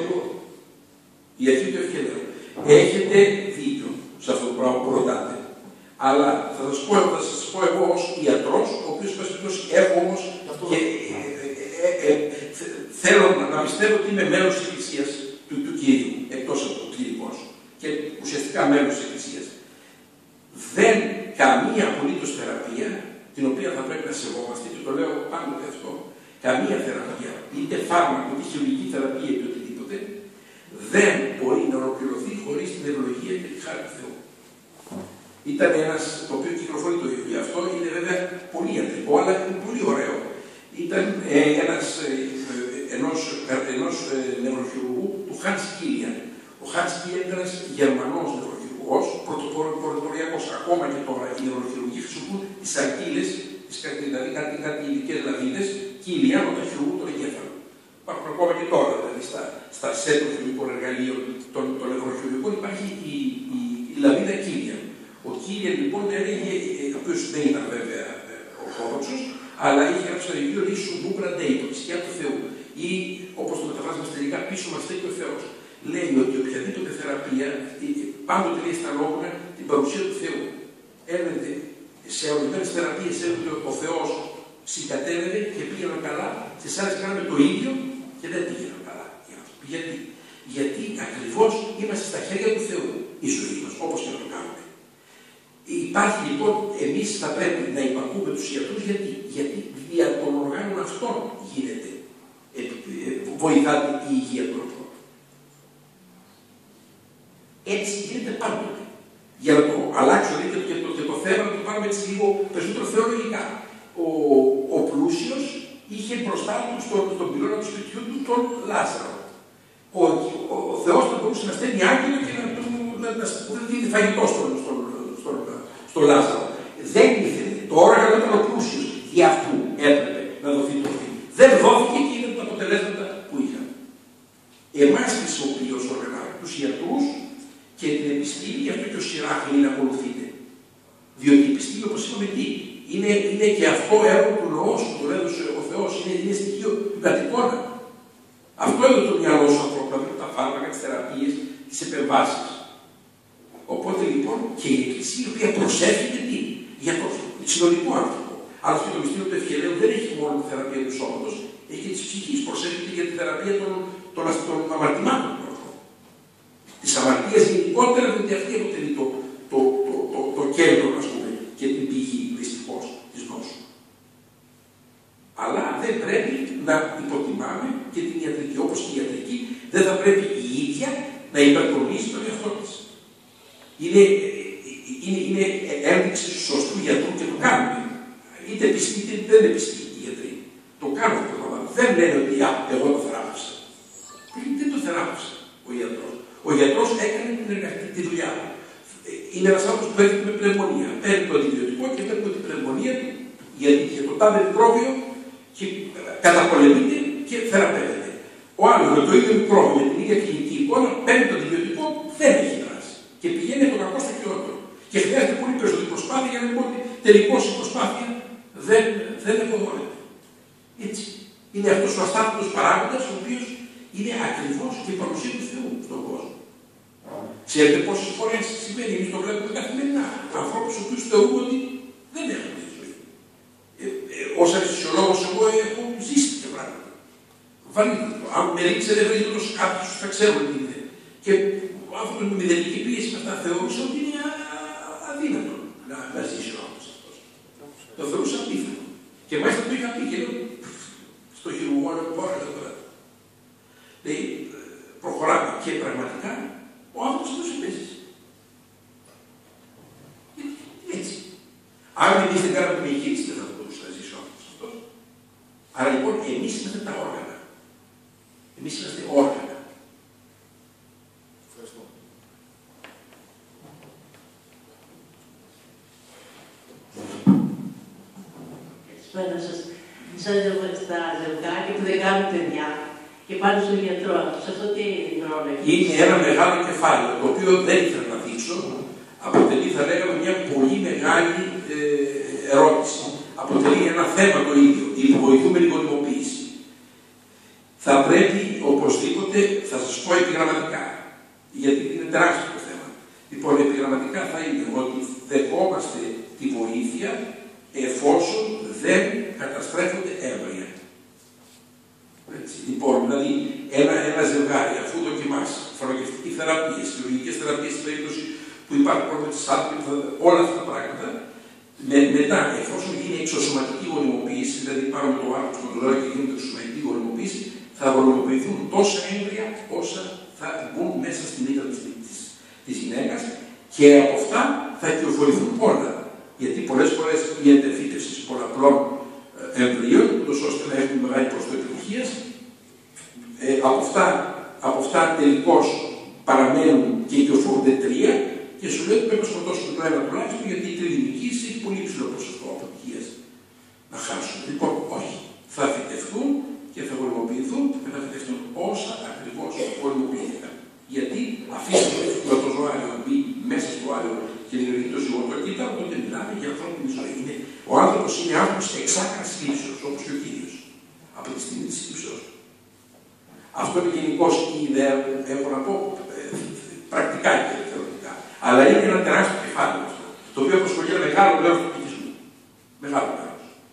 Η αρχή του ευκαιρίου. Έχετε δίκιο σε αυτό το πράγμα που ρωτάτε. Αλλά θα σας πω, θα σας πω εγώ ως ιατρός, ο οποίος έχω όμως και ε, ε, ε, θέλω να πιστεύω ότι είμαι μέλος της Εκκλησίας του, του Κύριου, εκτός από το κληρικός και ουσιαστικά μέλος της Εκκλησίας. Δεν καμία απολύτως θεραπεία, την οποία θα πρέπει να σεβόμαστε, και το λέω πάντοτε αυτό, καμία θεραπεία, είτε φάρμακο, είτε χειρουργική θεραπεία, είτε οτιδήποτε, δεν μπορεί να ολοκληρωθεί χωρίς την ευλογία και τη χάρη του Θεού. Ήταν ένας, το οποίο κυκλοφορεί το ίδιο. Αυτό είναι βέβαια πολύ ιατρικό, αλλά είναι πολύ ωραίο. Ήταν ε, ένας, ε, ενός, ενός ε, νευροχειρουργού του Hans Kilian. Ο Hans Kilian ήταν ένας Γερμανός νευροχειρουργός, πρωτοποριακός. Ακόμα και τώρα οι νευροχειρουργοί χρησιμοποιούν τις αγκύλες, δηλαδή κάτι, κάτι ειδικές λαβίδες, Kilian όταν χειρουργούν τον εγκέφαλο. Υπάρχουν ακόμα και τώρα, δηλαδή στα, στα σετ των χειρουργικών εργαλείων των, των νευροχειρουργικών υπάρχει η, η, η λαβίδα Kilian. Ο Kilian λοιπόν έλεγε, ο οποίος δεν ήταν βέβαια ο Ορθόδοξος, αλλά είχε γράψει ένα βιβλίο λέει Σουμπούμπρα Ντέι, το σκιά του Θεού. Ή όπως το μεταφράζουμε στα ελληνικά, πίσω μας στέκει ο Θεός. Λέει ότι οποιαδήποτε θεραπεία πάντοτε λέει στα λόγια την παρουσία του Θεού. Έρνεται σε ορισμένες θεραπείες έρνεται ο Θεός συγκατέβαινε και πήγαιναν καλά, σε άλλες κάναμε το ίδιο και δεν πήγαιναν καλά. Γιατί, Γιατί ακριβώς είμαστε στα χέρια του Θεού η ζωή μας, όπως και να το κάνουμε. Υπάρχει λοιπόν, εμείς θα πρέπει να υπακούμε τους ιατρούς, γιατί, γιατί δια των οργάνων αυτών γίνεται, ε, ε, βοηθάται η υγεία του ανθρώπου. Έτσι γίνεται πάντοτε. Για να το αλλάξω δηλαδή, και, και, το, και το θέμα να το πάρουμε έτσι λίγο περισσότερο θεολογικά. Ο, ο πλούσιος είχε μπροστά του στον, στον πυλώνα του σπιτιού του τον Λάζαρο. Ο, ο, ο Θεός θα μπορούσε να στέλνει άγγελο και να, να, να, να δίνει φαγητό στον, στον, στον, στον Λάζαρο. Δεν ήθελε. Το όργανο ήταν ο πλούσιος. Γι' αυτού έπρεπε να δοθεί το θύμα. Δεν δόθηκε και είδε τα αποτελέσματα που είχαν. Εμάς χρησιμοποιεί ως όργανα τους ιατρούς και την επιστήμη, γι' αυτό και ο Σιράχ είναι να ακολουθείτε. Διότι η επιστήμη, όπως είπαμε, τι, είναι, είναι και αυτό έργο του λαός που τον έδωσε ο Θεός, είναι, είναι στοιχείο του κατοικώνα. Αυτό έδωσε το μυαλό σου ανθρώπου, δηλαδή τα φάρμακα, τις θεραπείες, τις επεμβάσεις. Οπότε λοιπόν και η Εκκλησία, η οποία προσεύχεται τι, για το συνολικό άνθρωπο. Άλλωστε το μυστήριο του Ευχελαίου δεν έχει μόνο τη θεραπεία του σώματος, έχει και της ψυχής, προσεύχεται για τη θεραπεία των, των, των αμαρτημάτων του ανθρώπου. Της αμαρτίας γενικότερα, διότι αυτή αποτελεί το, το, το, το, το κέντρο, ας πούμε, και την πηγή δυστυχώς της νόσου. Αλλά δεν πρέπει να υποτιμάμε και την ιατρική. Όπως και η ιατρική δεν θα πρέπει η ίδια να υπερτονίσει τον εαυτό της. Είναι, είναι, είναι ένδειξη του σωστού γιατρού και το κάνουμε. Είτε πιστοί είτε δεν είναι πιστοί οι γιατροί. Το κάνουν αυτό το πράγμα. Δεν λένε ότι α, εγώ το θεράπευσα. Δεν το θεράπευσα ο γιατρός. Ο γιατρός έκανε την εργατική τη δουλειά του. Είναι ένας άνθρωπος που έρχεται με πνευμονία. Παίρνει το αντιβιωτικό και παίρνει την πνευμονία του γιατί είχε το τάδε μικρόβιο και καταπολεμείται και θεραπεύεται. Ο άλλος με το ίδιο μικρόβιο, με την ίδια κλινική εικόνα, παίρνει το αντιβιωτικό, δεν έχει δράση. Και πηγαίνει από το κακό στο χειρότερο. Και χρειάζεται πολύ περισσότερη προσπάθεια για να μην πω ότι τελικώς η προσπάθεια δεν, δεν αποδώνεται. Έτσι. Είναι αυτός ο αστάθμητος παράγοντας, ο οποίος είναι ακριβώς και η παρουσία του Θεού στον κόσμο. Ξέρετε πόσες φορές συμβαίνει, εμείς το βλέπουμε καθημερινά. Ανθρώπους ο οποίους θεωρούν ότι δεν έχουν τη ζωή. Ε, ε, ως αριστισιολόγος εγώ έχω ζήσει τέτοια πράγματα. Βάλτε το. Αν με ρίξετε βρείτε το σκάφι σου, θα ξέρουν τι είναι. Και ο άνθρωπος με μηδενική πίεση με αυτά θεωρούσε ότι είναι αδύνατο να, να ζήσει ο άνθρωπος αυτός. Το θεωρούσε αντίθετο. Και μάλιστα το είχα πει και λέω στο χειρουργόνο που πάω τώρα. Λέει, προχωράμε και πραγματικά ο άνθρωπος αυτός επέζησε. Έτσι. Αν εμείς δεν κάνουμε την εγχείρηση, δεν θα μπορούσε να ζήσει ο άνθρωπος αυτός. Άρα λοιπόν εμείς είμαστε τα όργανα. Εμείς είμαστε όργανα. Ευχαριστώ. Καλησπέρα σας. Σαν στα ζευγάρια που δεν κάνουν παιδιά και πάνε στον γιατρό. Σε αυτό τι ρόλο έχει. Είναι ένα μεγάλο κεφάλαιο, το οποίο δεν ήθελα να δείξω. Αποτελεί, θα λέγαμε, μια πολύ μεγάλη ε, ερώτηση. Αποτελεί ένα θέμα το ίδιο, η βοηθούμενη γονιμοποίηση. Θα πρέπει οπωσδήποτε, θα σας πω επιγραμματικά, γιατί είναι τεράστιο το θέμα. Λοιπόν, επιγραμματικά θα είναι ότι δεχόμαστε τη βοήθεια εφόσον δεν καταστρέφονται έμβρια. Έτσι. Λοιπόν, δηλαδή ένα, ένα ζευγάρι αφού δοκιμάσει φαρμακευτική θεραπεία, χειρουργικές θεραπείες στην περίπτωση που υπάρχουν πρόβλημα της άτμης, όλα αυτά τα πράγματα, με, μετά εφόσον γίνει εξωσωματική γονιμοποίηση, δηλαδή πάρουμε το άρθρο στον δωρεάν και γίνεται εξωσωματική γονιμοποίηση, θα γονιμοποιηθούν τόσα έμβρια όσα θα μπουν μέσα στην μήτρα της, της, της γυναίκας και από αυτά θα κυοφορηθούν όλα. Γιατί πολλές φορές η εντεφύτευση πολλαπλών εμβρίων, ούτως ώστε να έχουν μεγάλη ποσοστό επιτυχίας, ε, από, αυτά, από αυτά τελικώς παραμένουν και κυοφορούνται τρία και σου λέει ότι πρέπει να σκοτώσουμε το ένα τουλάχιστον γιατί η τριδημική έχει πολύ ψηλό ποσοστό αποτυχίας να χάσουν. Λοιπόν, όχι. Θα φυτευτούν και θα γονιμοποιηθούν και θα φυτευτούν όσα ακριβώς γονιμοποιήθηκαν. Γιατί αφήστε το ζωάριο να μπει μέσα στο άλλο και δημιουργεί το ζυγότο. Κοίτα, οπότε μιλάμε για ανθρώπινη ζωή. Είναι, ο άνθρωπος είναι άνθρωπος Αυτό είναι γενικώς η ιδέα που έχω να πω ε, πρακτικά και θεωρητικά. Αλλά είναι ένα τεράστιο κεφάλαιο αυτό, το οποίο απασχολεί ένα μεγάλο μέρος του πληθυσμού. Μεγάλο μέρος.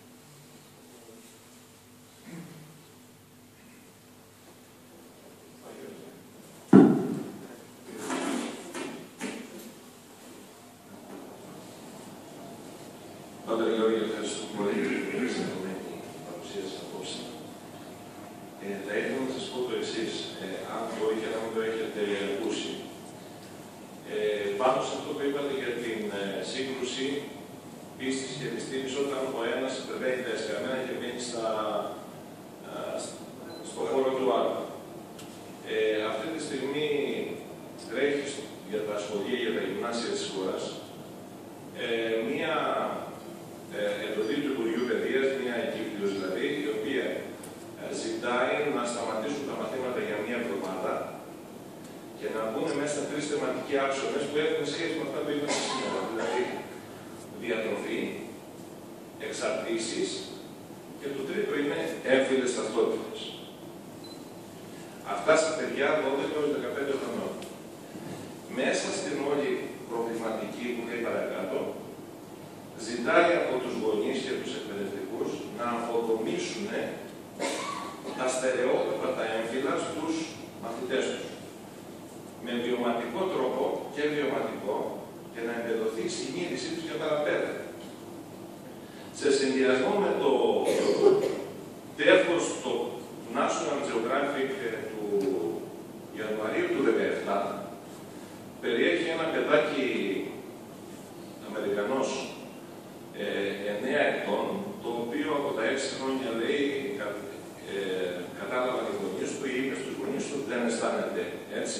Πάτερ Γιώργη, ευχαριστώ πολύ για την εξαιρετική παρουσίαση απόψε. Ε, θα ήθελα να σας πω το εξής, ε, αν μπορεί και να μην το έχετε ακούσει. Ε, πάνω σε αυτό που είπατε για την ε, σύγκρουση πίστης και επιστήμης, όταν ο ένας υπερβαίνει τα εσκαμμένα και μείνει στα, α, στο χώρο του άλλου. Ε, αυτή τη στιγμή τρέχει για τα σχολεία, για τα γυμνάσια της χώρας, ε, μία ε, εντολή του Υπουργείου Παιδείας, μία εγκύκλειος δηλαδή, η οποία ε, ζητάει να σταματήσουν τα μαθήματα για μία εβδομάδα και να μπουν μέσα τρεις θεματικοί άξονες που έχουν σχέση με αυτά που είπαμε σήμερα. Δηλαδή, διατροφή, εξαρτήσεις και το τρίτο είναι έμφυλες ταυτότητες. Αυτά στα παιδιά δώδεκα έως δεκαπέντε χρονών. Μέσα στην όλη προβληματική που λέει παρακάτω, ζητάει από τους γονείς και τους εκπαιδευτικούς να αποδομήσουν τα στερεότυπα, τα έμφυλα στους μαθητές τους. Με βιωματικό τρόπο και βιωματικό και να εμπεδοθεί η συνείδησή τους για παραπέρα. Σε συνδυασμό με το τεύχος το National Geographic του Ιανουαρίου του δύο χιλιάδες δεκαεπτά, περιέχει ένα παιδάκι Αμερικανός ε, εννέα ετών, το οποίο από τα έξι χρόνια λέει κα, ε, κατάλαβα οι γονείς του ή είπε στους γονείς του δεν αισθάνεται έτσι.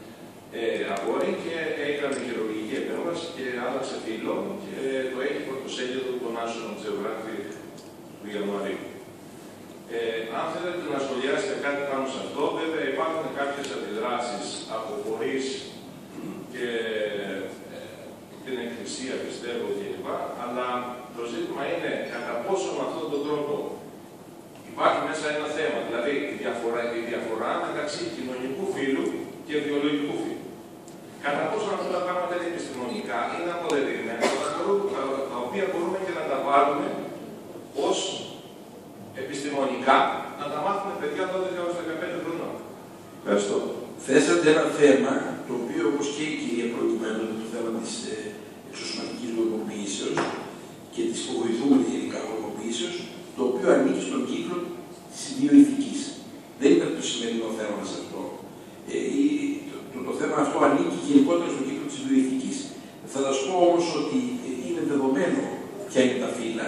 Ε, αγόρι και έκανε χειρουργική επέμβαση και άλλαξε φύλλο και το έχει πρωτοσέλιδο του National Geographic του Ιανουαρίου. Ε, αν θέλετε να σχολιάσετε κάτι πάνω σε αυτό, βέβαια υπάρχουν κάποιες αντιδράσεις από φορείς και ε, την Εκκλησία, πιστεύω κλπ. Αλλά το ζήτημα είναι κατά πόσο με αυτόν τον τρόπο υπάρχει μέσα ένα θέμα, δηλαδή η διαφορά, η διαφορά μεταξύ κοινωνικού φύλου και βιολογικού φύλου. Κατά πόσο αυτά τα πράγματα είναι επιστημονικά, είναι αποδεδειγμένα, τα οποία μπορούμε και να τα βάλουμε ως επιστημονικά, να τα μάθουμε παιδιά δώδεκα έως δεκαπέντε χρονών. Ευχαριστώ. Θέσατε ένα θέμα, το οποίο όπως και η κυρία προηγουμένως, το θέμα της ε, εξωσωματικής γονιμοποιήσεως και της υποβοηθούμενης γενικά γονιμοποιήσεως, το οποίο ανήκει στον κύκλο της βιοειθικής. Δεν ήταν το σημερινό θέμα μας αυτό. Ε, η, το, το, το θέμα αυτό ανήκει γενικότερα στον κύκλο της βιοειθικής. Θα σας πω όμως ότι είναι δεδομένο ποια είναι τα φύλλα.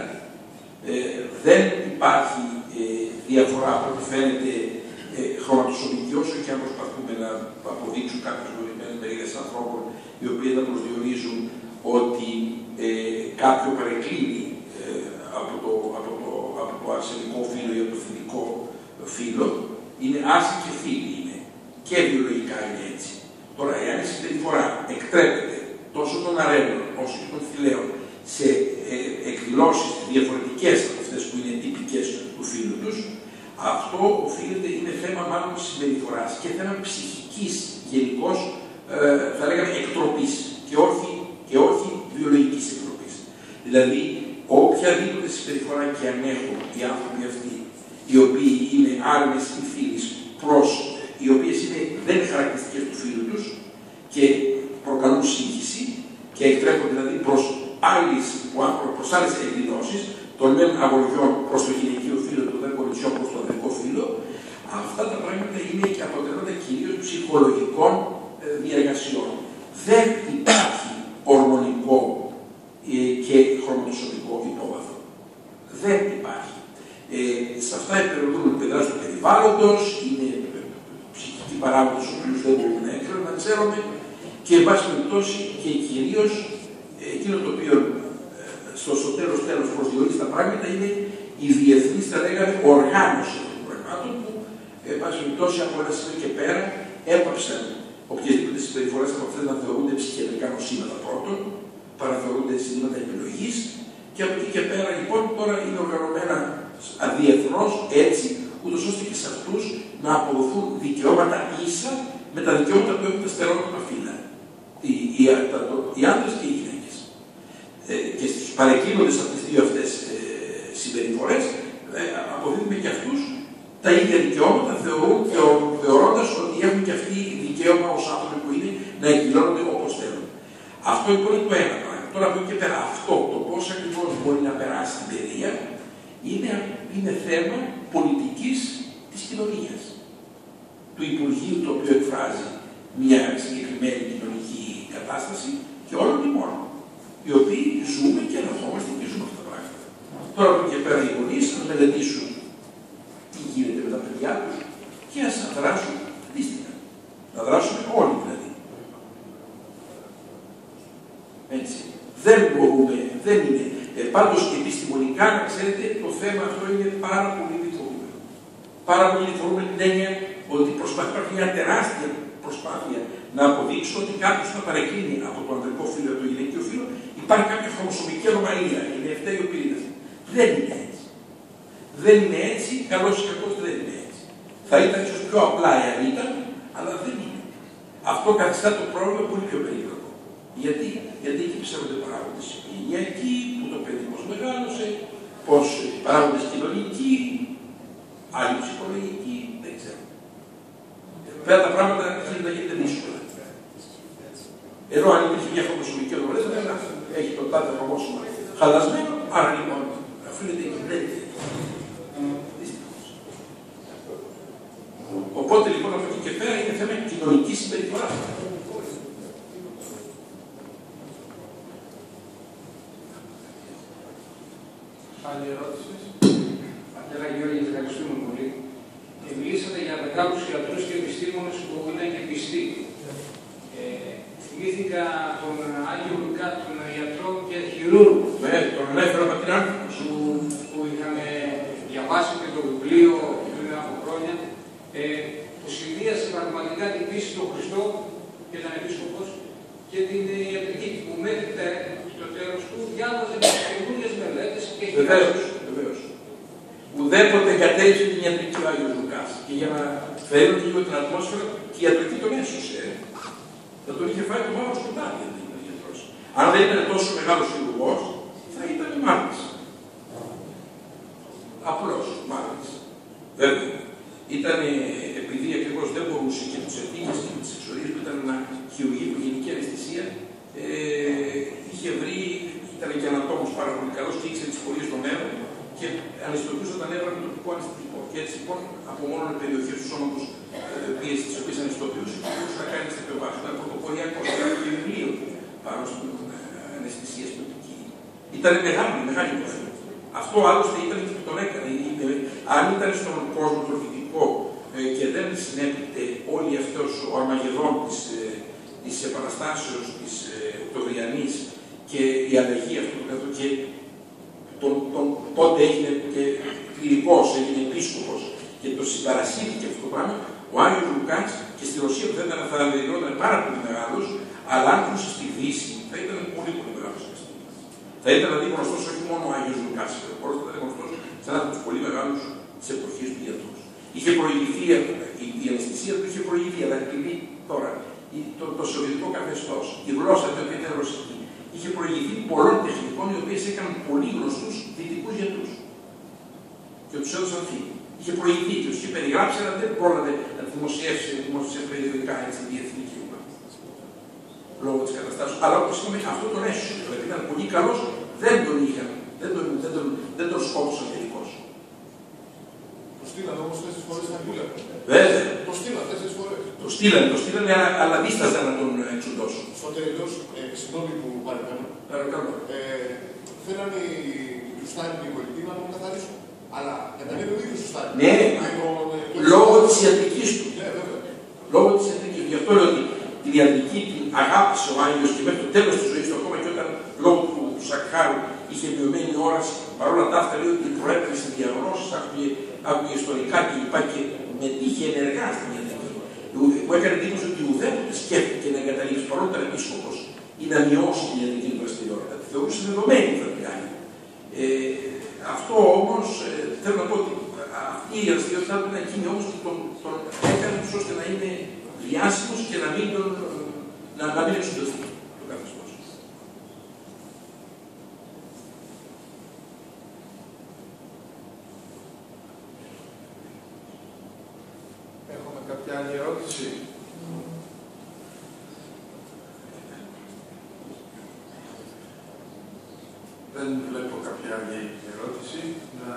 Ε, δεν υπάρχει ε, διαφορά από ό,τι φαίνεται ε, χρωματοσωμική, όσο και αν προσπαθούμε να αποδείξουν κάποιες ορισμένες μερίδες ανθρώπων οι οποίοι να προσδιορίζουν ότι ε, κάποιο παρεκκλίνει ε, από, το, από, το, από το αρσενικό φύλλο ή από το θηλυκό φύλλο. Είναι άρση και φύλλοι είναι. Και βιολογικά είναι έτσι. Τώρα, εάν η συμπεριφορά εκτρέπεται τόσο των αρένων όσο και των θηλαίων σε ε, εκδηλώσεις διαφορετικές από αυτές που είναι τυπικές του φύλου τους, αυτό οφείλεται, είναι θέμα μάλλον συμπεριφοράς και θέμα ψυχικής γενικώς, ε, θα λέγαμε εκτροπής και όχι, και όχι βιολογικής εκτροπής. Δηλαδή, οποιαδήποτε συμπεριφορά και αν έχουν οι άνθρωποι αυτοί, οι οποίοι είναι άρμες ή φίλοι προς, οι οποίες είναι, δεν είναι χαρακτηριστικές του φύλου τους και προκαλούν σύγχυση και εκτρέπονται δηλαδή προς άλλες, προς άλλες εκδηλώσεις των μεν αγοριών προς το γυναικείο φύλο, των δε κοριτσιών προς το ανδρικό φύλο, αυτά τα πράγματα είναι και αποτελούνται κυρίως ψυχολογικών ε, διαργασιών. Δεν υπάρχει ορμονικό ε, και χρωματοσωμικό υπόβαθρο. Δεν υπάρχει. Ε, σε αυτά υπηρετούν επιδράσεις του περιβάλλοντος, είναι ψυχικοί παράγοντες στους οποίους δεν μπορούμε να έκρινουμε, να ξέρουμε και εν πάση περιπτώσει και κυρίως εκείνο το οποίο στο, στο τέλος τέλος προσδιορίζει τα πράγματα είναι η διεθνής, θα λέγαμε, οργάνωση των πραγμάτων που, εν πάση περιπτώσει, από ένα σημείο και πέρα έπαψαν οποιασδήποτε συμπεριφορές από αυτές να θεωρούνται ψυχιατρικά νοσήματα πρώτον, παραθεωρούνται συνήματα επιλογής και από εκεί και πέρα λοιπόν τώρα είναι οργανωμένα αδιεθνώς έτσι, ούτως ώστε και σε αυτούς να αποδοθούν δικαιώματα ίσα με τα δικαιώματα που έχουν τα στερεότυπα φύλλα. Οι, οι, οι άντρες και οι γυναίκες. Ε, και στους παρεκκλίνοντες από τις δύο αυτές ε, συμπεριφορές ε, αποδίδουμε και αυτούς τα ίδια δικαιώματα, θεωρούν, θεω, θεωρώντας ότι έχουν και αυτοί δικαίωμα ως άνθρωποι που είναι να εκδηλώνονται όπως θέλουν. Αυτό λοιπόν είναι το ένα πράγμα. Τώρα από εκεί και πέρα αυτό, το πώς ακριβώς μπορεί να περάσει στην παιδεία, είναι, είναι θέμα πολιτικής της κοινωνίας. Του Υπουργείου το οποίο εκφράζει μια συγκεκριμένη κοινωνική κατάσταση και όλων τιμών, οι οποίοι ζούμε και αναφόμαστε και ζούμε αυτά τα πράγματα. Τώρα από εκεί και πέρα οι γονείς να μελετήσουν τι γίνεται με τα παιδιά τους και ας δράσουν αντίστοιχα. Να δράσουμε όλοι δηλαδή. Έτσι. Δεν μπορούμε, δεν είναι. Ε, πάντως επιστημονικά, να ξέρετε, το θέμα αυτό είναι πάρα πολύ λιθορούμενο. Πάρα πολύ λιθορούμενο την έννοια ότι προσπαθεί, υπάρχει μια τεράστια προσπάθεια να αποδείξουν ότι κάποιος θα παρεκκλίνει από το ανδρικό φύλλο ή το γυναικείο φύλλο, υπάρχει κάποια χρωμοσωμική ανομαλία, είναι ευθέει ο πυρήνας. Δεν είναι έτσι. Δεν είναι έτσι, καλώς ή κακώς δεν είναι έτσι. Θα ήταν ίσως πιο απλά εάν ήταν, αλλά δεν είναι. Αυτό καθιστά το πρόβλημα πολύ πιο περίπλοκο. Γιατί, γιατί εκεί ψεύδονται παράγοντες οικογενειακοί, που το παιδί πώς μεγάλωσε, πώς παράγοντες κοινωνικοί, άλλοι ψυχολογικοί, δεν ξέρω. Βέβαια τα πράγματα αρχίζουν να γίνεται δύσκολα. Ενώ αν υπήρχε μια χρωμοσωμική ανομαλία, θα έλεγα έχει το τάδε χρωμόσωμα χαλασμένο, άρα λοιπόν οφείλεται η κυβέρνηση. Οπότε λοιπόν από εκεί και πέρα είναι θέμα κοινωνική συμπεριφορά. Άλλη ερώτηση. Πατέρα Γιώργη, ευχαριστούμε πολύ. Και μιλήσατε για μεγάλους ιατρούς και επιστήμονες που ήταν και πιστοί. Ε, θυμήθηκα τον Άγιο Λουκά, τον ιατρό και χειρούργο. Ναι, τον έφερα από την άνθρωπο. Που, που είχαμε διαβάσει και το βιβλίο πριν από χρόνια. Ε, που συνδύασε πραγματικά την πίστη στον Χριστό και τον επίσκοπος και την ιατρική που μέχρι στο τέλος του διάβαζε τις καινούριες μελέτες και βεβαίως, βεβαίως. Ουδέποτε κατέληξε την ιατρική ο Άγιος Λουκάς. Και για να φέρουν λίγο την ατμόσφαιρα, και η ιατρική τον έσωσε. Θα τον είχε φάει το μαύρο σκοτάδι, αν δεν ήταν γιατρός. Αν δεν ήταν τόσο μεγάλος χειρουργός, θα ήταν μάρτης. Απλώς μάρτης. Βέβαια. Ήταν επειδή ακριβώς δεν μπορούσε και τους ευθύνες και τις εξορίες που ήταν να χειρουργεί υπό γενική αναισθησία, ε, είχε βρει, ήταν και ανατόμος πάρα πολύ καλός και ήξερε τις πορείες των νεύρων και αναισθητοποιούσε τα νεύρα με τοπικό αναισθητικό. Και έτσι λοιπόν από μόνο περιοχές του σώματος ε, πίεση τις οποίες αναισθητοποιούσε και μπορούσε να κάνει τέτοιο βάσο. Ήταν πρωτοποριακό, ήταν και βιβλίο πάνω στην αναισθησία σπιτική. Ήταν μεγάλη, μεγάλη υπόθεση. Αυτό άλλωστε ήταν και που τον έκανε. Αν ήταν στον κόσμο τροφιτικό ε, και δεν συνέπειται όλη αυτός ο αρμαγεδόν της, ε, της επαναστάσεως της ε, Οκτωβριανής και η αλλαγή αυτού του και τον, τον, τότε έγινε και κληρικός, έγινε επίσκοπος και το συμπαρασύρθηκε αυτό το πράγμα, ο Άγιος Λουκάς και στη Ρωσία που θα ήταν, θα ήταν πάρα πολύ μεγάλος, αλλά αν ζούσε στη Δύση θα ήταν πολύ πολύ μεγάλος. Θα ήταν δηλαδή γνωστός όχι μόνο ο Άγιος Λουκάς, αλλά θα ήταν γνωστός σαν ένα από τους πολύ μεγάλους της εποχής του γιατρούς. Είχε προηγηθεί, η, η αναισθησία του είχε προηγηθεί, αλλά επειδή τώρα το, το σοβιετικό καθεστώς, η γλώσσα του οποία ήταν ρωσική, είχε προηγηθεί πολλών τεχνικών οι οποίες έκαναν πολύ γνωστούς δυτικούς γιατρούς. Και τους έδωσαν φύγη. Είχε προηγηθεί και τους είχε περιγράψει, αλλά δεν πρόλαβε να δημοσιεύσει, δημοσιεύσει περιοδικά έτσι διεθνή κλίμα. Λόγω της καταστάσεως. Αλλά όπως είπαμε, αυτό τον έσωσε. Δηλαδή ήταν πολύ καλός, δεν τον είχαν, δεν τον, δεν τον, δεν τον σκότωσαν τελικώς. Το στείλανε όμως τέσσερις φορές στα Αγγλία. Βέβαια. Το στείλανε τέσσερις φορές. Το στείλανε, το στείλανε, αλλά δίσταζαν να τον εξοντώσουν. Στο τέλος, ε, συγγνώμη που παρεμβαίνω. Παρακαλώ. Ε, θέλανε οι Στάλιν και οι πολιτικοί να τον καθαρίσουν. Αλλά κατανέβη ο ίδιος ο Στάλιν. Ναι, λόγω της ιατρικής του. Ναι, βέβαια. Λόγω της ιατρικής του. Γι' αυτό λέω ότι την ιατρική την αγάπησε ο Άγιος και μέχρι το τέλος της ζωής του, ακόμα και όταν λόγω του Σακχάρου είχε μειωμένη όραση. Παρ' όλα τα αυτά λέει ότι προέπαιρνε σε διαγνώσεις, άκουγε ιστορικά κλπ. Και μετήχε ενεργά στην ιατρική. Μου έκανε εντύπωση ότι ουδέποτε σκέφτηκε να εγκαταλείψει παρόλο που ήταν επίσκοπος ή να μειώσει την ιατρική του δραστηριότητα. Τη θεωρούσε δεδομένη θα την κάνει. Ε, αυτό όμως ε, θέλω να πω ότι αυτή η δραστηριότητά του είναι εκείνη όμως και τον, τον ώστε να είναι διάσημος και να μην, τον, να, να μην εξουδεθεί το καθεστώς. Έχουμε κάποια άλλη ερώτηση? Δεν βλέπω κάποια άλλη ερώτηση. Να,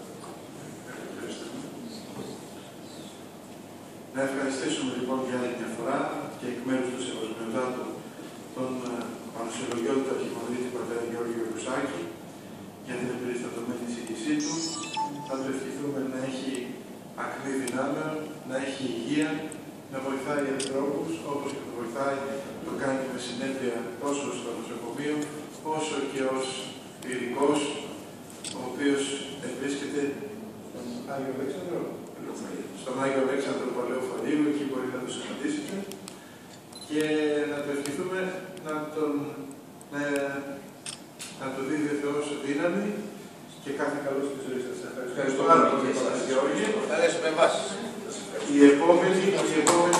να ευχαριστήσουμε λοιπόν για άλλη μια φορά και εκ μέρους του Σεβασμιωτάτου τον Πανσιολογιώτη Αρχιμανδρίτη πατέρα Γεώργιο Ρουσάκη για την εμπεριστατωμένη εισήγησή του. Θα του ευχηθούμε να έχει ακμή δυνάμεων, να έχει υγεία, να βοηθάει ανθρώπους όπως και το βοηθάει, το κάνει με συνέπεια τόσο στο νοσοκομείο όσο και ως ειδικός, ο οποίος βρίσκεται στον Άγιο Αλέξανδρο, στον Άγιο Αλέξανδρο Παλαιοφαλίου, εκεί μπορεί να το συναντήσετε και να το ευχηθούμε να τον να, να το δίδει ο Θεός δύναμη και κάθε καλό στη ζωή σας. Ευχαριστώ πάρα πολύ, Γεώργη. Καλές επεμβάσεις. Η επόμενη, η επόμενη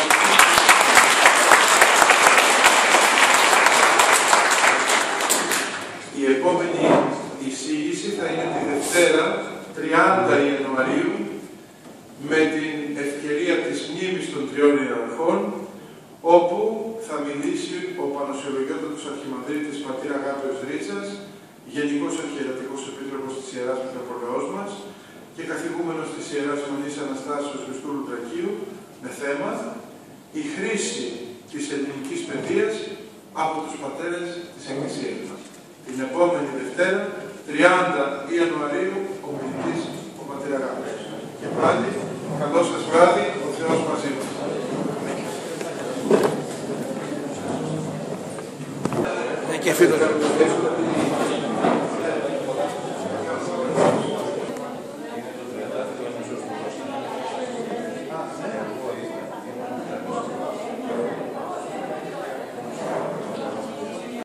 Η επόμενη εισήγηση θα είναι τη Δευτέρα, τριάντα Ιανουαρίου, με την ευκαιρία της μνήμης των τριών ιεραρχών, όπου θα μιλήσει ο Πανοσιολογιότατος Αρχιμανδρίτης πατήρ Αγάπεως Ρίτσας, Γενικός Αρχιερατικός Επίτροπος της Ιεράς Μητροπολεώς μας και καθηγούμενος της Ιεράς Μονής Αναστάσεως Χριστού Λουτρακίου, με θέμα η χρήση της ελληνικής παιδείας από τους πατέρες της Εκκλησίας μας. Την επόμενη Δευτέρα, τριάντα Ιανουαρίου, ο μιλητής ο πατήρ Αγάπεως. Και πάλι, καλό σας βράδυ, ο Θεός μαζί μας. Και